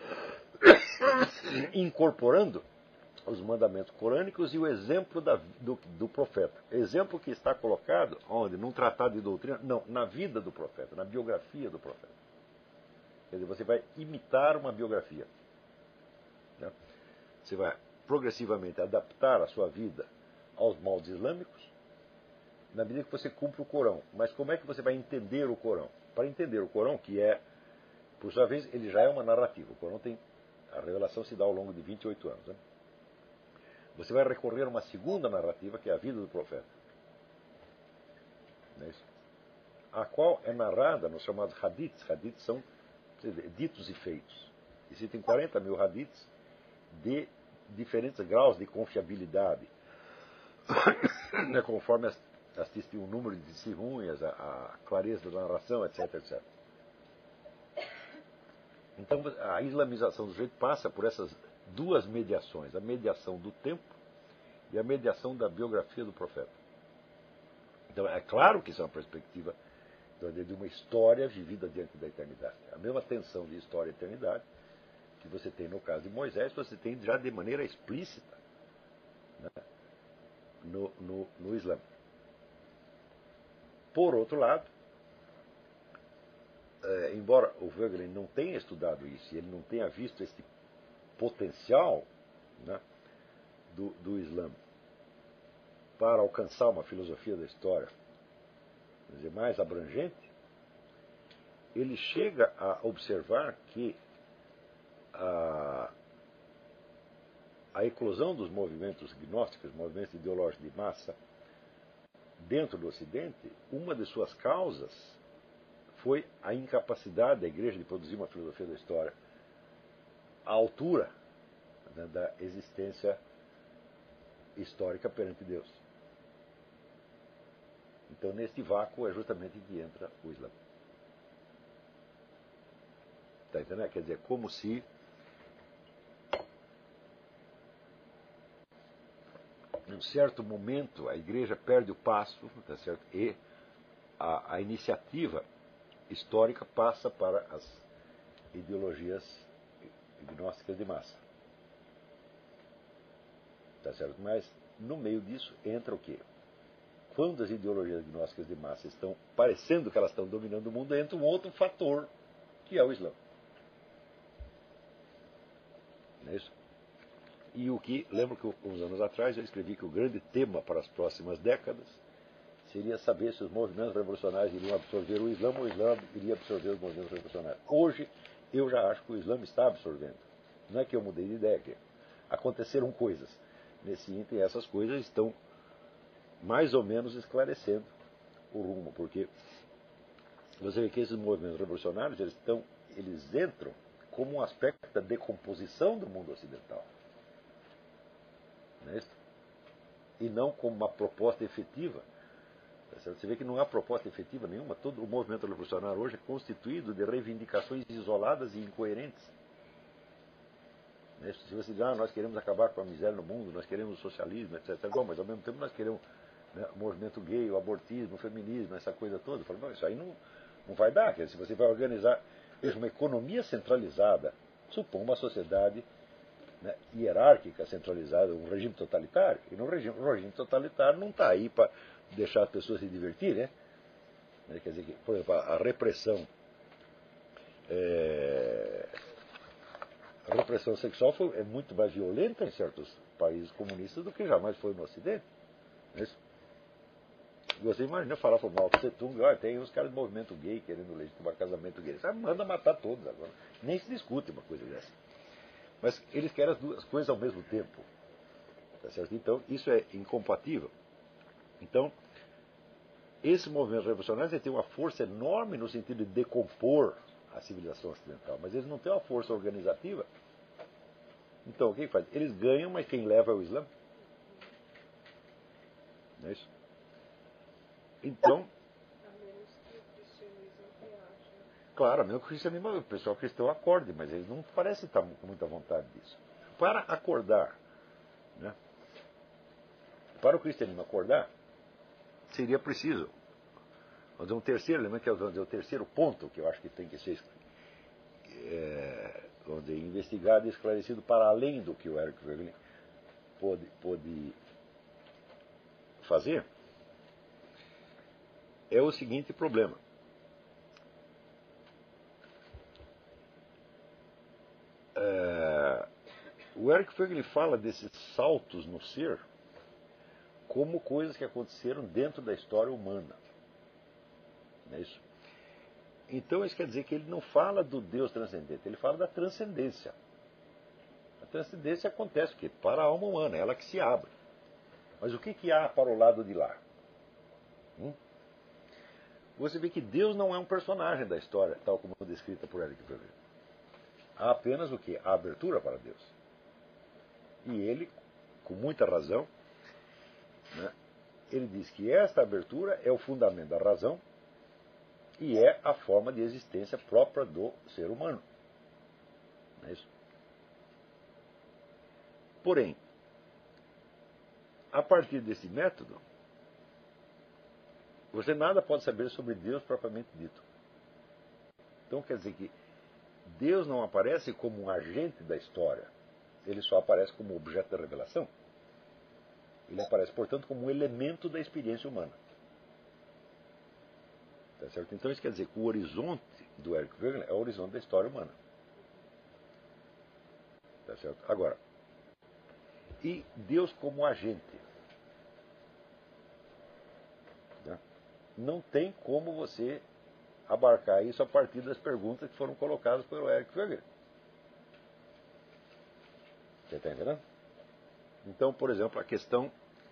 S1: incorporando os mandamentos corânicos e o exemplo da, do, do profeta. Exemplo que está colocado onde? Num tratado de doutrina? Não, na vida do profeta, na biografia do profeta. Quer dizer, você vai imitar uma biografia. Né? Você vai progressivamente adaptar a sua vida aos moldes islâmicos na medida que você cumpre o Corão. Mas como é que você vai entender o Corão? Para entender o Corão, que é, por sua vez, ele já é uma narrativa. O Corão tem, a revelação se dá ao longo de vinte e oito anos. Né? Você vai recorrer a uma segunda narrativa, que é a vida do profeta. Não é isso? A qual é narrada nos chamados hadiths. Hadiths são ditos e feitos. Existem quarenta mil hadiths de diferentes graus de confiabilidade, né, conforme as, assistem o número de testemunhas, a, a clareza da narração, etc, etcétera. Então a islamização do sujeito passa por essas duas mediações, a mediação do tempo e a mediação da biografia do profeta. Então é claro que isso é uma perspectiva de uma história vivida diante da eternidade. A mesma tensão de história e eternidade que você tem no caso de Moisés, você tem já de maneira explícita, né, no, no, no Islã. Por outro lado, é, embora o Voegelin não tenha estudado isso, e ele não tenha visto esse potencial, né, do, do Islã para alcançar uma filosofia da história, quer dizer, mais abrangente, ele chega a observar que a, a eclosão dos movimentos gnósticos, movimentos ideológicos de massa, dentro do Ocidente, uma de suas causas foi a incapacidade da Igreja de produzir uma filosofia da história à altura, né, da existência histórica perante Deus. Então, neste vácuo é justamente que entra o Islã. Está entendendo? Quer dizer, como se em um certo momento a Igreja perde o passo, tá certo? E a, a iniciativa histórica passa para as ideologias gnósticas de massa. Tá certo? Mas no meio disso entra o quê? Quando as ideologias gnósticas de massa estão parecendo que elas estão dominando o mundo, entra um outro fator, que é o Islã. Não é isso? E o que, lembro que uns anos atrás eu escrevi que o grande tema para as próximas décadas seria saber se os movimentos revolucionários iriam absorver o Islã ou o Islã iria absorver os movimentos revolucionários. Hoje, eu já acho que o Islã está absorvendo. Não é que eu mudei de ideia, que aconteceram coisas. Nesse ínterim, essas coisas estão mais ou menos esclarecendo o rumo, porque você vê que esses movimentos revolucionários, eles, estão, eles entram como um aspecto da decomposição do mundo ocidental. Não é isso? E não como uma proposta efetiva. Você vê que não há proposta efetiva nenhuma. Todo o movimento revolucionário hoje é constituído de reivindicações isoladas e incoerentes. Não é isso? Se você diz, ah, nós queremos acabar com a miséria no mundo, nós queremos o socialismo, etcétera. Bom, mas ao mesmo tempo nós queremos, né, o movimento gay, o abortismo, o feminismo, essa coisa toda. Eu falo, não, isso aí não, não vai dar. Quer dizer, se você vai organizar veja, uma economia centralizada, supõe uma sociedade, né, hierárquica, centralizada, um regime totalitário. E no regime, o regime totalitário não está aí para deixar as pessoas se divertirem. Né? Quer dizer, que, por exemplo, a repressão, é, a repressão sexual foi, é muito mais violenta em certos países comunistas do que jamais foi no Ocidente. Não é isso? Você imagina falar para o Mao Tse Tung, ah, tem uns caras do movimento gay querendo legitimar casamento gay. Você manda matar todos agora. Nem se discute uma coisa dessa. Mas eles querem as duas coisas ao mesmo tempo. Tá certo? Então, isso é incompatível. Então, esse movimento revolucionário tem uma força enorme no sentido de decompor a civilização ocidental, mas eles não têm uma força organizativa. Então, o que faz? Eles ganham, mas quem leva é o Islã. Não é isso? Então, claro, mesmo que o cristianismo, o pessoal cristão acorde, mas eles não parecem estar com muita vontade disso. Para acordar, né? Para o cristianismo acordar, seria preciso, vamos dizer, um terceiro elemento, que é vamos dizer, o terceiro ponto que eu acho que tem que ser é, vamos dizer, investigado e esclarecido para além do que o Eric Voegelin pôde, pôde fazer, é o seguinte problema. É, o Eric Voegelin fala desses saltos no ser como coisas que aconteceram dentro da história humana. Não é isso? Então isso quer dizer que ele não fala do Deus transcendente, ele fala da transcendência. A transcendência acontece o quê? Para a alma humana, ela que se abre. Mas o que, que há para o lado de lá? Hum? Você vê que Deus não é um personagem da história, tal como descrita por Eric Weber. Há apenas o quê? A abertura para Deus. E ele, com muita razão, né, ele diz que esta abertura é o fundamento da razão e é a forma de existência própria do ser humano. Não é isso? Porém, a partir desse método, você nada pode saber sobre Deus propriamente dito. Então quer dizer que Deus não aparece como um agente da história, ele só aparece como objeto da revelação. Ele aparece, portanto, como um elemento da experiência humana. Tá certo? Então isso quer dizer que o horizonte do Eric Wegener é o horizonte da história humana. Tá certo? Agora, e Deus como agente? Né? Não tem como você abarcar isso a partir das perguntas que foram colocadas pelo Eric Wegener. Você está entendendo? Então, por exemplo, a questão...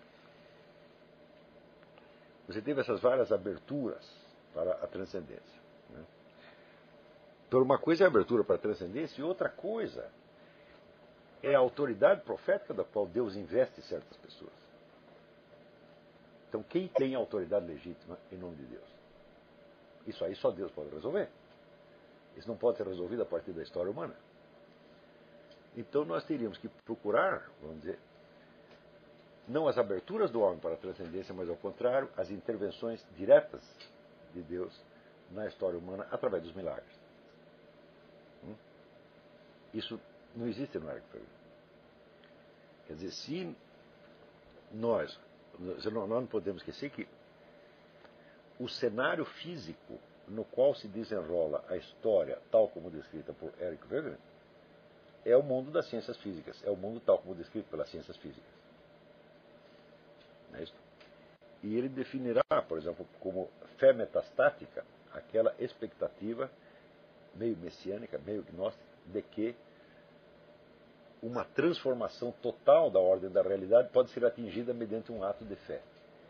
S1: Você teve essas várias aberturas para a transcendência. Né? Então, uma coisa é a abertura para a transcendência e outra coisa é a autoridade profética da qual Deus investe em certas pessoas. Então, quem tem a autoridade legítima em nome de Deus? Isso aí só Deus pode resolver. Isso não pode ser resolvido a partir da história humana. Então, nós teríamos que procurar, vamos dizer, não as aberturas do homem para a transcendência, mas ao contrário, as intervenções diretas de Deus na história humana através dos milagres. Hum? Isso não existe no Eric Wegener. Quer dizer, se nós, nós não podemos esquecer que o cenário físico no qual se desenrola a história, tal como descrita por Eric Wegener, é o mundo das ciências físicas, é o mundo tal como descrito pelas ciências físicas. Não é isso? E ele definirá, por exemplo, como fé metastática, aquela expectativa meio messiânica, meio gnóstica, de que uma transformação total da ordem da realidade pode ser atingida mediante um ato de fé.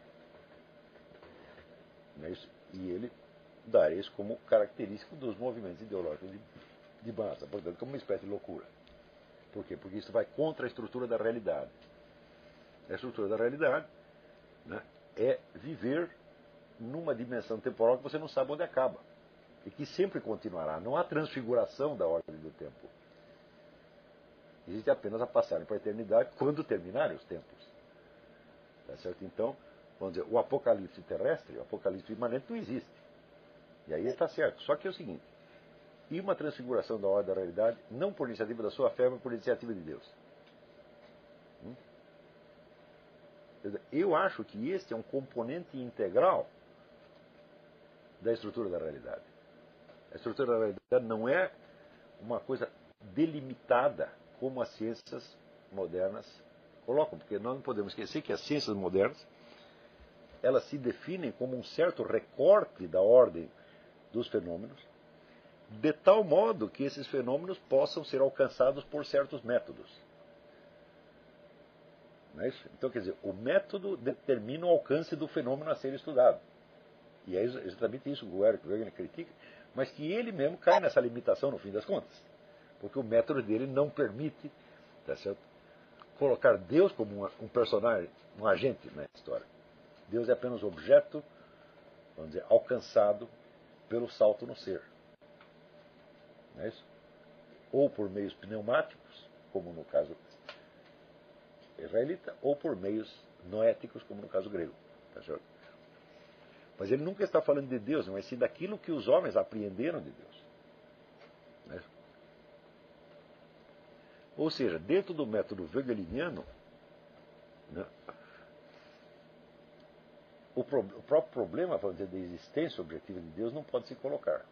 S1: Não é isso? E ele dá isso como característico dos movimentos ideológicos de, de massa, portanto, como uma espécie de loucura. Por quê? Porque isso vai contra a estrutura da realidade. A estrutura da realidade, né, é viver numa dimensão temporal que você não sabe onde acaba. E que sempre continuará. Não há transfiguração da ordem do tempo. Existe apenas a passagem para a eternidade quando terminarem os tempos. Tá certo? Então, vamos dizer, o apocalipse terrestre, o apocalipse imanente não existe. E aí está certo. Só que é o seguinte, e uma transfiguração da ordem da realidade, não por iniciativa da sua fé, mas por iniciativa de Deus. Hum? Eu acho que este é um componente integral da estrutura da realidade. A estrutura da realidade não é uma coisa delimitada como as ciências modernas colocam, porque nós não podemos esquecer que as ciências modernas elas se definem como um certo recorte da ordem dos fenômenos, de tal modo que esses fenômenos possam ser alcançados por certos métodos. Não é isso? Então, quer dizer, o método determina o alcance do fenômeno a ser estudado. E é exatamente isso que o Eric Wegener critica, mas que ele mesmo cai nessa limitação no fim das contas. Porque o método dele não permite, tá certo, colocar Deus como um personagem, um agente na história. Deus é apenas objeto, vamos dizer, alcançado pelo salto no ser. Não é isso? Ou por meios pneumáticos, como no caso israelita, ou por meios noéticos, como no caso grego. Tá certo? Mas ele nunca está falando de Deus, mas sim daquilo que os homens apreenderam de Deus. Não é isso? Ou seja, dentro do método wegeliniano, né, o, pro, o próprio problema, vamos dizer, da existência objetiva de Deus não pode se colocar.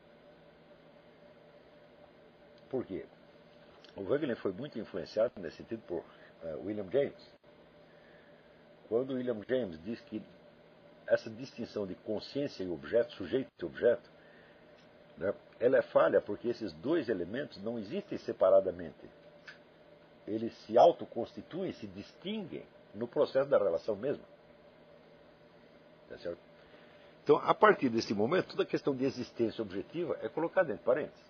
S1: Por quê? O Wegener foi muito influenciado nesse sentido por uh, William James. quando William James diz que essa distinção de consciência e objeto, sujeito e objeto, né, ela é falha porque esses dois elementos não existem separadamente. Eles se autoconstituem, se distinguem no processo da relação mesma. Tá certo? Então, a partir desse momento, toda a questão de existência objetiva é colocada entre parênteses.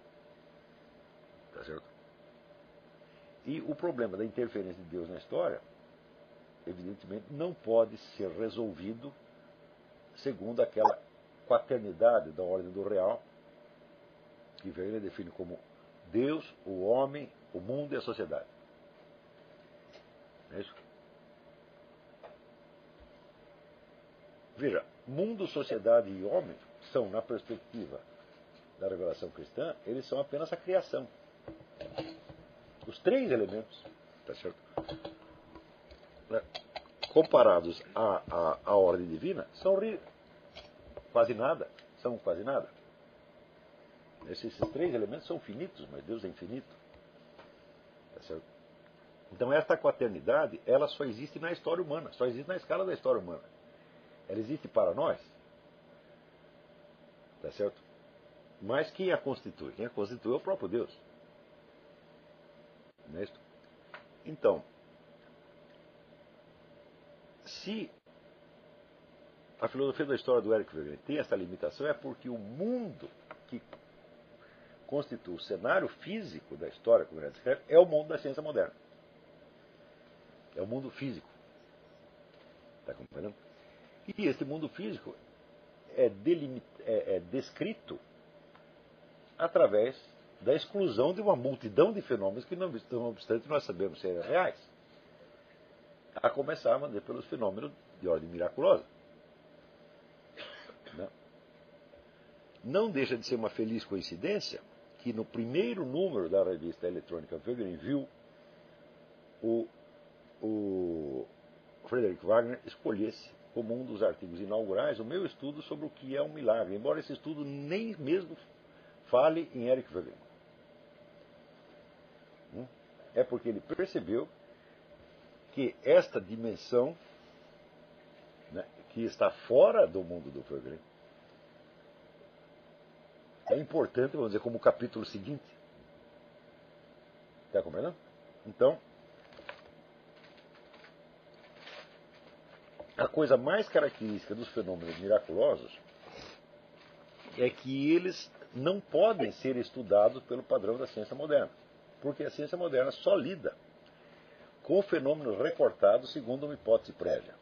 S1: Tá certo? E o problema da interferência de Deus na história, evidentemente, não pode ser resolvido segundo aquela quaternidade da ordem do real, que Wegener define como Deus, o homem, o mundo e a sociedade. É isso? Veja, mundo, sociedade e homem são, na perspectiva da revelação cristã, eles são apenas a criação. Os três elementos, tá certo? Comparados à, à, à ordem divina, são quase nada. São quase nada. Esses, esses três elementos são finitos, mas Deus é infinito. Tá certo? Então, esta quaternidade, ela só existe na história humana, só existe na escala da história humana. Ela existe para nós, tá certo? Mas quem a constitui? Quem a constitui é o próprio Deus. Não é isso? Então, se a filosofia da história do Eric Wegener tem essa limitação, é porque o mundo que constitui o cenário físico da história, como ele descreve, é o mundo da ciência moderna. É o mundo físico. Está compreendendo? E esse mundo físico é, delimit... é, é descrito através da exclusão de uma multidão de fenômenos que, não obstante, nós sabemos serem reais. A começar a pelos fenômenos de ordem miraculosa. Não. Não deixa de ser uma feliz coincidência que no primeiro número da revista eletrônica Wegener viu o, o Frederick Wagner escolhesse como um dos artigos inaugurais o meu estudo sobre o que é um milagre, embora esse estudo nem mesmo fale em Eric Wegener. É porque ele percebeu que esta dimensão, né, que está fora do mundo do Wegener, é importante, vamos dizer, como o capítulo seguinte. Está compreendendo? Então, a coisa mais característica dos fenômenos miraculosos é que eles não podem ser estudados pelo padrão da ciência moderna, porque a ciência moderna só lida com fenômenos recortados segundo uma hipótese prévia.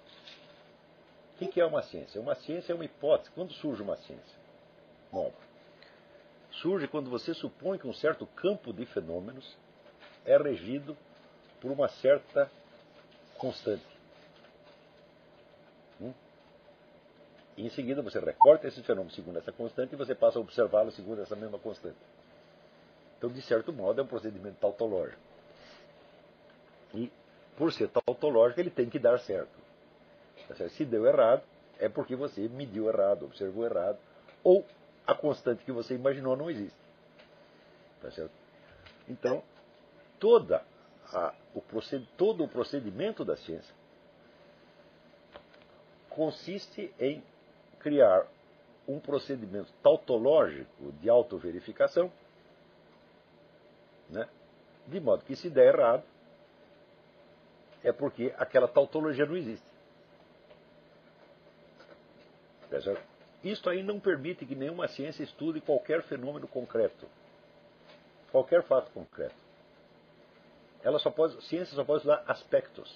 S1: O que é uma ciência? Uma ciência é uma hipótese. Quando surge uma ciência nova? Surge quando você supõe que um certo campo de fenômenos é regido por uma certa constante. Hum? E em seguida você recorta esse fenômeno segundo essa constante e você passa a observá-lo segundo essa mesma constante. Então, de certo modo, é um procedimento tautológico. E, por ser tautológico, ele tem que dar certo. Se deu errado, é porque você mediu errado, observou errado, ou a constante que você imaginou não existe. Tá certo? Então, toda a, o proced, todo o procedimento da ciência consiste em criar um procedimento tautológico de autoverificação, né? De modo que, se der errado, é porque aquela tautologia não existe. Tá certo? Isto aí não permite que nenhuma ciência estude qualquer fenômeno concreto, qualquer fato concreto. Ela só pode, a ciência só pode estudar aspectos.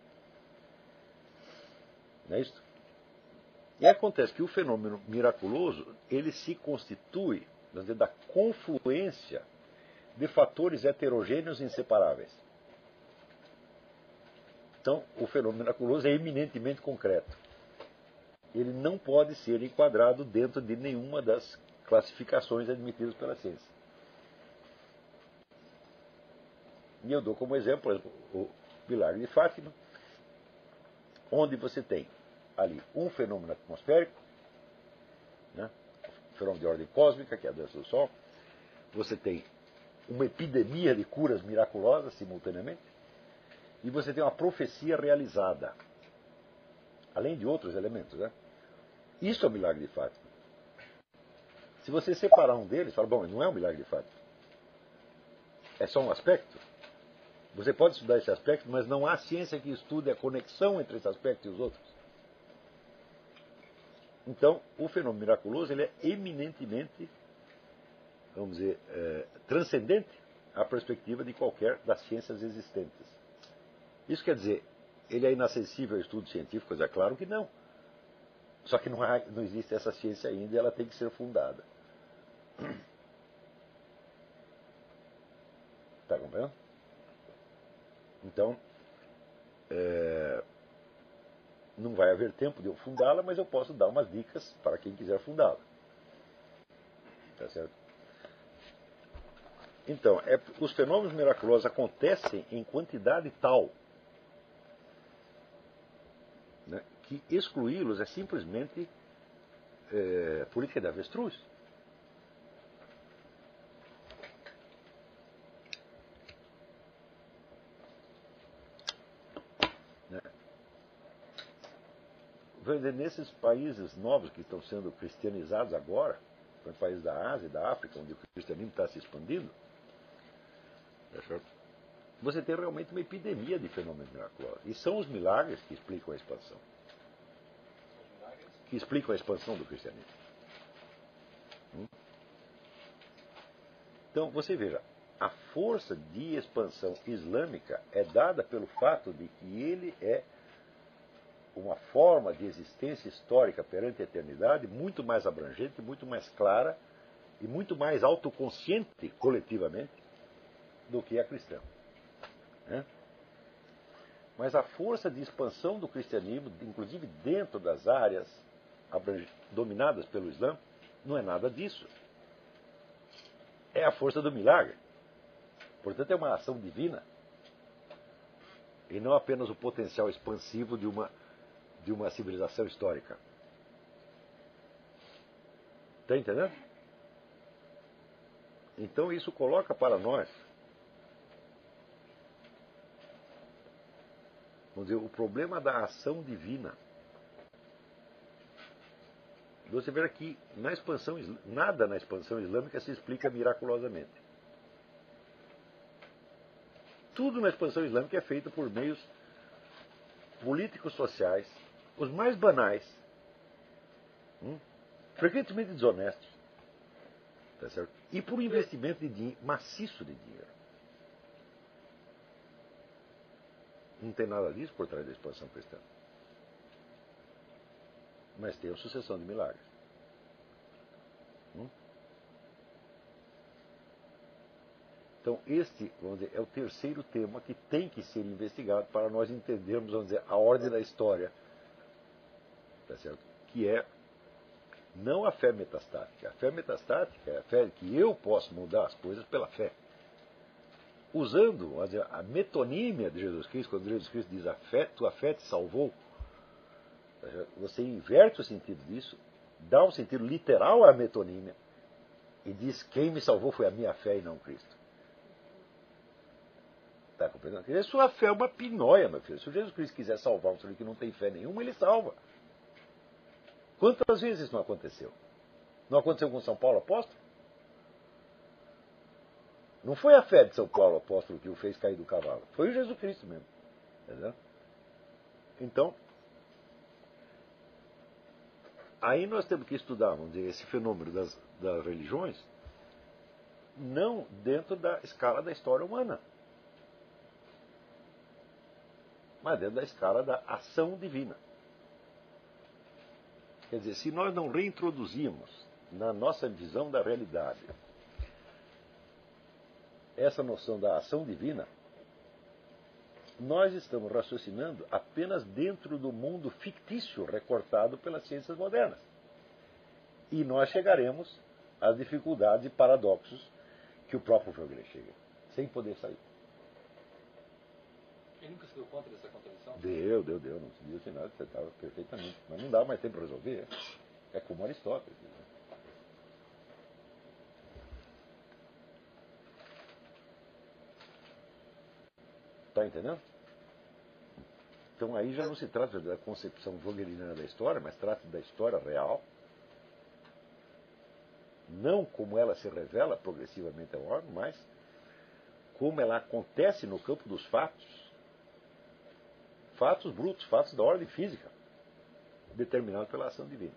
S1: Não é isso? E acontece que o fenômeno miraculoso, ele se constitui, vamos dizer, da confluência de fatores heterogêneos inseparáveis. Então, o fenômeno miraculoso é eminentemente concreto. Ele não pode ser enquadrado dentro de nenhuma das classificações admitidas pela ciência. E eu dou como exemplo, por exemplo, o milagre de Fátima, onde você tem ali um fenômeno atmosférico, né, um fenômeno de ordem cósmica, que é a dança do Sol. Você tem uma epidemia de curas miraculosas simultaneamente, e você tem uma profecia realizada. além de outros elementos, né? Isso é o milagre de Fátima. Se você separar um deles, fala, bom, não é um milagre de Fátima. É só um aspecto. Você pode estudar esse aspecto, mas não há ciência que estude a conexão entre esse aspecto e os outros. Então, o fenômeno miraculoso ele é eminentemente, vamos dizer, é, transcendente à perspectiva de qualquer das ciências existentes. Isso quer dizer, ele é inacessível ao estudo científico? É claro que não. Só que não, há, não existe essa ciência ainda e ela tem que ser fundada. Está compreendendo? Então, é, não vai haver tempo de eu fundá-la, mas eu posso dar umas dicas para quem quiser fundá-la. Tá certo? Então, é, os fenômenos miraculosos acontecem em quantidade tal, né, que excluí-los é simplesmente é, política de avestruz. Né? Nesses países novos que estão sendo cristianizados agora, no países da Ásia e da África, onde o cristianismo está se expandindo, você tem realmente uma epidemia de fenômenos miraculosos. E são os milagres que explicam a expansão. Que explicam a expansão do cristianismo. Hum? Então, você veja, a força de expansão islâmica é dada pelo fato de que ele é uma forma de existência histórica perante a eternidade muito mais abrangente, muito mais clara e muito mais autoconsciente coletivamente do que a cristã. Né? Mas a força de expansão do cristianismo, inclusive dentro das áreas dominadas pelo Islã, não é nada disso. É a força do milagre. Portanto, é uma ação divina e não apenas o potencial expansivo de uma, de uma civilização histórica. Está entendendo? Então, isso coloca para nós, vamos dizer, o problema da ação divina. Você vê aqui, na expansão, nada na expansão islâmica se explica miraculosamente. Tudo na expansão islâmica é feito por meios políticos sociais, os mais banais, hum, frequentemente desonestos, tá certo? E por um investimento de dinheiro, maciço de dinheiro. Não tem nada disso por trás da expansão cristã. Mas tem a sucessão de milagres. Hum? Então, este, vamos dizer, é o terceiro tema que tem que ser investigado para nós entendermos, vamos dizer, a ordem da história. Tá certo? Que é não a fé metastática. A fé metastática é a fé que eu posso mudar as coisas pela fé. Usando, vamos dizer, a metonímia de Jesus Cristo, quando Jesus Cristo diz a fé, tua fé te salvou. Você inverte o sentido disso, dá um sentido literal à metonímia e diz: quem me salvou foi a minha fé e não Cristo. Está compreendendo? Quer dizer, sua fé é uma pinóia, meu filho. Se o Jesus Cristo quiser salvar um sujeito que não tem fé nenhuma, ele salva. Quantas vezes isso não aconteceu? Não aconteceu com São Paulo apóstolo? Não foi a fé de São Paulo apóstolo que o fez cair do cavalo. Foi o Jesus Cristo mesmo. Entendeu? Então, aí nós temos que estudar, vamos dizer, esse fenômeno das, das religiões, não dentro da escala da história humana, mas dentro da escala da ação divina. Quer dizer, se nós não reintroduzirmos na nossa visão da realidade essa noção da ação divina, nós estamos raciocinando apenas dentro do mundo fictício recortado pelas ciências modernas. E nós chegaremos às dificuldades e paradoxos que o próprio Frege chega, sem poder sair.
S2: Ele nunca se deu conta dessa contradição?
S1: Deu, deu, deu. Não se disse nada, você estava perfeitamente. Mas não dá mais tempo para resolver. É, é como Aristóteles. Está entendendo? Então aí já não se trata da concepção vogeliniana da história, mas trata da história real, não como ela se revela progressivamente ao homem, mas como ela acontece no campo dos fatos, fatos brutos, fatos da ordem física, determinados pela ação divina.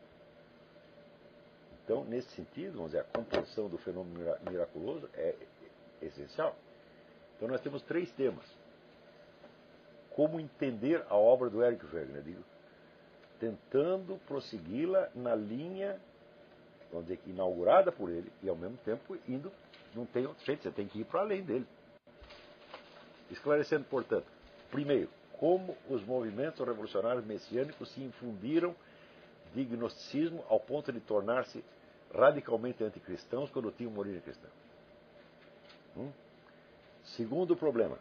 S1: Então, nesse sentido, vamos dizer, a compreensão do fenômeno miraculoso é essencial. Então nós temos três temas. Como entender a obra do Eric Wegener? Digo, tentando prossegui-la na linha, vamos dizer, inaugurada por ele, e ao mesmo tempo indo, não tem outro jeito, você tem que ir para além dele. Esclarecendo, portanto, primeiro, como os movimentos revolucionários messiânicos se infundiram de gnosticismo ao ponto de tornar-se radicalmente anticristãos quando tinham uma origem cristã. Hum? Segundo problema,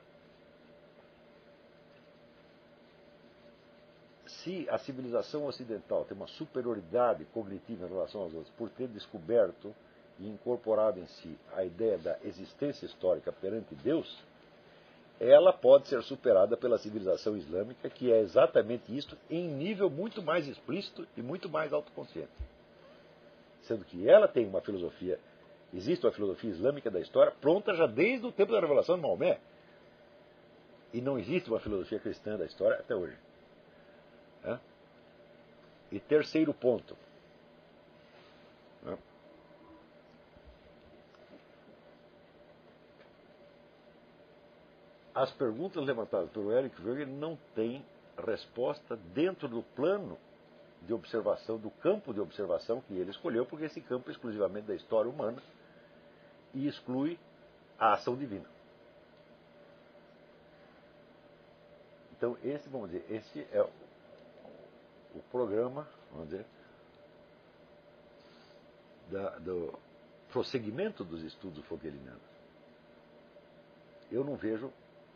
S1: se a civilização ocidental tem uma superioridade cognitiva em relação aos outros por ter descoberto e incorporado em si a ideia da existência histórica perante Deus, ela pode ser superada pela civilização islâmica, que é exatamente isso, em nível muito mais explícito e muito mais autoconsciente. Sendo que ela tem uma filosofia, existe uma filosofia islâmica da história pronta já desde o tempo da revelação de Maomé. E não existe uma filosofia cristã da história até hoje. É? E terceiro ponto. É? As perguntas levantadas pelo Eric Wegener não têm resposta dentro do plano de observação, do campo de observação que ele escolheu, porque esse campo é exclusivamente da história humana e exclui a ação divina. Então, esse, vamos dizer, esse é o, o programa, vamos dizer, da, do prosseguimento dos estudos vogelinianos. Eu não vejo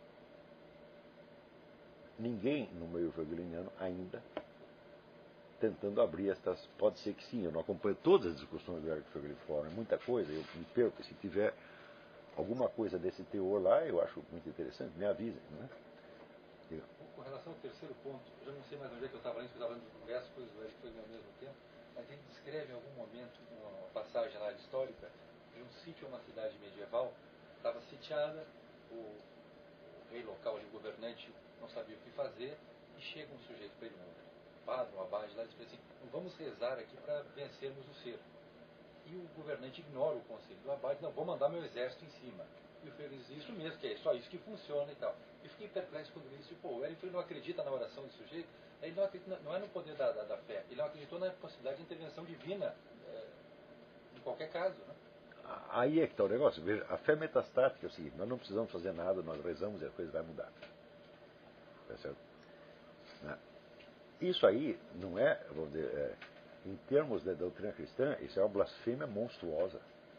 S1: ninguém no meio vogeliniano ainda tentando abrir estas. Pode ser que sim, eu não acompanho todas as discussões do Eric Wegener fora, é muita coisa, eu me perco. Se tiver alguma coisa desse teor lá, eu acho muito interessante, me avisem. Né?
S2: Com relação ao terceiro ponto, eu já não sei mais onde é que eu estava antes, eu estava no verso, depois o Eric Wegener ao mesmo tempo, mas ele descreve em algum momento uma passagem lá histórica de um sítio, uma cidade medieval, estava sitiada, o, o rei local, o governante, não sabia o que fazer, e chega um sujeito para ele, um padre, um abade lá, e diz assim: vamos rezar aqui para vencermos o cerco. E o governante ignora o conselho do abade: não, vou mandar meu exército em cima. E o Freire diz: isso mesmo, que é só isso que funciona e tal. E fiquei perplexo quando ele disse: pô, o Eric não acredita na oração do sujeito, ele não acredita, não é no poder da, da, da fé, ele não acreditou na possibilidade de intervenção divina, é, em qualquer caso. Né?
S1: Aí é que está o negócio. Veja, a fé metastática é o seguinte: nós não precisamos fazer nada, nós rezamos e a coisa vai mudar. Tá certo? Né? Isso aí não é, vamos dizer, é, em termos da doutrina cristã, isso é uma blasfêmia monstruosa.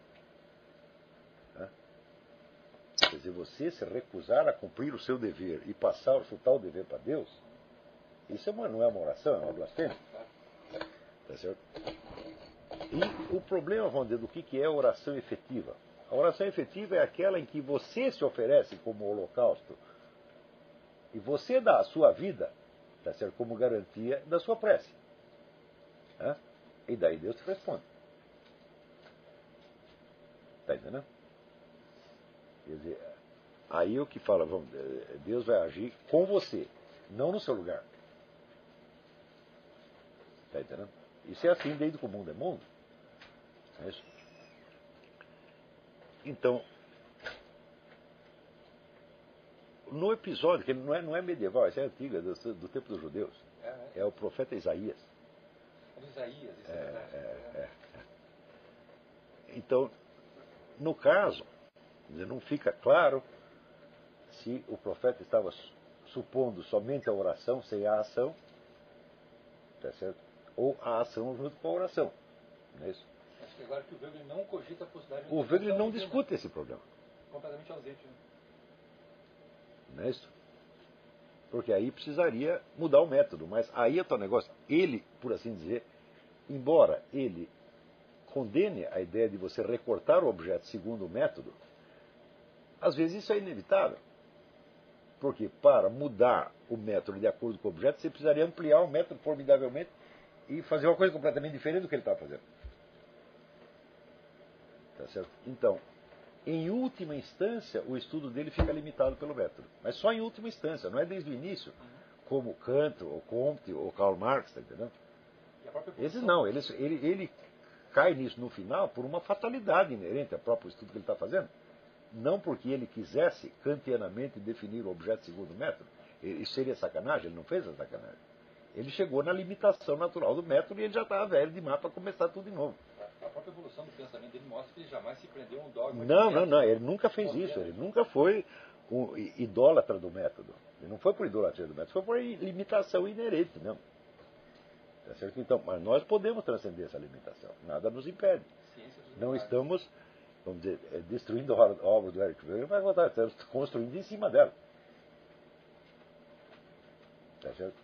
S1: Né? Quer dizer, você se recusar a cumprir o seu dever e passar o tal dever para Deus, isso é uma, não é uma oração, é uma blasfêmia. Tá certo? E o problema, vamos dizer, do que, que é oração efetiva. A oração efetiva é aquela em que você se oferece como holocausto e você dá a sua vida, tá certo, como garantia da sua prece. Né? E daí Deus te responde. Está entendendo? Quer dizer, aí o que fala, vamos, Deus vai agir com você, não no seu lugar. Está entendendo? Isso é assim desde que o mundo é mundo. É isso? Então, no episódio, que não é, não é medieval, isso é antigo, é do, do tempo dos judeus,
S2: É, é.
S1: é o profeta Isaías.
S2: É Isaías, isso é,
S1: É,
S2: verdade.
S1: é, é. Então, no caso, não fica claro se o profeta estava supondo somente a oração sem a ação, tá certo? Ou a ação junto com a oração. Não é isso?
S2: Acho que agora que o Wegener não cogita a possibilidade de
S1: O Wegener não
S2: divina.
S1: discute esse problema.
S2: Completamente ausente. Né?
S1: Não é isso? Porque aí precisaria mudar o método. Mas aí é o negócio. Ele, por assim dizer, embora ele condene a ideia de você recortar o objeto segundo o método, às vezes isso é inevitável. Porque para mudar o método de acordo com o objeto, você precisaria ampliar o método formidavelmente e fazer uma coisa completamente diferente do que ele estava fazendo. Tá certo? Então, em última instância, o estudo dele fica limitado pelo método. Mas só em última instância, não é desde o início, como Kant, ou Comte, ou Karl Marx, tá entendendo? Esse não, ele, ele, ele cai nisso no final por uma fatalidade inerente ao próprio estudo que ele está fazendo. Não porque ele quisesse kantianamente definir o objeto segundo o método. Isso seria sacanagem, ele não fez a sacanagem. Ele chegou na limitação natural do método e ele já estava velho demais para começar tudo de novo.
S2: A própria evolução do pensamento dele mostra que ele jamais se prendeu a um dogma.
S1: Não, não, não, ele nunca fez isso, ele nunca foi um idólatra do método. Ele não foi por idolatria do método, foi por limitação inerente mesmo. Tá certo? Então, mas nós podemos transcender essa limitação, nada nos impede. Não estamos, vamos dizer, destruindo a obra do Eric Weber, mas estamos construindo em cima dela. Tá certo?